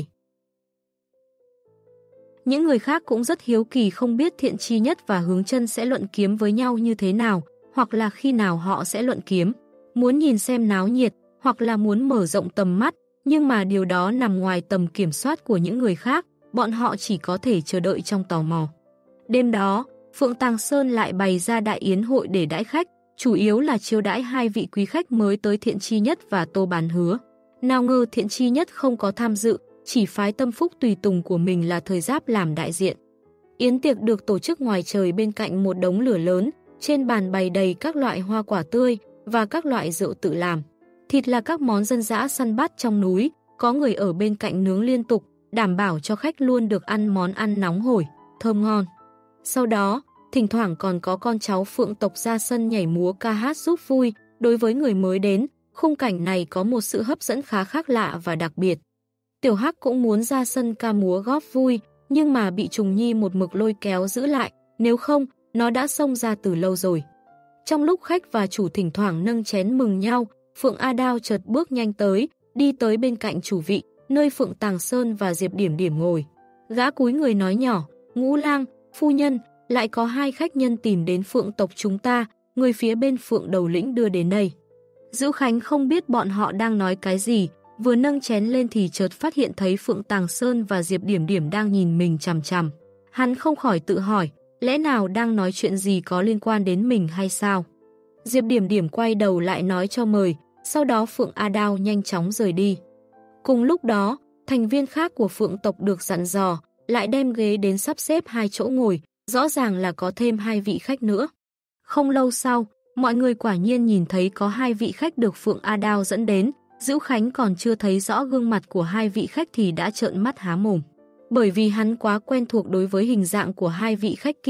Những người khác cũng rất hiếu kỳ không biết Thiện Chi Nhất và Hướng Chân sẽ luận kiếm với nhau như thế nào, hoặc là khi nào họ sẽ luận kiếm. Muốn nhìn xem náo nhiệt, hoặc là muốn mở rộng tầm mắt, nhưng mà điều đó nằm ngoài tầm kiểm soát của những người khác, bọn họ chỉ có thể chờ đợi trong tò mò. Đêm đó, Phượng Tàng Sơn lại bày ra đại yến hội để đãi khách, chủ yếu là chiêu đãi hai vị quý khách mới tới Thiện Chi Nhất và Tô Bán Hứa. Nào ngờ Thiện Chi Nhất không có tham dự, chỉ phái tâm phúc tùy tùng của mình là Thời Giáp làm đại diện. Yến tiệc được tổ chức ngoài trời bên cạnh một đống lửa lớn, trên bàn bày đầy các loại hoa quả tươi và các loại rượu tự làm. Thịt là các món dân dã săn bắt trong núi, có người ở bên cạnh nướng liên tục, đảm bảo cho khách luôn được ăn món ăn nóng hổi, thơm ngon. Sau đó, thỉnh thoảng còn có con cháu Phượng tộc ra sân nhảy múa ca hát giúp vui, đối với người mới đến, khung cảnh này có một sự hấp dẫn khá khác lạ và đặc biệt. Tiểu Hắc cũng muốn ra sân ca múa góp vui, nhưng mà bị Trùng Nhi một mực lôi kéo giữ lại, nếu không, nó đã xông ra từ lâu rồi. Trong lúc khách và chủ thỉnh thoảng nâng chén mừng nhau, Phượng A Đao chợt bước nhanh tới, đi tới bên cạnh chủ vị, nơi Phượng Tàng Sơn và Diệp Điểm Điểm ngồi. Gã cúi người nói nhỏ, Ngũ Lang, phu nhân, lại có hai khách nhân tìm đến Phượng tộc chúng ta, người phía bên Phượng đầu lĩnh đưa đến đây. Dữu Khánh không biết bọn họ đang nói cái gì, vừa nâng chén lên thì chợt phát hiện thấy Phượng Tàng Sơn và Diệp Điểm Điểm đang nhìn mình chằm chằm. Hắn không khỏi tự hỏi, lẽ nào đang nói chuyện gì có liên quan đến mình hay sao? Diệp Điểm Điểm quay đầu lại nói cho mời, sau đó Phượng A Đao nhanh chóng rời đi. Cùng lúc đó, thành viên khác của Phượng tộc được dặn dò, lại đem ghế đến sắp xếp hai chỗ ngồi, rõ ràng là có thêm hai vị khách nữa. Không lâu sau, mọi người quả nhiên nhìn thấy có hai vị khách được Phượng A Đao dẫn đến, Dữu Khánh còn chưa thấy rõ gương mặt của hai vị khách thì đã trợn mắt há mồm. Bởi vì hắn quá quen thuộc đối với hình dạng của hai vị khách kia,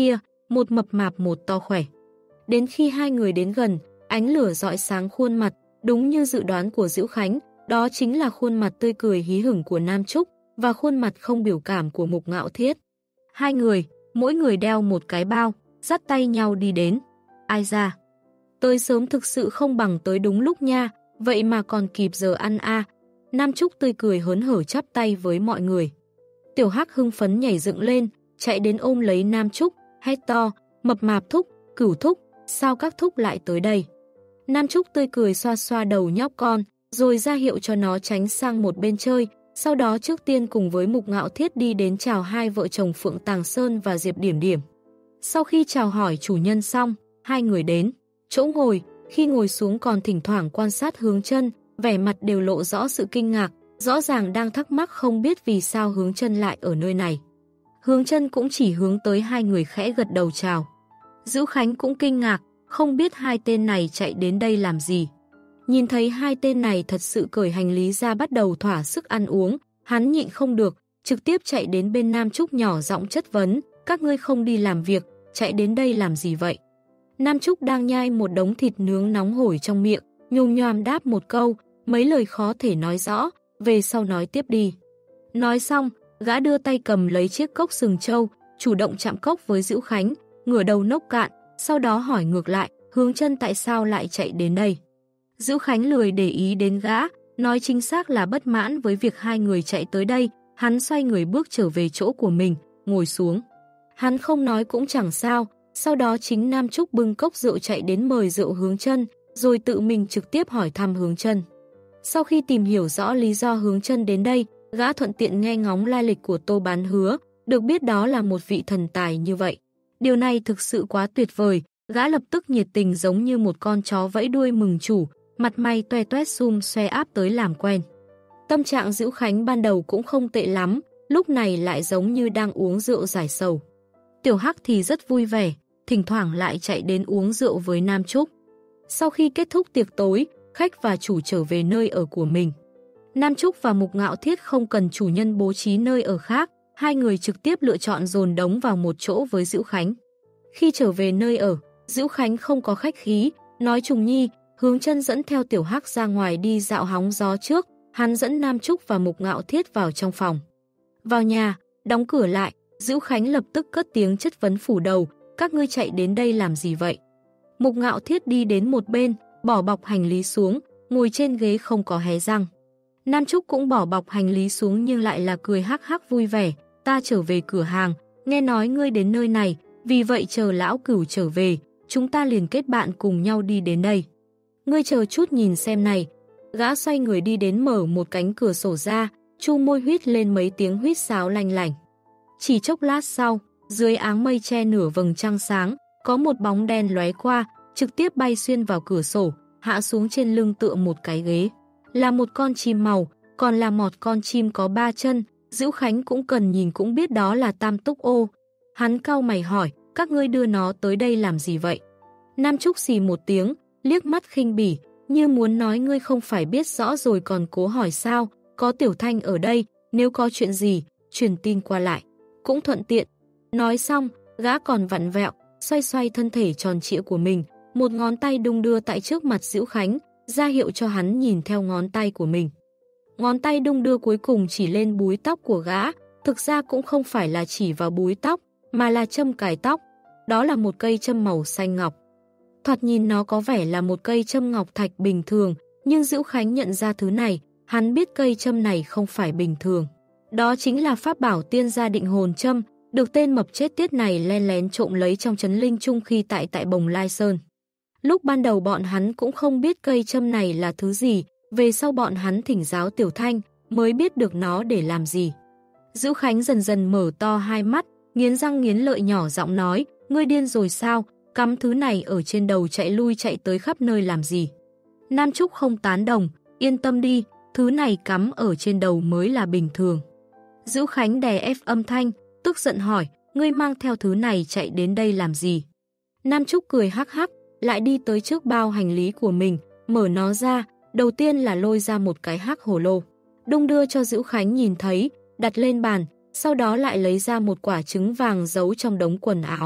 một mập mạp một to khỏe. Đến khi hai người đến gần, ánh lửa rọi sáng khuôn mặt, đúng như dự đoán của Dữu Khánh, đó chính là khuôn mặt tươi cười hí hửng của Nam Trúc và khuôn mặt không biểu cảm của Mục Ngạo Thiết. Hai người, mỗi người đeo một cái bao, dắt tay nhau đi đến. Ai ra? Tới sớm thực sự không bằng tới đúng lúc nha, vậy mà còn kịp giờ ăn a. À. Nam Trúc tươi cười hớn hở chắp tay với mọi người. Tiểu Hắc hưng phấn nhảy dựng lên, chạy đến ôm lấy Nam Trúc, hét to, mập mạp thúc, Cửu thúc, sao các thúc lại tới đây? Nam Trúc tươi cười xoa xoa đầu nhóc con, rồi ra hiệu cho nó tránh sang một bên chơi, sau đó trước tiên cùng với Mục Ngạo Thiết đi đến chào hai vợ chồng Phượng Tàng Sơn và Diệp Điểm Điểm. Sau khi chào hỏi chủ nhân xong, hai người đến chỗ ngồi, khi ngồi xuống còn thỉnh thoảng quan sát Hướng Chân, vẻ mặt đều lộ rõ sự kinh ngạc, rõ ràng đang thắc mắc không biết vì sao Hướng Chân lại ở nơi này. Hướng Chân cũng chỉ hướng tới hai người khẽ gật đầu chào. Dữu Khánh cũng kinh ngạc, không biết hai tên này chạy đến đây làm gì. Nhìn thấy hai tên này thật sự cởi hành lý ra bắt đầu thỏa sức ăn uống, hắn nhịn không được, trực tiếp chạy đến bên Nam Trúc nhỏ giọng chất vấn, các ngươi không đi làm việc, chạy đến đây làm gì vậy? Nam Trúc đang nhai một đống thịt nướng nóng hổi trong miệng, nhồm nhoàm đáp một câu, mấy lời khó thể nói rõ, về sau nói tiếp đi. Nói xong, gã đưa tay cầm lấy chiếc cốc sừng trâu, chủ động chạm cốc với Dữu Khánh, ngửa đầu nốc cạn, sau đó hỏi ngược lại, Hướng Chân tại sao lại chạy đến đây? Dữu Khánh lười để ý đến gã, nói chính xác là bất mãn với việc hai người chạy tới đây, hắn xoay người bước trở về chỗ của mình, ngồi xuống. Hắn không nói cũng chẳng sao, sau đó chính Nam Trúc bưng cốc rượu chạy đến mời rượu Hướng Chân, rồi tự mình trực tiếp hỏi thăm Hướng Chân. Sau khi tìm hiểu rõ lý do Hướng Chân đến đây, gã thuận tiện nghe ngóng lai lịch của Tô Bán Hứa, được biết đó là một vị thần tài như vậy. Điều này thực sự quá tuyệt vời, gã lập tức nhiệt tình giống như một con chó vẫy đuôi mừng chủ, mặt mày toe toét xum xoe áp tới làm quen. Tâm trạng Dữu Khánh ban đầu cũng không tệ lắm, lúc này lại giống như đang uống rượu giải sầu. Tiểu Hắc thì rất vui vẻ, thỉnh thoảng lại chạy đến uống rượu với Nam Trúc. Sau khi kết thúc tiệc tối, khách và chủ trở về nơi ở của mình. Nam Trúc và Mục Ngạo Thiết không cần chủ nhân bố trí nơi ở khác, hai người trực tiếp lựa chọn dồn đống vào một chỗ với Dữu Khánh. Khi trở về nơi ở, Dữu Khánh không có khách khí, nói Trùng Nhi, Hướng Chân dẫn theo Tiểu Hắc ra ngoài đi dạo hóng gió trước, hắn dẫn Nam Trúc và Mục Ngạo Thiết vào trong phòng. Vào nhà, đóng cửa lại, Dữu Khánh lập tức cất tiếng chất vấn phủ đầu, các ngươi chạy đến đây làm gì vậy? Mục Ngạo Thiết đi đến một bên, bỏ bọc hành lý xuống, ngồi trên ghế không có hé răng. Nam Trúc cũng bỏ bọc hành lý xuống nhưng lại là cười hắc hắc vui vẻ, ta trở về cửa hàng, nghe nói ngươi đến nơi này, vì vậy chờ lão Cửu trở về, chúng ta liền kết bạn cùng nhau đi đến đây. Ngươi chờ chút nhìn xem này. Gã xoay người đi đến mở một cánh cửa sổ ra, chu môi huýt lên mấy tiếng huýt sáo lanh lảnh. Chỉ chốc lát sau, dưới áng mây che nửa vầng trăng sáng, có một bóng đen lóe qua, trực tiếp bay xuyên vào cửa sổ, hạ xuống trên lưng tựa một cái ghế. Là một con chim màu, còn là một con chim có ba chân, Dữu Khánh cũng cần nhìn cũng biết đó là Tam Túc Ô. Hắn cau mày hỏi, các ngươi đưa nó tới đây làm gì vậy? Nam Trúc xì một tiếng, liếc mắt khinh bỉ, như muốn nói ngươi không phải biết rõ rồi còn cố hỏi sao, có Tiểu Thanh ở đây, nếu có chuyện gì, truyền tin qua lại, cũng thuận tiện. Nói xong, gã còn vặn vẹo, xoay xoay thân thể tròn trịa của mình, một ngón tay đung đưa tại trước mặt Dữu Khánh, ra hiệu cho hắn nhìn theo ngón tay của mình. Ngón tay đung đưa cuối cùng chỉ lên búi tóc của gã, thực ra cũng không phải là chỉ vào búi tóc, mà là châm cài tóc. Đó là một cây châm màu xanh ngọc. Thoạt nhìn nó có vẻ là một cây châm ngọc thạch bình thường, nhưng Dữu Khánh nhận ra thứ này, hắn biết cây châm này không phải bình thường. Đó chính là pháp bảo tiên gia định hồn châm, được tên mập chết tiết này len lén trộm lấy trong trấn Linh Trung khi tại tại Bồng Lai Sơn. Lúc ban đầu bọn hắn cũng không biết cây châm này là thứ gì, về sau bọn hắn thỉnh giáo Tiểu Thanh mới biết được nó để làm gì. Dữu Khánh dần dần mở to hai mắt, nghiến răng nghiến lợi nhỏ giọng nói, ngươi điên rồi sao, cắm thứ này ở trên đầu chạy lui chạy tới khắp nơi làm gì? Nam Trúc không tán đồng, yên tâm đi, thứ này cắm ở trên đầu mới là bình thường. Dữu Khánh đè ép âm thanh, tức giận hỏi, ngươi mang theo thứ này chạy đến đây làm gì? Nam Trúc cười hắc hắc, lại đi tới trước bao hành lý của mình, mở nó ra, đầu tiên là lôi ra một cái hắc hồ lô, đung đưa cho Dữu Khánh nhìn thấy, đặt lên bàn, sau đó lại lấy ra một quả trứng vàng giấu trong đống quần áo.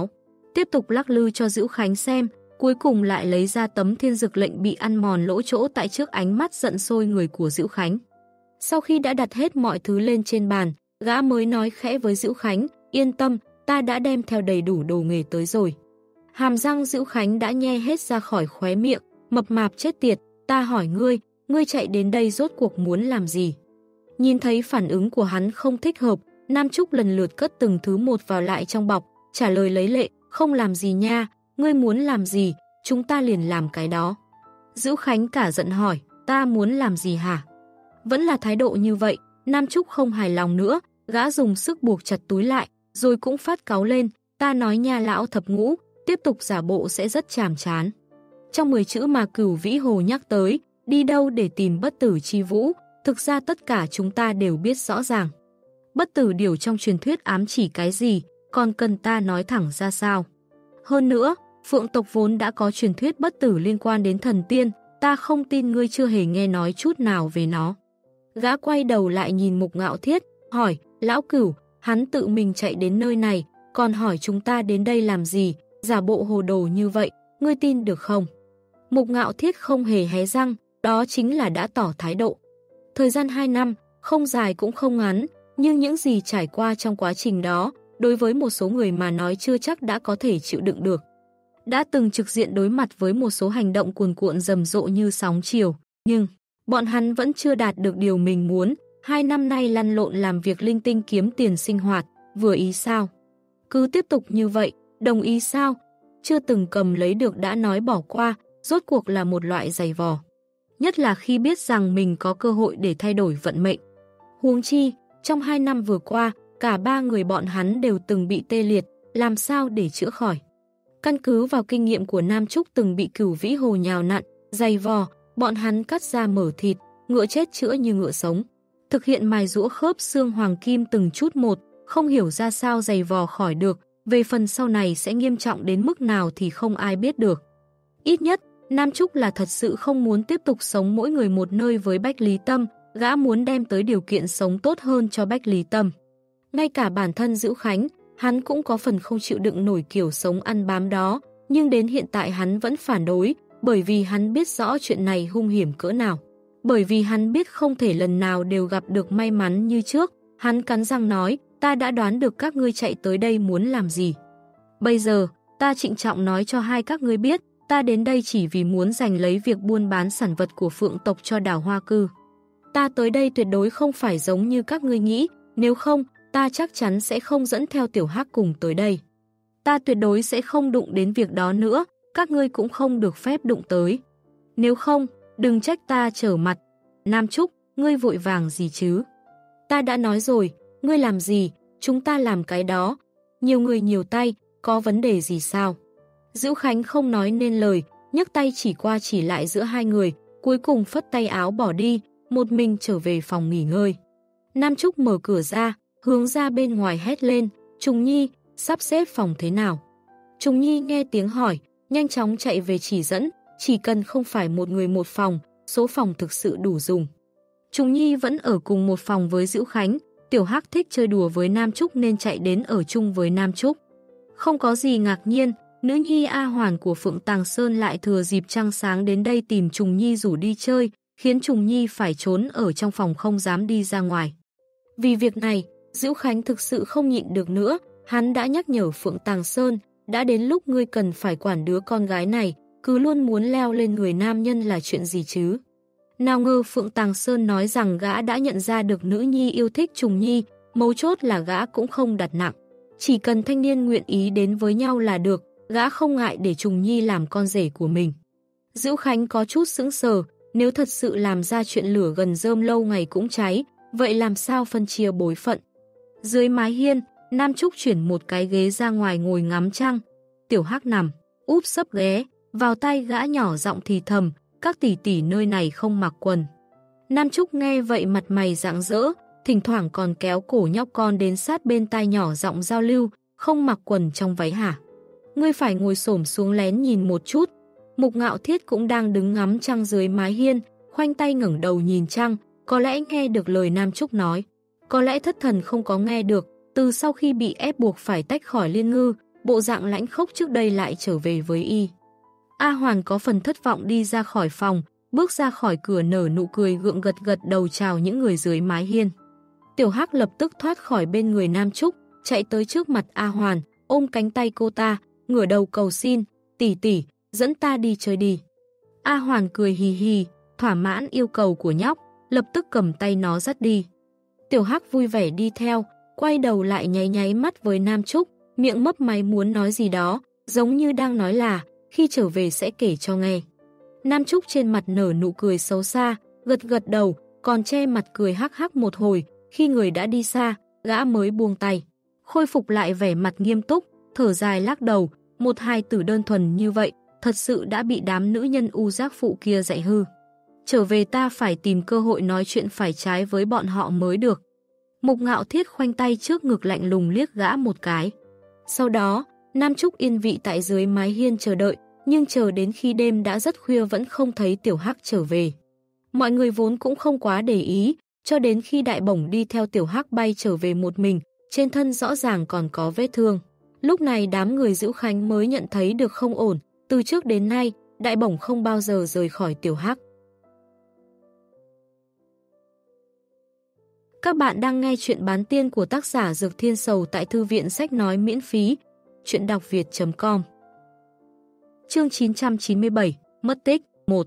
tiếp tục lắc lư cho Dữu Khánh xem, cuối cùng lại lấy ra tấm thiên dực lệnh bị ăn mòn lỗ chỗ tại trước ánh mắt giận sôi người của Dữu Khánh. Sau khi đã đặt hết mọi thứ lên trên bàn, gã mới nói khẽ với Dữu Khánh, yên tâm, ta đã đem theo đầy đủ đồ nghề tới rồi. Hàm răng Dữu Khánh đã nhe hết ra khỏi khóe miệng, mập mạp chết tiệt, ta hỏi ngươi, ngươi chạy đến đây rốt cuộc muốn làm gì? Nhìn thấy phản ứng của hắn không thích hợp, Nam Trúc lần lượt cất từng thứ một vào lại trong bọc, trả lời lấy lệ, không làm gì nha, ngươi muốn làm gì, chúng ta liền làm cái đó. Dữu Khánh cả giận hỏi, ta muốn làm gì hả? Vẫn là thái độ như vậy, Nam Trúc không hài lòng nữa, gã dùng sức buộc chặt túi lại, rồi cũng phát cáu lên, ta nói nha lão thập ngũ, tiếp tục giả bộ sẽ rất chàm chán. Trong mười chữ mà Cửu Vĩ Hồ nhắc tới, đi đâu để tìm bất tử chi vũ, thực ra tất cả chúng ta đều biết rõ ràng. Bất tử điều trong truyền thuyết ám chỉ cái gì, còn cần ta nói thẳng ra sao? Hơn nữa, Phượng tộc vốn đã có truyền thuyết bất tử liên quan đến thần tiên, ta không tin ngươi chưa hề nghe nói chút nào về nó. Gã quay đầu lại nhìn Mục Ngạo Thiết, hỏi, lão Cửu, hắn tự mình chạy đến nơi này, còn hỏi chúng ta đến đây làm gì, giả bộ hồ đồ như vậy, ngươi tin được không? Mục Ngạo Thiết không hề hé răng, đó chính là đã tỏ thái độ. Thời gian hai năm, không dài cũng không ngắn, nhưng những gì trải qua trong quá trình đó, đối với một số người mà nói chưa chắc đã có thể chịu đựng được. Đã từng trực diện đối mặt với một số hành động cuồn cuộn rầm rộ như sóng chiều, nhưng bọn hắn vẫn chưa đạt được điều mình muốn, hai năm nay lăn lộn làm việc linh tinh kiếm tiền sinh hoạt, vừa ý sao? Cứ tiếp tục như vậy, đồng ý sao? Chưa từng cầm lấy được đã nói bỏ qua, rốt cuộc là một loại giày vò. Nhất là khi biết rằng mình có cơ hội để thay đổi vận mệnh. Huống chi, trong hai năm vừa qua, cả ba người bọn hắn đều từng bị tê liệt, làm sao để chữa khỏi. Căn cứ vào kinh nghiệm của Nam Trúc từng bị Cửu Vĩ Hồ nhào nặn, giày vò, bọn hắn cắt ra mở thịt, ngựa chết chữa như ngựa sống. Thực hiện mài giũa khớp xương hoàng kim từng chút một, không hiểu ra sao giày vò khỏi được, về phần sau này sẽ nghiêm trọng đến mức nào thì không ai biết được. Ít nhất, Nam Trúc là thật sự không muốn tiếp tục sống mỗi người một nơi với Bách Lý Tâm, gã muốn đem tới điều kiện sống tốt hơn cho Bách Lý Tâm. Ngay cả bản thân Dữu Khánh, hắn cũng có phần không chịu đựng nổi kiểu sống ăn bám đó, nhưng đến hiện tại hắn vẫn phản đối, bởi vì hắn biết rõ chuyện này hung hiểm cỡ nào. Bởi vì hắn biết không thể lần nào đều gặp được may mắn như trước, hắn cắn răng nói, ta đã đoán được các ngươi chạy tới đây muốn làm gì. Bây giờ, ta trịnh trọng nói cho hai các ngươi biết, ta đến đây chỉ vì muốn giành lấy việc buôn bán sản vật của Phượng tộc cho đảo Hoa Cư. Ta tới đây tuyệt đối không phải giống như các ngươi nghĩ, nếu không, ta chắc chắn sẽ không dẫn theo Tiểu Hắc cùng tới đây. Ta tuyệt đối sẽ không đụng đến việc đó nữa, các ngươi cũng không được phép đụng tới. Nếu không, đừng trách ta trở mặt. Nam Trúc, ngươi vội vàng gì chứ? Ta đã nói rồi, ngươi làm gì, chúng ta làm cái đó. Nhiều người nhiều tay, có vấn đề gì sao? Dữu Khánh không nói nên lời, nhấc tay chỉ qua chỉ lại giữa hai người, cuối cùng phất tay áo bỏ đi, một mình trở về phòng nghỉ ngơi. Nam Trúc mở cửa ra, hướng ra bên ngoài hét lên, Trùng Nhi, sắp xếp phòng thế nào? Trùng Nhi nghe tiếng hỏi, nhanh chóng chạy về chỉ dẫn, chỉ cần không phải một người một phòng, số phòng thực sự đủ dùng. Trùng Nhi vẫn ở cùng một phòng với Dữu Khánh, Tiểu Hắc thích chơi đùa với Nam Trúc nên chạy đến ở chung với Nam Trúc. Không có gì ngạc nhiên, nữ nhi A Hoàn của Phượng Tàng Sơn lại thừa dịp trăng sáng đến đây tìm Trùng Nhi rủ đi chơi, khiến Trùng Nhi phải trốn ở trong phòng không dám đi ra ngoài. Vì việc này, Dữu Khánh thực sự không nhịn được nữa, hắn đã nhắc nhở Phượng Tàng Sơn, đã đến lúc ngươi cần phải quản đứa con gái này, cứ luôn muốn leo lên người nam nhân là chuyện gì chứ. Nào ngờ Phượng Tàng Sơn nói rằng gã đã nhận ra được nữ nhi yêu thích Trùng Nhi, mấu chốt là gã cũng không đặt nặng. Chỉ cần thanh niên nguyện ý đến với nhau là được, gã không ngại để Trùng Nhi làm con rể của mình. Dữu Khánh có chút sững sờ, nếu thật sự làm ra chuyện lửa gần rơm lâu ngày cũng cháy, vậy làm sao phân chia bối phận? Dưới mái hiên, Nam Trúc chuyển một cái ghế ra ngoài ngồi ngắm trăng. Tiểu Hắc nằm, úp sấp ghé, vào tay gã nhỏ giọng thì thầm, các tỷ tỷ nơi này không mặc quần. Nam Trúc nghe vậy mặt mày rạng rỡ, thỉnh thoảng còn kéo cổ nhóc con đến sát bên tai nhỏ giọng giao lưu, không mặc quần trong váy hả? Ngươi phải ngồi xổm xuống lén nhìn một chút. Mục Ngạo Thiết cũng đang đứng ngắm trăng dưới mái hiên, khoanh tay ngẩng đầu nhìn trăng, có lẽ nghe được lời Nam Trúc nói. Có lẽ thất thần không có nghe được, từ sau khi bị ép buộc phải tách khỏi Liên Ngư, bộ dạng lãnh khốc trước đây lại trở về với y. A Hoàn có phần thất vọng đi ra khỏi phòng, bước ra khỏi cửa nở nụ cười gượng gật gật đầu chào những người dưới mái hiên. Tiểu Hắc lập tức thoát khỏi bên người Nam Trúc, chạy tới trước mặt A Hoàn, ôm cánh tay cô ta, ngửa đầu cầu xin, tỷ tỷ, dẫn ta đi chơi đi. A Hoàn cười hì hì, thỏa mãn yêu cầu của nhóc, lập tức cầm tay nó dắt đi. Tiểu Hắc vui vẻ đi theo, quay đầu lại nháy nháy mắt với Nam Trúc, miệng mấp máy muốn nói gì đó, giống như đang nói là, khi trở về sẽ kể cho nghe. Nam Trúc trên mặt nở nụ cười xấu xa, gật gật đầu, còn che mặt cười hắc hắc một hồi, khi người đã đi xa, gã mới buông tay. Khôi phục lại vẻ mặt nghiêm túc, thở dài lắc đầu, một hài tử đơn thuần như vậy, thật sự đã bị đám nữ nhân u giác phụ kia dạy hư. Trở về ta phải tìm cơ hội nói chuyện phải trái với bọn họ mới được. Mục Ngạo Thiết khoanh tay trước ngực lạnh lùng liếc gã một cái. Sau đó, Nam Trúc yên vị tại dưới mái hiên chờ đợi, nhưng chờ đến khi đêm đã rất khuya vẫn không thấy Tiểu Hắc trở về. Mọi người vốn cũng không quá để ý, cho đến khi Đại Bổng đi theo Tiểu Hắc bay trở về một mình, trên thân rõ ràng còn có vết thương. Lúc này đám người giữ Khánh mới nhận thấy được không ổn, từ trước đến nay, Đại Bổng không bao giờ rời khỏi Tiểu Hắc. Các bạn đang nghe chuyện bán tiên của tác giả Dược Thiên Sầu tại Thư viện Sách Nói miễn phí, chuyện đọc việt chấm com. Chương chín trăm chín mươi bảy, Mất tích, một.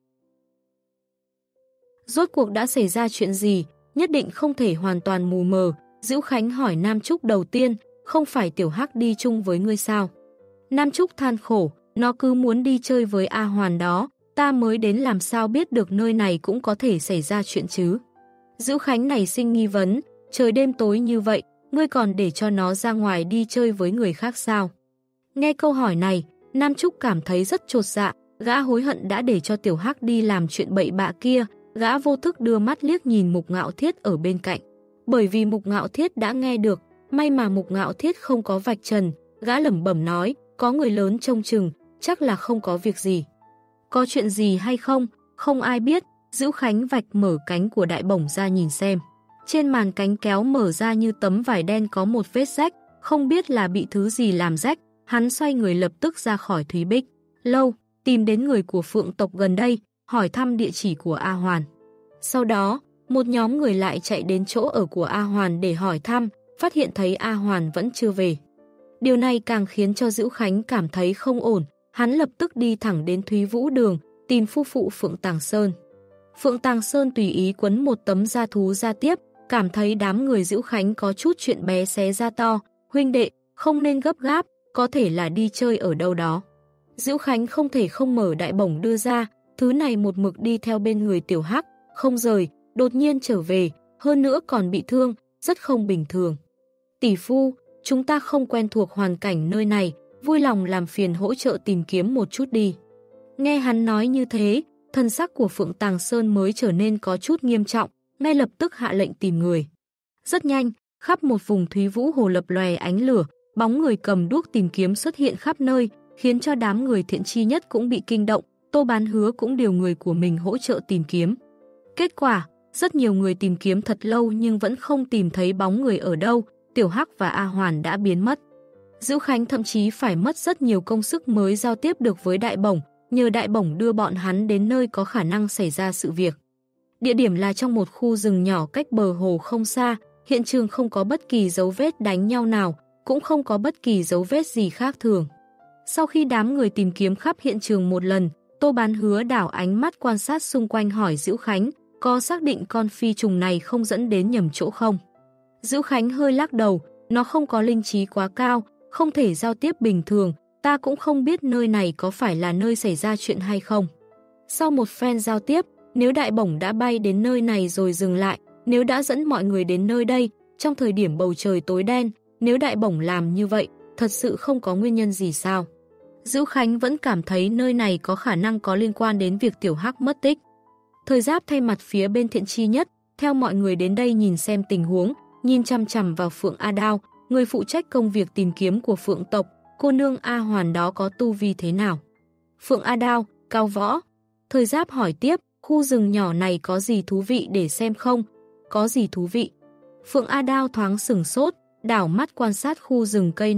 Rốt cuộc đã xảy ra chuyện gì, nhất định không thể hoàn toàn mù mờ, Dữu Khánh hỏi Nam Trúc đầu tiên, không phải Tiểu Hắc đi chung với ngươi sao? Nam Trúc than khổ, nó cứ muốn đi chơi với A Hoàn đó, ta mới đến làm sao biết được nơi này cũng có thể xảy ra chuyện chứ. Dữu Khánh nảy sinh nghi vấn, trời đêm tối như vậy, ngươi còn để cho nó ra ngoài đi chơi với người khác sao? Nghe câu hỏi này, Nam Trúc cảm thấy rất chột dạ, gã hối hận đã để cho Tiểu Hắc đi làm chuyện bậy bạ kia, gã vô thức đưa mắt liếc nhìn Mục Ngạo Thiết ở bên cạnh. Bởi vì Mục Ngạo Thiết đã nghe được, may mà Mục Ngạo Thiết không có vạch trần, gã lẩm bẩm nói, có người lớn trông chừng, chắc là không có việc gì. Có chuyện gì hay không, không ai biết. Dữu Khánh vạch mở cánh của Đại Bổng ra nhìn xem. Trên màn cánh kéo mở ra như tấm vải đen có một vết rách, không biết là bị thứ gì làm rách, hắn xoay người lập tức ra khỏi Thúy Bích. Lâu, tìm đến người của Phượng tộc gần đây, hỏi thăm địa chỉ của A Hoàn. Sau đó, một nhóm người lại chạy đến chỗ ở của A Hoàn để hỏi thăm, phát hiện thấy A Hoàn vẫn chưa về. Điều này càng khiến cho Dữu Khánh cảm thấy không ổn, hắn lập tức đi thẳng đến Thúy Vũ Đường, tìm phu phụ Phượng Tàng Sơn. Phượng Tàng Sơn tùy ý quấn một tấm da thú ra tiếp, cảm thấy đám người Dữu Khánh có chút chuyện bé xé ra to, huynh đệ, không nên gấp gáp, có thể là đi chơi ở đâu đó. Dữu Khánh không thể không mở Đại Bổng đưa ra, thứ này một mực đi theo bên người Tiểu Hắc, không rời, đột nhiên trở về, hơn nữa còn bị thương, rất không bình thường. Tỷ phu, chúng ta không quen thuộc hoàn cảnh nơi này, vui lòng làm phiền hỗ trợ tìm kiếm một chút đi. Nghe hắn nói như thế, thân sắc của Phượng Tàng Sơn mới trở nên có chút nghiêm trọng, ngay lập tức hạ lệnh tìm người. Rất nhanh, khắp một vùng Thúy Vũ Hồ lập lòe ánh lửa, bóng người cầm đuốc tìm kiếm xuất hiện khắp nơi, khiến cho đám người thiện chi nhất cũng bị kinh động, Tô Bán Hứa cũng điều người của mình hỗ trợ tìm kiếm. Kết quả, rất nhiều người tìm kiếm thật lâu nhưng vẫn không tìm thấy bóng người ở đâu, Tiểu Hắc và A Hoàn đã biến mất. Dữu Khánh thậm chí phải mất rất nhiều công sức mới giao tiếp được với Đại Bổng, nhờ Đại Bổng đưa bọn hắn đến nơi có khả năng xảy ra sự việc. Địa điểm là trong một khu rừng nhỏ cách bờ hồ không xa, hiện trường không có bất kỳ dấu vết đánh nhau nào, cũng không có bất kỳ dấu vết gì khác thường. Sau khi đám người tìm kiếm khắp hiện trường một lần, Tô Bán Hứa đảo ánh mắt quan sát xung quanh hỏi Dữu Khánh, có xác định con phi trùng này không dẫn đến nhầm chỗ không? Dữu Khánh hơi lắc đầu, nó không có linh trí quá cao, không thể giao tiếp bình thường, ta cũng không biết nơi này có phải là nơi xảy ra chuyện hay không. Sau một phen giao tiếp, nếu Đại Bổng đã bay đến nơi này rồi dừng lại, nếu đã dẫn mọi người đến nơi đây, trong thời điểm bầu trời tối đen, nếu Đại Bổng làm như vậy, thật sự không có nguyên nhân gì sao? Dữu Khánh vẫn cảm thấy nơi này có khả năng có liên quan đến việc Tiểu Hắc mất tích. Thời Giáp thay mặt phía bên thiện chi nhất, theo mọi người đến đây nhìn xem tình huống, nhìn chăm chằm vào Phượng A Đao, người phụ trách công việc tìm kiếm của Phượng tộc, cô nương A Hoàn đó có tu vi thế nào? Phượng A Đao, cao võ. Thời Giáp hỏi tiếp, khu rừng nhỏ này có gì thú vị để xem không? Có gì thú vị? Phượng A Đao thoáng sửng sốt, đảo mắt quan sát khu rừng cây này,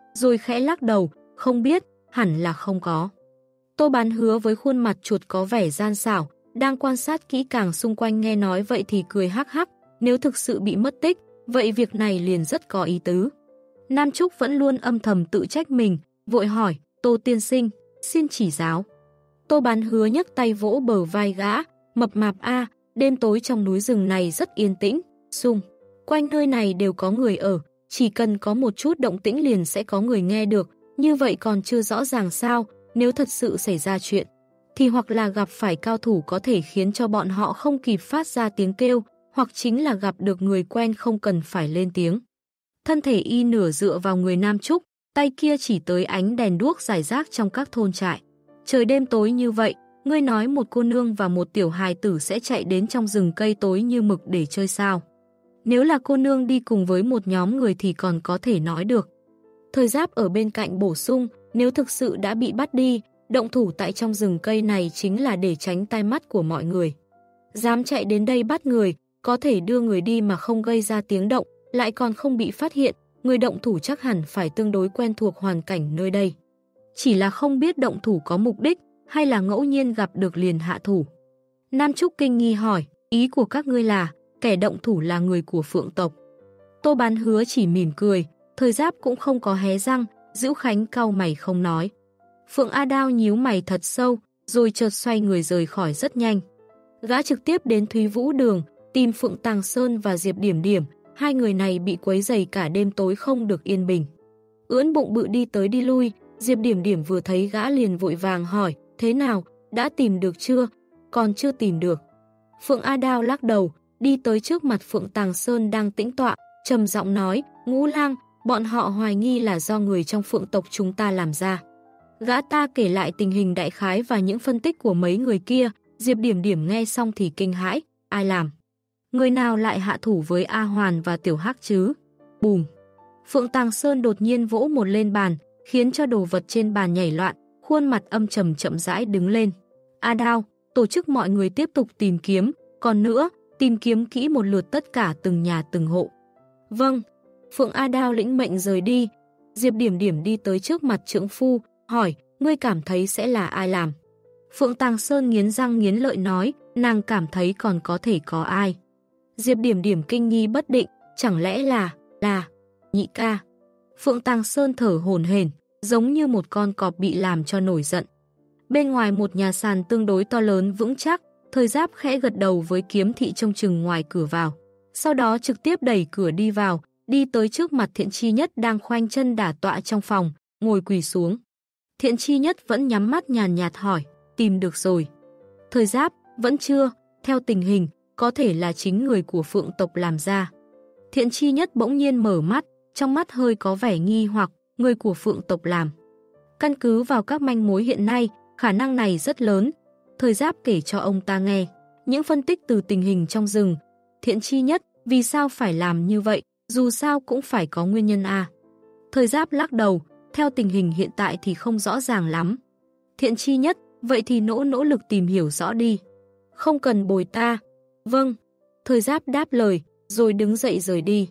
rồi khẽ lắc đầu, không biết, hẳn là không có. Tô Bán Hứa với khuôn mặt chuột có vẻ gian xảo, đang quan sát kỹ càng xung quanh nghe nói vậy thì cười hắc hắc, nếu thực sự bị mất tích, vậy việc này liền rất có ý tứ. Nam Trúc vẫn luôn âm thầm tự trách mình, vội hỏi, Tô tiên sinh, xin chỉ giáo. Tô Bán Hứa nhấc tay vỗ bờ vai gã, mập mạp a, đêm tối trong núi rừng này rất yên tĩnh, xung quanh nơi này đều có người ở, chỉ cần có một chút động tĩnh liền sẽ có người nghe được, như vậy còn chưa rõ ràng sao, nếu thật sự xảy ra chuyện, thì hoặc là gặp phải cao thủ có thể khiến cho bọn họ không kịp phát ra tiếng kêu, hoặc chính là gặp được người quen không cần phải lên tiếng. Thân thể y nửa dựa vào người Nam Trúc, tay kia chỉ tới ánh đèn đuốc rải rác trong các thôn trại. Trời đêm tối như vậy, ngươi nói một cô nương và một tiểu hài tử sẽ chạy đến trong rừng cây tối như mực để chơi sao? Nếu là cô nương đi cùng với một nhóm người thì còn có thể nói được. Thời Giáp ở bên cạnh bổ sung, nếu thực sự đã bị bắt đi, động thủ tại trong rừng cây này chính là để tránh tai mắt của mọi người. Dám chạy đến đây bắt người, có thể đưa người đi mà không gây ra tiếng động, lại còn không bị phát hiện, người động thủ chắc hẳn phải tương đối quen thuộc hoàn cảnh nơi đây. Chỉ là không biết động thủ có mục đích, hay là ngẫu nhiên gặp được liền hạ thủ. Nam Trúc kinh nghi hỏi, ý của các ngươi là, kẻ động thủ là người của Phượng tộc. Tô Bán Hứa chỉ mỉm cười, Thời Giáp cũng không có hé răng, Dữu Khánh cau mày không nói. Phượng A Đao nhíu mày thật sâu, rồi chợt xoay người rời khỏi rất nhanh. Gã trực tiếp đến Thúy Vũ Đường, tìm Phượng Tàng Sơn và Diệp Điểm Điểm, hai người này bị quấy rầy cả đêm tối không được yên bình. Ưỡn bụng bự đi tới đi lui, Diệp Điểm Điểm vừa thấy gã liền vội vàng hỏi, thế nào, đã tìm được chưa? Còn chưa tìm được. Phượng A Đao lắc đầu, đi tới trước mặt Phượng Tàng Sơn đang tĩnh tọa, trầm giọng nói, Ngũ Lang, bọn họ hoài nghi là do người trong Phượng tộc chúng ta làm ra. Gã ta kể lại tình hình đại khái và những phân tích của mấy người kia, Diệp Điểm Điểm nghe xong thì kinh hãi, ai làm? Người nào lại hạ thủ với A Hoàn và Tiểu Hắc chứ? Bùm! Phượng Tàng Sơn đột nhiên vỗ một lên bàn, khiến cho đồ vật trên bàn nhảy loạn, khuôn mặt âm trầm chậm rãi đứng lên. A Đao, tổ chức mọi người tiếp tục tìm kiếm, còn nữa, tìm kiếm kỹ một lượt tất cả từng nhà từng hộ. Vâng, Phượng A Đao lĩnh mệnh rời đi. Diệp Điểm Điểm đi tới trước mặt trượng phu, hỏi, ngươi cảm thấy sẽ là ai làm? Phượng Tàng Sơn nghiến răng nghiến lợi nói, nàng cảm thấy còn có thể có ai. Diệp Điểm Điểm kinh nghi bất định, chẳng lẽ là, là, nhị ca. Phượng Tàng Sơn thở hổn hển, giống như một con cọp bị làm cho nổi giận. Bên ngoài một nhà sàn tương đối to lớn vững chắc, Thời Giáp khẽ gật đầu với Kiếm Thị trông chừng ngoài cửa vào. Sau đó trực tiếp đẩy cửa đi vào, đi tới trước mặt Thiện Chi Nhất đang khoanh chân đả tọa trong phòng, ngồi quỳ xuống. Thiện Chi Nhất vẫn nhắm mắt nhàn nhạt hỏi, tìm được rồi. Thời Giáp, vẫn chưa, theo tình hình, có thể là chính người của Phượng tộc làm ra. Thiện Chi Nhất bỗng nhiên mở mắt, trong mắt hơi có vẻ nghi hoặc, người của Phượng tộc làm. Căn cứ vào các manh mối hiện nay, khả năng này rất lớn. Thời Giáp kể cho ông ta nghe những phân tích từ tình hình trong rừng. Thiện Chi Nhất, vì sao phải làm như vậy, dù sao cũng phải có nguyên nhân à. Thời Giáp lắc đầu, theo tình hình hiện tại thì không rõ ràng lắm. Thiện Chi Nhất, vậy thì nỗ nỗ lực tìm hiểu rõ đi. Không cần bồi ta. Vâng. Thời Giáp đáp lời, rồi đứng dậy rời đi.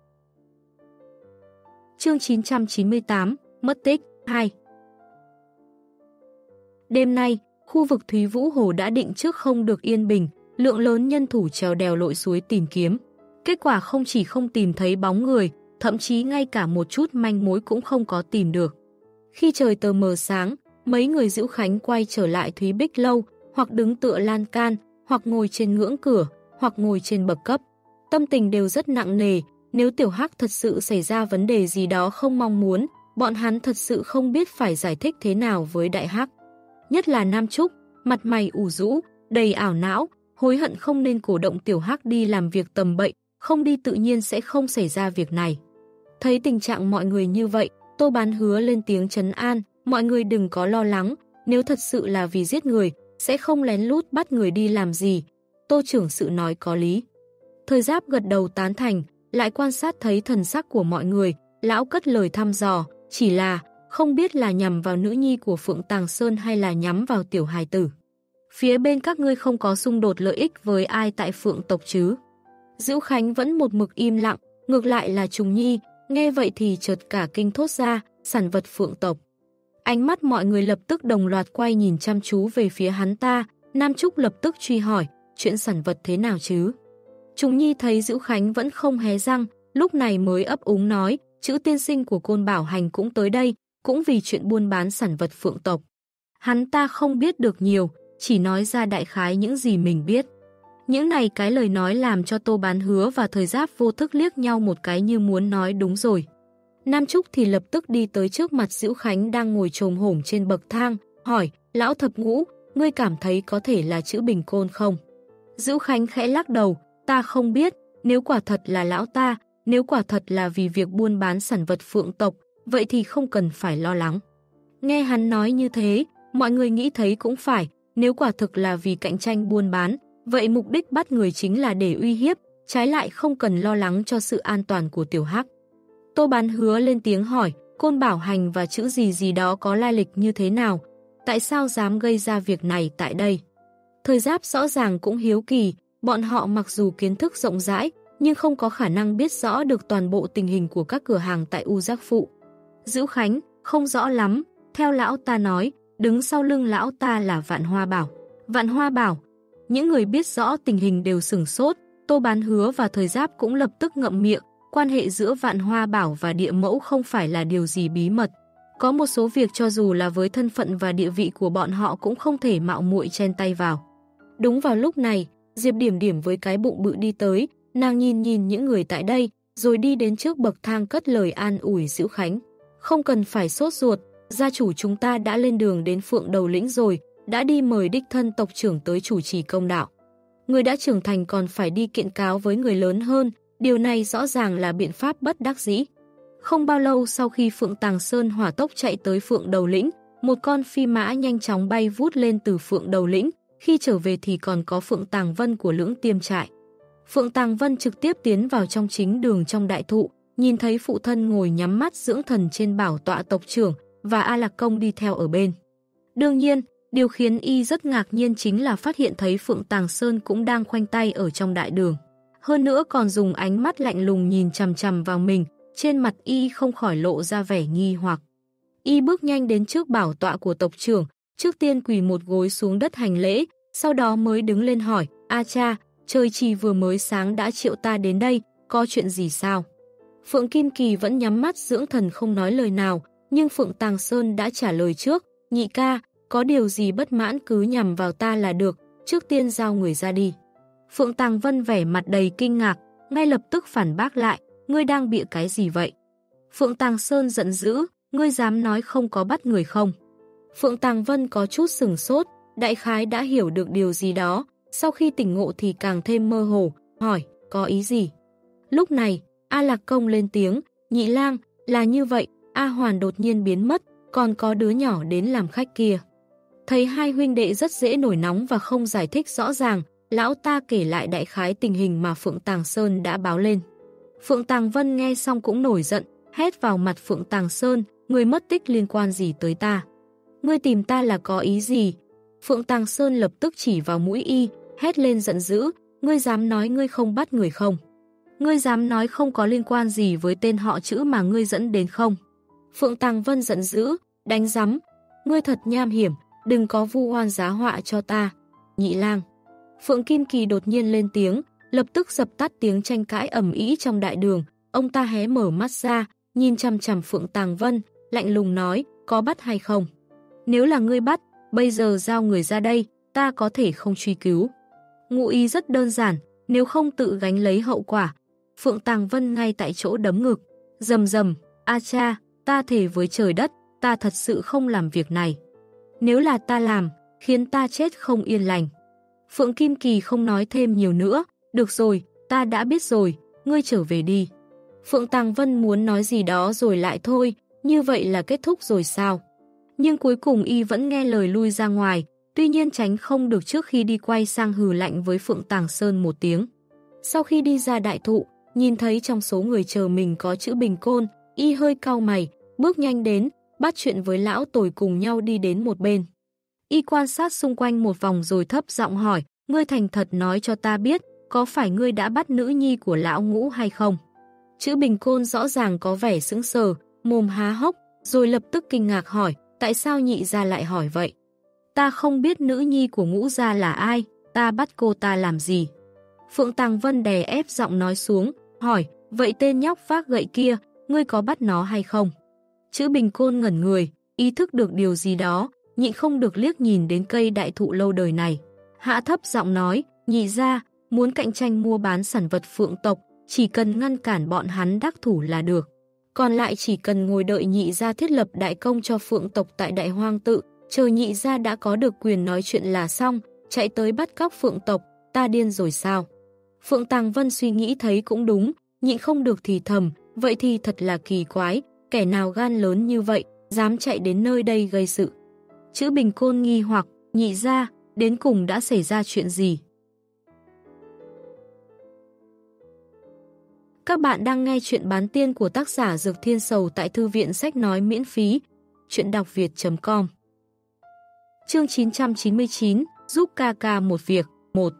Chương chín trăm chín mươi tám, mất tích, hai. Đêm nay, khu vực Thúy Vũ Hồ đã định trước không được yên bình, lượng lớn nhân thủ trèo đèo lội suối tìm kiếm. Kết quả không chỉ không tìm thấy bóng người, thậm chí ngay cả một chút manh mối cũng không có tìm được. Khi trời tờ mờ sáng, mấy người Dữu Khánh quay trở lại Thúy Bích Lâu, hoặc đứng tựa lan can, hoặc ngồi trên ngưỡng cửa, hoặc ngồi trên bậc cấp. Tâm tình đều rất nặng nề, nếu Tiểu Hắc thật sự xảy ra vấn đề gì đó không mong muốn, bọn hắn thật sự không biết phải giải thích thế nào với Đại Hắc. Nhất là Nam Trúc, mặt mày ủ rũ, đầy ảo não, hối hận không nên cổ động Tiểu Hắc đi làm việc tầm bậy, không đi tự nhiên sẽ không xảy ra việc này. Thấy tình trạng mọi người như vậy, Tô Bán Hứa lên tiếng trấn an, mọi người đừng có lo lắng, nếu thật sự là vì giết người, sẽ không lén lút bắt người đi làm gì. Tô trưởng sự nói có lý. Thời Giáp gật đầu tán thành, lại quan sát thấy thần sắc của mọi người, lão cất lời thăm dò, chỉ là không biết là nhằm vào nữ nhi của Phượng Tàng Sơn hay là nhắm vào tiểu hài tử. Phía bên các ngươi không có xung đột lợi ích với ai tại Phượng tộc chứ? Dữu Khánh vẫn một mực im lặng, ngược lại là Trùng Nhi, nghe vậy thì chợt cả kinh thốt ra, sản vật phượng tộc. Ánh mắt mọi người lập tức đồng loạt quay nhìn chăm chú về phía hắn ta, Nam Trúc lập tức truy hỏi, chuyện sản vật thế nào chứ? Trùng Nhi thấy Dữ Khánh vẫn không hé răng, lúc này mới ấp úng nói, chữ tiên sinh của Côn Bảo Hành cũng tới đây, cũng vì chuyện buôn bán sản vật phượng tộc. Hắn ta không biết được nhiều, chỉ nói ra đại khái những gì mình biết. Những này cái lời nói làm cho Tô Bán Hứa và Thời Giáp vô thức liếc nhau một cái như muốn nói đúng rồi. Nam Trúc thì lập tức đi tới trước mặt Dữ Khánh đang ngồi chồm hổm trên bậc thang, hỏi, lão thập ngũ, ngươi cảm thấy có thể là chữ Bình Côn không? Dữ Khánh khẽ lắc đầu, ta không biết, nếu quả thật là lão ta, nếu quả thật là vì việc buôn bán sản vật phượng tộc, vậy thì không cần phải lo lắng. Nghe hắn nói như thế, mọi người nghĩ thấy cũng phải, nếu quả thực là vì cạnh tranh buôn bán, vậy mục đích bắt người chính là để uy hiếp, trái lại không cần lo lắng cho sự an toàn của Tiểu Hắc. Tô Bán Hứa lên tiếng hỏi, Côn Bảo Hành và chữ gì gì đó có lai lịch như thế nào? Tại sao dám gây ra việc này tại đây? Thời Giáp rõ ràng cũng hiếu kỳ, bọn họ mặc dù kiến thức rộng rãi, nhưng không có khả năng biết rõ được toàn bộ tình hình của các cửa hàng tại U Giác Phụ. Dữ Khánh, không rõ lắm, theo lão ta nói, đứng sau lưng lão ta là Vạn Hoa Bảo. Vạn Hoa Bảo, những người biết rõ tình hình đều sửng sốt, Tô Bán Hứa và Thời Giáp cũng lập tức ngậm miệng, quan hệ giữa Vạn Hoa Bảo và địa mẫu không phải là điều gì bí mật. Có một số việc cho dù là với thân phận và địa vị của bọn họ cũng không thể mạo muội chen tay vào. Đúng vào lúc này, Diệp Điểm Điểm với cái bụng bự đi tới, nàng nhìn nhìn những người tại đây, rồi đi đến trước bậc thang cất lời an ủi Dữ Khánh. Không cần phải sốt ruột, gia chủ chúng ta đã lên đường đến Phượng Đầu Lĩnh rồi, đã đi mời đích thân tộc trưởng tới chủ trì công đạo. Người đã trưởng thành còn phải đi kiện cáo với người lớn hơn, điều này rõ ràng là biện pháp bất đắc dĩ. Không bao lâu sau khi Phượng Tàng Sơn hỏa tốc chạy tới Phượng Đầu Lĩnh, một con phi mã nhanh chóng bay vút lên từ Phượng Đầu Lĩnh, khi trở về thì còn có Phượng Tàng Vân của Lưỡng Tiêm Trại. Phượng Tàng Vân trực tiếp tiến vào trong chính đường trong đại thụ, nhìn thấy phụ thân ngồi nhắm mắt dưỡng thần trên bảo tọa tộc trưởng và A Lạc Công đi theo ở bên. Đương nhiên, điều khiến y rất ngạc nhiên chính là phát hiện thấy Phượng Tàng Sơn cũng đang khoanh tay ở trong đại đường. Hơn nữa còn dùng ánh mắt lạnh lùng nhìn chằm chằm vào mình, trên mặt y không khỏi lộ ra vẻ nghi hoặc. Y bước nhanh đến trước bảo tọa của tộc trưởng, trước tiên quỳ một gối xuống đất hành lễ, sau đó mới đứng lên hỏi, A cha, trời chỉ vừa mới sáng đã triệu ta đến đây, có chuyện gì sao? Phượng Kim Kỳ vẫn nhắm mắt dưỡng thần không nói lời nào, nhưng Phượng Tàng Sơn đã trả lời trước, nhị ca, có điều gì bất mãn cứ nhằm vào ta là được, trước tiên giao người ra đi. Phượng Tàng Vân vẻ mặt đầy kinh ngạc, ngay lập tức phản bác lại, ngươi đang bịa cái gì vậy? Phượng Tàng Sơn giận dữ, ngươi dám nói không có bắt người không? Phượng Tàng Vân có chút sửng sốt, đại khái đã hiểu được điều gì đó, sau khi tỉnh ngộ thì càng thêm mơ hồ, hỏi, có ý gì? Lúc này, A Lạc Công lên tiếng, nhị lang, là như vậy, A Hoàn đột nhiên biến mất, còn có đứa nhỏ đến làm khách kia. Thấy hai huynh đệ rất dễ nổi nóng và không giải thích rõ ràng, lão ta kể lại đại khái tình hình mà Phượng Tàng Sơn đã báo lên. Phượng Tàng Vân nghe xong cũng nổi giận, hét vào mặt Phượng Tàng Sơn, người mất tích liên quan gì tới ta? Ngươi tìm ta là có ý gì? Phượng Tàng Sơn lập tức chỉ vào mũi y, hét lên giận dữ, ngươi dám nói ngươi không bắt người không? Ngươi dám nói không có liên quan gì với tên họ chữ mà ngươi dẫn đến không? Phượng Tàng Vân giận dữ, đánh rắm, ngươi thật nham hiểm, đừng có vu oan giá họa cho ta. Nhị lang. Phượng Kim Kỳ đột nhiên lên tiếng, lập tức dập tắt tiếng tranh cãi ầm ĩ trong đại đường, ông ta hé mở mắt ra, nhìn chằm chằm Phượng Tàng Vân, lạnh lùng nói, có bắt hay không? Nếu là ngươi bắt, bây giờ giao người ra đây, ta có thể không truy cứu. Ngụ ý rất đơn giản, nếu không tự gánh lấy hậu quả. Phượng Tàng Vân ngay tại chỗ đấm ngực, rầm rầm, a cha, ta thề với trời đất, ta thật sự không làm việc này. Nếu là ta làm, khiến ta chết không yên lành. Phượng Kim Kỳ không nói thêm nhiều nữa, được rồi, ta đã biết rồi, ngươi trở về đi. Phượng Tàng Vân muốn nói gì đó rồi lại thôi, như vậy là kết thúc rồi sao? Nhưng cuối cùng y vẫn nghe lời lui ra ngoài, tuy nhiên tránh không được trước khi đi quay sang hừ lạnh với Phượng Tàng Sơn một tiếng. Sau khi đi ra đại thụ, nhìn thấy trong số người chờ mình có chữ Bình Côn, y hơi cau mày, bước nhanh đến, bắt chuyện với lão Tồi cùng nhau đi đến một bên. Y quan sát xung quanh một vòng rồi thấp giọng hỏi, ngươi thành thật nói cho ta biết, có phải ngươi đã bắt nữ nhi của lão Ngũ hay không? Chữ Bình Côn rõ ràng có vẻ sững sờ, mồm há hốc, rồi lập tức kinh ngạc hỏi, tại sao nhị gia lại hỏi vậy? Ta không biết nữ nhi của Ngũ gia là ai, ta bắt cô ta làm gì? Phượng Tàng Vân đè ép giọng nói xuống, hỏi, vậy tên nhóc vác gậy kia, ngươi có bắt nó hay không? Chữ Bình Côn ngẩn người, ý thức được điều gì đó, nhịn không được liếc nhìn đến cây đại thụ lâu đời này. Hạ thấp giọng nói, nhị gia, muốn cạnh tranh mua bán sản vật Phượng tộc, chỉ cần ngăn cản bọn hắn đắc thủ là được. Còn lại chỉ cần ngồi đợi nhị gia thiết lập đại công cho Phượng tộc tại Đại Hoang Tự, chờ nhị gia đã có được quyền nói chuyện là xong, chạy tới bắt cóc Phượng tộc, ta điên rồi sao? Phượng Tàng Vân suy nghĩ thấy cũng đúng, nhịn không được thì thầm, vậy thì thật là kỳ quái, kẻ nào gan lớn như vậy, dám chạy đến nơi đây gây sự. Chữ Bình Côn nghi hoặc, nhị gia, đến cùng đã xảy ra chuyện gì? Các bạn đang nghe chuyện bán tiên của tác giả Dược Thiên Sầu tại Thư viện Sách Nói miễn phí, chuyện đọc việt chấm com. Chương chín trăm chín mươi chín, giúp ca ca một việc, một.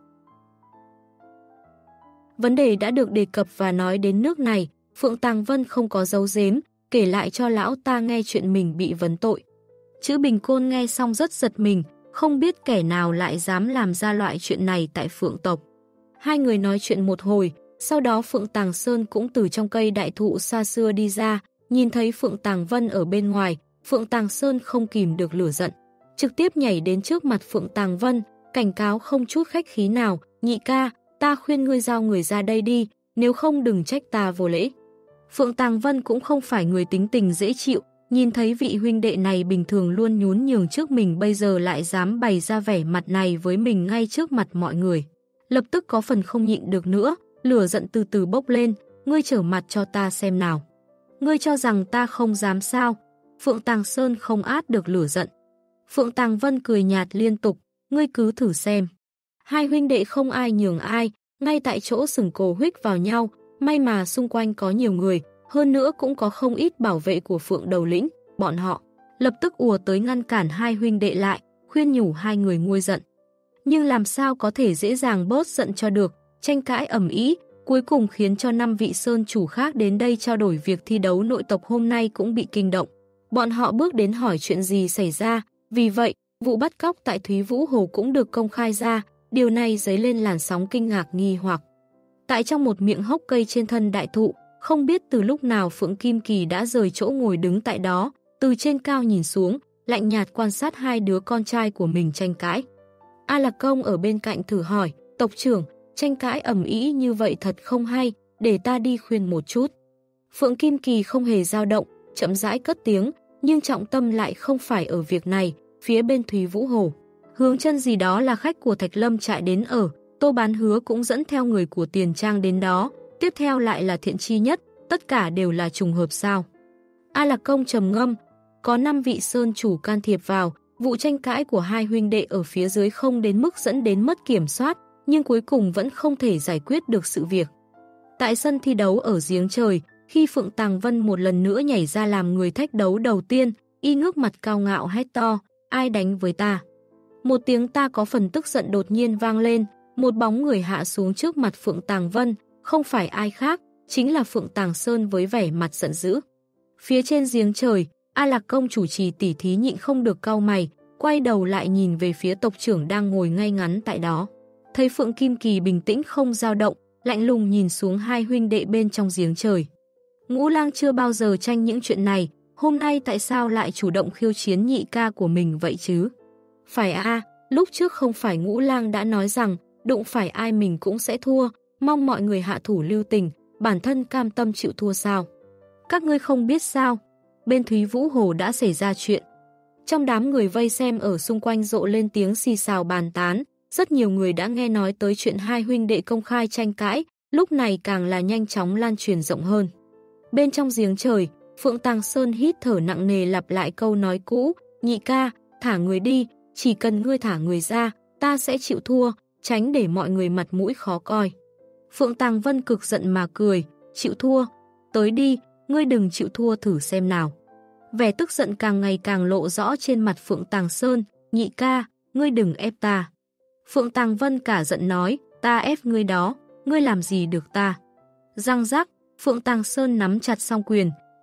Vấn đề đã được đề cập và nói đến nước này, Phượng Tàng Vân không có giấu giếm, kể lại cho lão ta nghe chuyện mình bị vấn tội. Chữ Bình Côn nghe xong rất giật mình, không biết kẻ nào lại dám làm ra loại chuyện này tại Phượng tộc. Hai người nói chuyện một hồi, sau đó Phượng Tàng Sơn cũng từ trong cây đại thụ xa xưa đi ra, nhìn thấy Phượng Tàng Vân ở bên ngoài, Phượng Tàng Sơn không kìm được lửa giận, trực tiếp nhảy đến trước mặt Phượng Tàng Vân, cảnh cáo không chút khách khí nào, nhị ca, ta khuyên ngươi giao người ra đây đi, nếu không đừng trách ta vô lễ. Phượng Tàng Vân cũng không phải người tính tình dễ chịu, nhìn thấy vị huynh đệ này bình thường luôn nhún nhường trước mình bây giờ lại dám bày ra vẻ mặt này với mình ngay trước mặt mọi người. Lập tức có phần không nhịn được nữa, lửa giận từ từ bốc lên, ngươi trở mặt cho ta xem nào. Ngươi cho rằng ta không dám sao? Phượng Tàng Sơn không át được lửa giận. Phượng Tàng Vân cười nhạt liên tục, ngươi cứ thử xem. Hai huynh đệ không ai nhường ai, ngay tại chỗ sừng cổ huých vào nhau, may mà xung quanh có nhiều người, hơn nữa cũng có không ít bảo vệ của Phượng Đầu Lĩnh, bọn họ lập tức ùa tới ngăn cản hai huynh đệ lại, khuyên nhủ hai người nguôi giận. Nhưng làm sao có thể dễ dàng bớt giận cho được, tranh cãi ầm ĩ, cuối cùng khiến cho năm vị sơn chủ khác đến đây trao đổi việc thi đấu nội tộc hôm nay cũng bị kinh động. Bọn họ bước đến hỏi chuyện gì xảy ra, vì vậy, vụ bắt cóc tại Thúy Vũ Hồ cũng được công khai ra, điều này dấy lên làn sóng kinh ngạc nghi hoặc. Tại trong một miệng hốc cây trên thân đại thụ, không biết từ lúc nào Phượng Kim Kỳ đã rời chỗ ngồi đứng tại đó, từ trên cao nhìn xuống, lạnh nhạt quan sát hai đứa con trai của mình tranh cãi. A Lạc Công ở bên cạnh thử hỏi, tộc trưởng, tranh cãi ầm ĩ như vậy thật không hay, để ta đi khuyên một chút. Phượng Kim Kỳ không hề dao động, chậm rãi cất tiếng, nhưng trọng tâm lại không phải ở việc này, phía bên Thúy Vũ Hồ. Hướng Chân gì đó là khách của Thạch Lâm trại đến ở, Tô Bán Hứa cũng dẫn theo người của Tiền Trang đến đó, tiếp theo lại là Thiện Chi Nhất, tất cả đều là trùng hợp sao. A Lạc Công trầm ngâm, có năm vị sơn chủ can thiệp vào, vụ tranh cãi của hai huynh đệ ở phía dưới không đến mức dẫn đến mất kiểm soát, nhưng cuối cùng vẫn không thể giải quyết được sự việc. Tại sân thi đấu ở giếng trời, khi Phượng Tàng Vân một lần nữa nhảy ra làm người thách đấu đầu tiên, y ngước mặt cao ngạo hét to, ai đánh với ta? Một tiếng ta có phần tức giận đột nhiên vang lên, một bóng người hạ xuống trước mặt Phượng Tàng Vân, không phải ai khác, chính là Phượng Tàng Sơn với vẻ mặt giận dữ. Phía trên giếng trời, A Lạc Công chủ trì tỉ thí nhịn không được cau mày, quay đầu lại nhìn về phía tộc trưởng đang ngồi ngay ngắn tại đó. Thấy Phượng Kim Kỳ bình tĩnh không dao động, lạnh lùng nhìn xuống hai huynh đệ bên trong giếng trời. Ngũ Lang chưa bao giờ tranh những chuyện này, hôm nay tại sao lại chủ động khiêu chiến nhị ca của mình vậy chứ? Phải a, lúc trước không phải Ngũ Lang đã nói rằng đụng phải ai mình cũng sẽ thua, mong mọi người hạ thủ lưu tình, bản thân cam tâm chịu thua sao? Các ngươi không biết sao? Bên Thúy Vũ Hồ đã xảy ra chuyện. Trong đám người vây xem ở xung quanh rộ lên tiếng xì xào bàn tán, rất nhiều người đã nghe nói tới chuyện hai huynh đệ công khai tranh cãi, lúc này càng là nhanh chóng lan truyền rộng hơn. Bên trong giếng trời, Phượng Tàng Sơn hít thở nặng nề lặp lại câu nói cũ, nhị ca, thả người đi, chỉ cần ngươi thả người ra, ta sẽ chịu thua, tránh để mọi người mặt mũi khó coi. Phượng Tàng Vân cực giận mà cười, chịu thua, tới đi, ngươi đừng chịu thua thử xem nào. Vẻ tức giận càng ngày càng lộ rõ trên mặt Phượng Tàng Sơn, nhị ca, ngươi đừng ép ta. Phượng Tàng Vân cả giận nói, ta ép ngươi đó, ngươi làm gì được ta. Răng rắc, Phượng Tàng Sơn nắm chặt song quyền,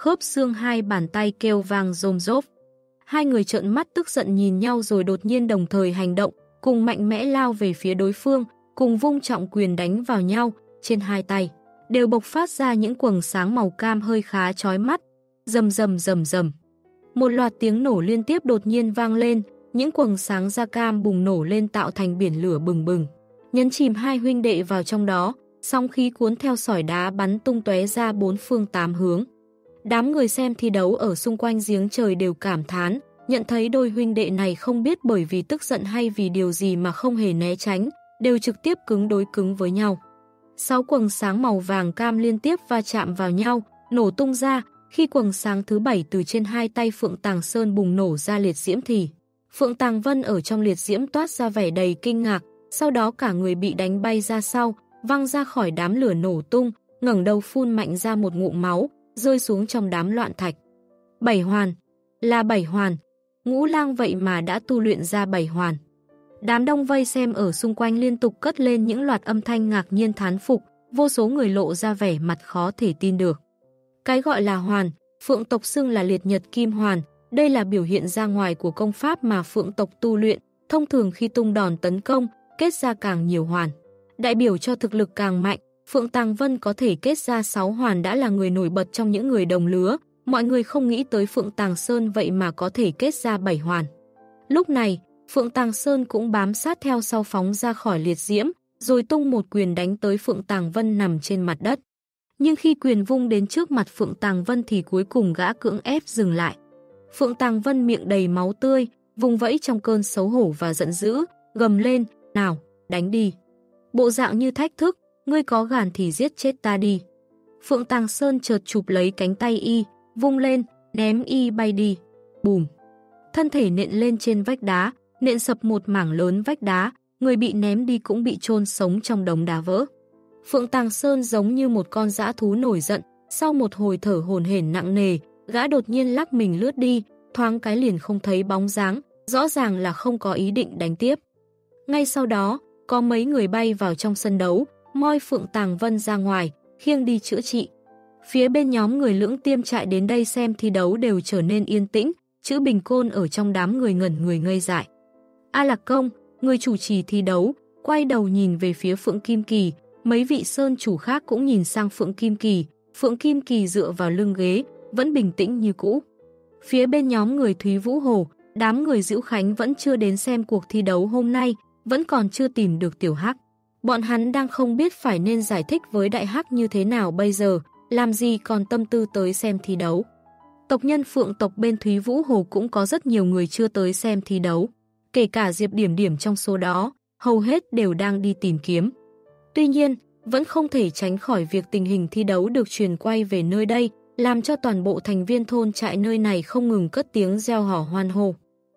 khớp xương hai bàn tay kêu vang rôm rốp. Hai người trợn mắt tức giận nhìn nhau rồi đột nhiên đồng thời hành động, cùng mạnh mẽ lao về phía đối phương, cùng vung trọng quyền đánh vào nhau, trên hai tay đều bộc phát ra những quầng sáng màu cam hơi khá chói mắt. Rầm rầm rầm rầm. Một loạt tiếng nổ liên tiếp đột nhiên vang lên, những quầng sáng da cam bùng nổ lên tạo thành biển lửa bừng bừng, nhấn chìm hai huynh đệ vào trong đó, sóng khí cuốn theo sỏi đá bắn tung tóe ra bốn phương tám hướng. Đám người xem thi đấu ở xung quanh giếng trời đều cảm thán, nhận thấy đôi huynh đệ này không biết bởi vì tức giận hay vì điều gì mà không hề né tránh, đều trực tiếp cứng đối cứng với nhau. Sáu quầng sáng màu vàng cam liên tiếp va chạm vào nhau, nổ tung ra. Khi quầng sáng thứ bảy từ trên hai tay Phượng Tàng Sơn bùng nổ ra liệt diễm thì Phượng Tàng Vân ở trong liệt diễm toát ra vẻ đầy kinh ngạc, sau đó cả người bị đánh bay ra sau, văng ra khỏi đám lửa nổ tung, ngẩng đầu phun mạnh ra một ngụm máu, rơi xuống trong đám loạn thạch. Bảy hoàn, là bảy hoàn, Ngũ Lang vậy mà đã tu luyện ra bảy hoàn. Đám đông vây xem ở xung quanh liên tục cất lên những loạt âm thanh ngạc nhiên thán phục, vô số người lộ ra vẻ mặt khó thể tin được. Cái gọi là hoàn, Phượng tộc xưng là liệt nhật kim hoàn, đây là biểu hiện ra ngoài của công pháp mà Phượng tộc tu luyện, thông thường khi tung đòn tấn công, kết ra càng nhiều hoàn. Đại biểu cho thực lực càng mạnh, Phượng Tàng Vân có thể kết ra sáu hoàn đã là người nổi bật trong những người đồng lứa, mọi người không nghĩ tới Phượng Tàng Sơn vậy mà có thể kết ra bảy hoàn. Lúc này, Phượng Tàng Sơn cũng bám sát theo sau phóng ra khỏi liệt diễm, rồi tung một quyền đánh tới Phượng Tàng Vân nằm trên mặt đất. Nhưng khi quyền vung đến trước mặt Phượng Tàng Vân thì cuối cùng gã cưỡng ép dừng lại. Phượng Tàng Vân miệng đầy máu tươi, vùng vẫy trong cơn xấu hổ và giận dữ, gầm lên, nào, đánh đi. Bộ dạng như thách thức, ngươi có gan thì giết chết ta đi. Phượng Tàng Sơn chợt chụp lấy cánh tay y, vung lên, ném y bay đi. Bùm. Thân thể nện lên trên vách đá, nện sập một mảng lớn vách đá, người bị ném đi cũng bị chôn sống trong đống đá vỡ. Phượng Tàng Sơn giống như một con dã thú nổi giận, sau một hồi thở hổn hển nặng nề, gã đột nhiên lắc mình lướt đi, thoáng cái liền không thấy bóng dáng, rõ ràng là không có ý định đánh tiếp. Ngay sau đó, có mấy người bay vào trong sân đấu, moi Phượng Tàng Vân ra ngoài, khiêng đi chữa trị. Phía bên nhóm người Lưỡng Tiêm chạy đến đây xem thi đấu đều trở nên yên tĩnh, Chữ Bình Côn ở trong đám người ngẩn người ngây dại. A Lạc Công, người chủ trì thi đấu, quay đầu nhìn về phía Phượng Kim Kỳ, mấy vị sơn chủ khác cũng nhìn sang Phượng Kim Kỳ, Phượng Kim Kỳ dựa vào lưng ghế, vẫn bình tĩnh như cũ. Phía bên nhóm người Thúy Vũ Hồ, đám người Diễu Khánh vẫn chưa đến xem cuộc thi đấu hôm nay, vẫn còn chưa tìm được Tiểu Hắc. Bọn hắn đang không biết phải nên giải thích với Đại Hắc như thế nào bây giờ, làm gì còn tâm tư tới xem thi đấu. Tộc nhân Phượng tộc bên Thúy Vũ Hồ cũng có rất nhiều người chưa tới xem thi đấu, kể cả Diệp Điểm Điểm trong số đó, hầu hết đều đang đi tìm kiếm. Tuy nhiên, vẫn không thể tránh khỏi việc tình hình thi đấu được truyền quay về nơi đây, làm cho toàn bộ thành viên thôn trại nơi này không ngừng cất tiếng reo hò hoan hô.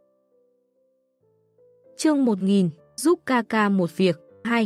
Chương một nghìn, giúp ca ca một việc, hai.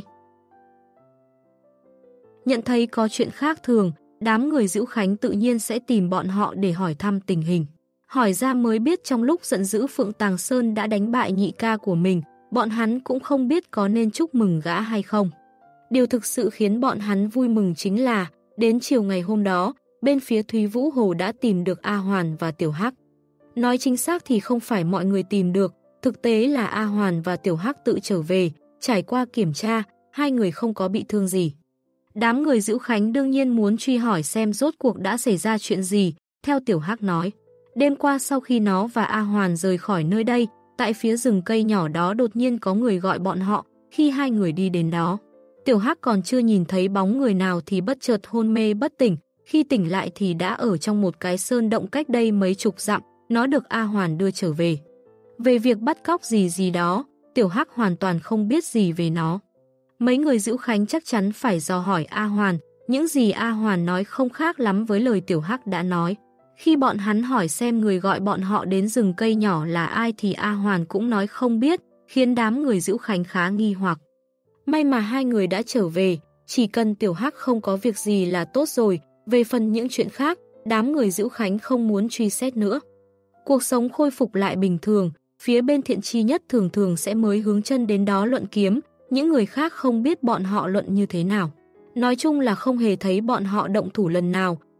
Nhận thấy có chuyện khác thường, đám người Diễu Khánh tự nhiên sẽ tìm bọn họ để hỏi thăm tình hình. Hỏi ra mới biết trong lúc giận dữ Phượng Tàng Sơn đã đánh bại nhị ca của mình, bọn hắn cũng không biết có nên chúc mừng gã hay không. Điều thực sự khiến bọn hắn vui mừng chính là, đến chiều ngày hôm đó, bên phía Thúy Vũ Hồ đã tìm được A Hoàn và Tiểu Hắc. Nói chính xác thì không phải mọi người tìm được, thực tế là A Hoàn và Tiểu Hắc tự trở về, trải qua kiểm tra, hai người không có bị thương gì. Đám người Diễu Khánh đương nhiên muốn truy hỏi xem rốt cuộc đã xảy ra chuyện gì, theo Tiểu Hắc nói. Đêm qua sau khi nó và A Hoàn rời khỏi nơi đây, tại phía rừng cây nhỏ đó đột nhiên có người gọi bọn họ, khi hai người đi đến đó. Tiểu Hắc còn chưa nhìn thấy bóng người nào thì bất chợt hôn mê bất tỉnh, khi tỉnh lại thì đã ở trong một cái sơn động cách đây mấy chục dặm, nó được A Hoàn đưa trở về. Về việc bắt cóc gì gì đó, Tiểu Hắc hoàn toàn không biết gì về nó. Mấy người Diễu Khánh chắc chắn phải dò hỏi A Hoàn, những gì A Hoàn nói không khác lắm với lời Tiểu Hắc đã nói. Khi bọn hắn hỏi xem người gọi bọn họ đến rừng cây nhỏ là ai thì A Hoàn cũng nói không biết, khiến đám người Diễu Khánh khá nghi hoặc. May mà hai người đã trở về, chỉ cần Tiểu Hắc không có việc gì là tốt rồi, về phần những chuyện khác, đám người Diễu Khánh không muốn truy xét nữa. Cuộc sống khôi phục lại bình thường, phía bên Thiện Chi Nhất thường thường sẽ mới hướng chân đến đó luận kiếm, những người khác không biết bọn họ luận như thế nào. Nói chung là không hề thấy bọn họ động thủ lần nào,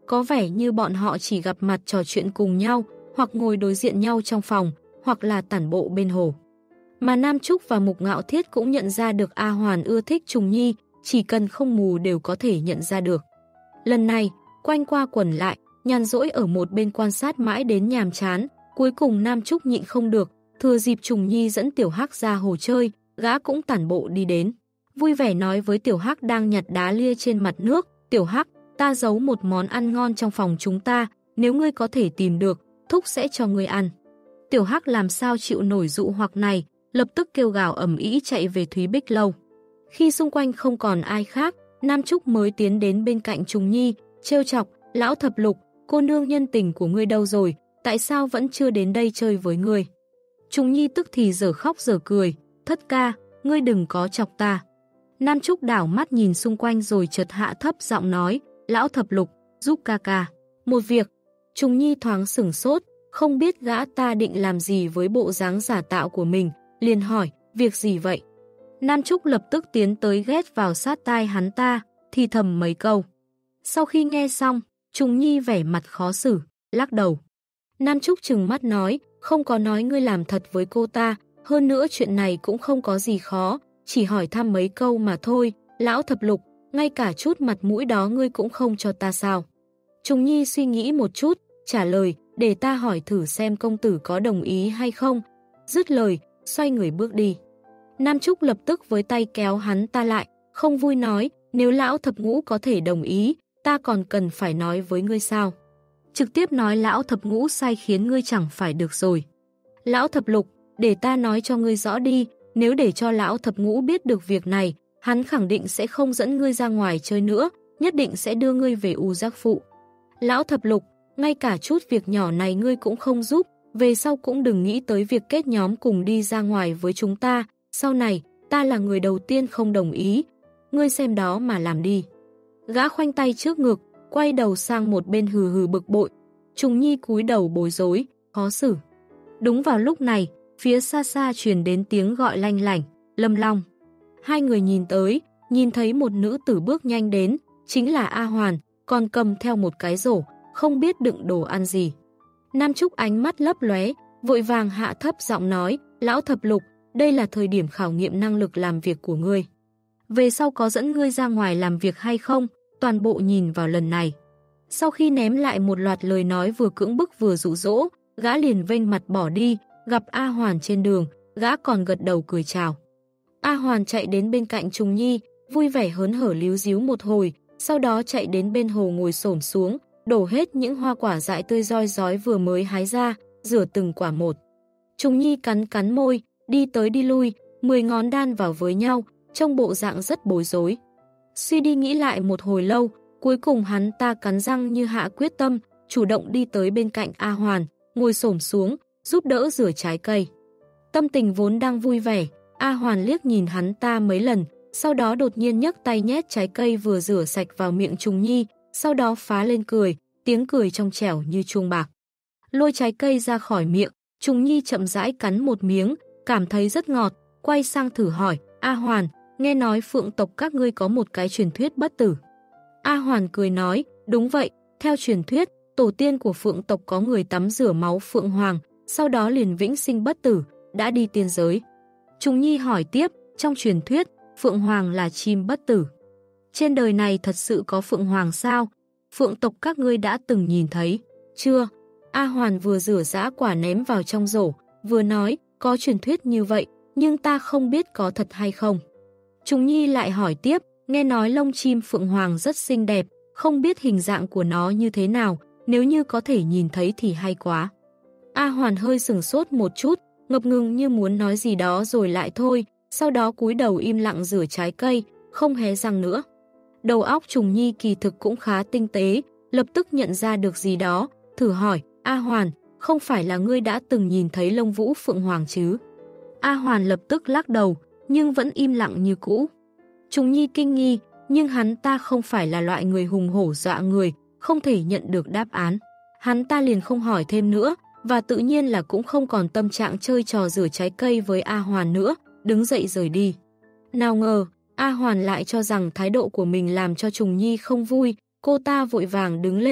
có vẻ như bọn họ chỉ gặp mặt trò chuyện cùng nhau, hoặc ngồi đối diện nhau trong phòng, hoặc là tản bộ bên hồ. Mà Nam Trúc và Mục Ngạo Thiết cũng nhận ra được A Hoàn ưa thích Trùng Nhi, chỉ cần không mù đều có thể nhận ra được. Lần này, quanh qua quẩn lại, nhàn rỗi ở một bên quan sát mãi đến nhàm chán, cuối cùng Nam Trúc nhịn không được, thừa dịp Trùng Nhi dẫn Tiểu Hắc ra hồ chơi, gã cũng tản bộ đi đến. Vui vẻ nói với Tiểu Hắc đang nhặt đá lia trên mặt nước, Tiểu Hắc, ta giấu một món ăn ngon trong phòng chúng ta, nếu ngươi có thể tìm được, thúc sẽ cho ngươi ăn. Tiểu Hắc làm sao chịu nổi dụ hoặc này, lập tức kêu gào ầm ĩ chạy về Thúy Bích Lâu. Khi xung quanh không còn ai khác, Nam Trúc mới tiến đến bên cạnh Trùng Nhi, trêu chọc, lão thập lục, cô nương nhân tình của ngươi đâu rồi, tại sao vẫn chưa đến đây chơi với ngươi? Trùng Nhi tức thì giờ khóc giờ cười, thất ca, ngươi đừng có chọc ta. Nam Trúc đảo mắt nhìn xung quanh rồi chợt hạ thấp giọng nói, lão thập lục, giúp ca ca. Một việc, Trùng Nhi thoáng sửng sốt, không biết gã ta định làm gì với bộ dáng giả tạo của mình, liền hỏi, việc gì vậy? Nam Trúc lập tức tiến tới ghét vào sát tai hắn ta, thì thầm mấy câu. Sau khi nghe xong, Trùng Nhi vẻ mặt khó xử, lắc đầu. Nam Trúc trừng mắt nói, không có nói ngươi làm thật với cô ta, hơn nữa chuyện này cũng không có gì khó, chỉ hỏi thăm mấy câu mà thôi, lão thập lục, ngay cả chút mặt mũi đó ngươi cũng không cho ta sao? Trùng Nhi suy nghĩ một chút, trả lời, để ta hỏi thử xem công tử có đồng ý hay không. Dứt lời, xoay người bước đi. Nam Trúc lập tức với tay kéo hắn ta lại, không vui nói, nếu lão thập ngũ có thể đồng ý, ta còn cần phải nói với ngươi sao? Trực tiếp nói lão thập ngũ sai khiến ngươi chẳng phải được rồi. Lão thập lục, để ta nói cho ngươi rõ đi, nếu để cho lão thập ngũ biết được việc này, hắn khẳng định sẽ không dẫn ngươi ra ngoài chơi nữa, nhất định sẽ đưa ngươi về U Giác Phụ. Lão thập lục, ngay cả chút việc nhỏ này ngươi cũng không giúp, về sau cũng đừng nghĩ tới việc kết nhóm cùng đi ra ngoài với chúng ta, sau này, ta là người đầu tiên không đồng ý, ngươi xem đó mà làm đi. Gã khoanh tay trước ngực, quay đầu sang một bên hừ hừ bực bội. Trùng Nhi cúi đầu bối rối, khó xử. Đúng vào lúc này, phía xa xa truyền đến tiếng gọi lanh lảnh, Lâm Long. Hai người nhìn tới, nhìn thấy một nữ tử bước nhanh đến, chính là A Hoàn, còn cầm theo một cái rổ, không biết đựng đồ ăn gì. Nam Trúc ánh mắt lấp lóe, vội vàng hạ thấp giọng nói, lão thập lục, đây là thời điểm khảo nghiệm năng lực làm việc của ngươi. Về sau có dẫn ngươi ra ngoài làm việc hay không, toàn bộ nhìn vào lần này. Sau khi ném lại một loạt lời nói vừa cưỡng bức vừa dụ dỗ, gã liền vênh mặt bỏ đi, gặp A Hoàn trên đường, gã còn gật đầu cười chào. A Hoàn chạy đến bên cạnh Trùng Nhi, vui vẻ hớn hở líu díu một hồi, sau đó chạy đến bên hồ ngồi xổm xuống, đổ hết những hoa quả dại tươi roi rói vừa mới hái ra, rửa từng quả một. Trùng Nhi cắn cắn môi, đi tới đi lui, mười ngón đan vào với nhau, trông bộ dạng rất bối rối. Suy đi nghĩ lại một hồi lâu, cuối cùng hắn ta cắn răng như hạ quyết tâm, chủ động đi tới bên cạnh A Hoàn, ngồi xổm xuống, giúp đỡ rửa trái cây. Tâm tình vốn đang vui vẻ, A Hoàn liếc nhìn hắn ta mấy lần, sau đó đột nhiên nhấc tay nhét trái cây vừa rửa sạch vào miệng Trùng Nhi, sau đó phá lên cười, tiếng cười trong trẻo như chuông bạc. Lôi trái cây ra khỏi miệng, Trùng Nhi chậm rãi cắn một miếng, cảm thấy rất ngọt, quay sang thử hỏi, A Hoàn, nghe nói Phượng tộc các ngươi có một cái truyền thuyết bất tử. A Hoàn cười nói, đúng vậy, theo truyền thuyết, tổ tiên của Phượng tộc có người tắm rửa máu Phượng Hoàng, sau đó liền vĩnh sinh bất tử, đã đi tiên giới. Trùng Nhi hỏi tiếp, trong truyền thuyết, Phượng Hoàng là chim bất tử. Trên đời này thật sự có Phượng Hoàng sao? Phượng tộc các ngươi đã từng nhìn thấy? Chưa? A Hoàn vừa rửa giã quả ném vào trong rổ, vừa nói, có truyền thuyết như vậy, nhưng ta không biết có thật hay không. Trùng Nhi lại hỏi tiếp, nghe nói lông chim Phượng Hoàng rất xinh đẹp, không biết hình dạng của nó như thế nào, nếu như có thể nhìn thấy thì hay quá. A Hoàn hơi sửng sốt một chút, ngập ngừng như muốn nói gì đó rồi lại thôi, sau đó cúi đầu im lặng rửa trái cây, không hé răng nữa. Đầu óc Trùng Nhi kỳ thực cũng khá tinh tế, lập tức nhận ra được gì đó, thử hỏi, A Hoàn, không phải là ngươi đã từng nhìn thấy lông vũ Phượng Hoàng chứ? A Hoàn lập tức lắc đầu, nhưng vẫn im lặng như cũ. Trùng Nhi kinh nghi, nhưng hắn ta không phải là loại người hùng hổ dọa người, không thể nhận được đáp án. Hắn ta liền không hỏi thêm nữa, và tự nhiên là cũng không còn tâm trạng chơi trò rửa trái cây với A Hoàn nữa, đứng dậy rời đi. Nào ngờ, A Hoàn lại cho rằng thái độ của mình làm cho Trùng Nhi không vui, cô ta vội vàng đứng lên,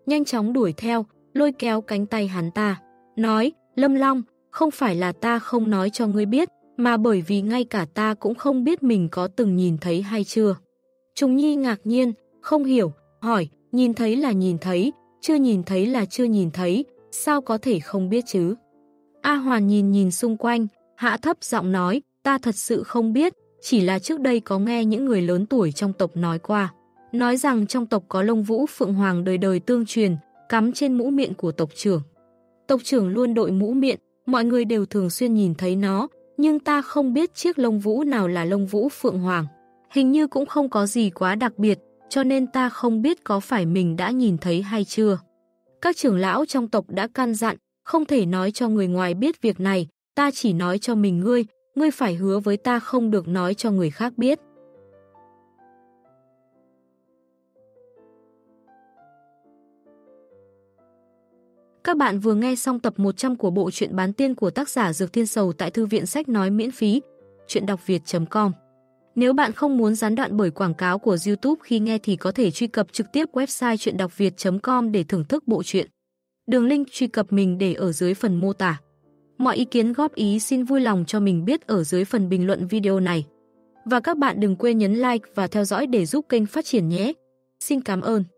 nhanh chóng đuổi theo, lôi kéo cánh tay hắn ta, nói, Lâm Long, không phải là ta không nói cho ngươi biết, mà bởi vì ngay cả ta cũng không biết mình có từng nhìn thấy hay chưa. Trùng Nhi ngạc nhiên, không hiểu, hỏi, nhìn thấy là nhìn thấy, chưa nhìn thấy là chưa nhìn thấy, sao có thể không biết chứ? A Hoàn nhìn nhìn xung quanh, hạ thấp giọng nói, ta thật sự không biết, chỉ là trước đây có nghe những người lớn tuổi trong tộc nói qua. Nói rằng trong tộc có lông vũ phượng hoàng đời đời tương truyền, cắm trên mũ miệng của tộc trưởng. Tộc trưởng luôn đội mũ miệng, mọi người đều thường xuyên nhìn thấy nó, nhưng ta không biết chiếc lông vũ nào là lông vũ phượng hoàng. Hình như cũng không có gì quá đặc biệt, cho nên ta không biết có phải mình đã nhìn thấy hay chưa. Các trưởng lão trong tộc đã căn dặn, không thể nói cho người ngoài biết việc này, ta chỉ nói cho mình ngươi, ngươi phải hứa với ta không được nói cho người khác biết. Các bạn vừa nghe xong tập một trăm của bộ truyện Bán Tiên của tác giả Dược Thiên Sầu tại thư viện sách nói miễn phí, truyện đọc việt chấm com. Nếu bạn không muốn gián đoạn bởi quảng cáo của YouTube khi nghe thì có thể truy cập trực tiếp website truyện đọc việt chấm com để thưởng thức bộ truyện. Đường link truy cập mình để ở dưới phần mô tả. Mọi ý kiến góp ý xin vui lòng cho mình biết ở dưới phần bình luận video này. Và các bạn đừng quên nhấn like và theo dõi để giúp kênh phát triển nhé. Xin cảm ơn.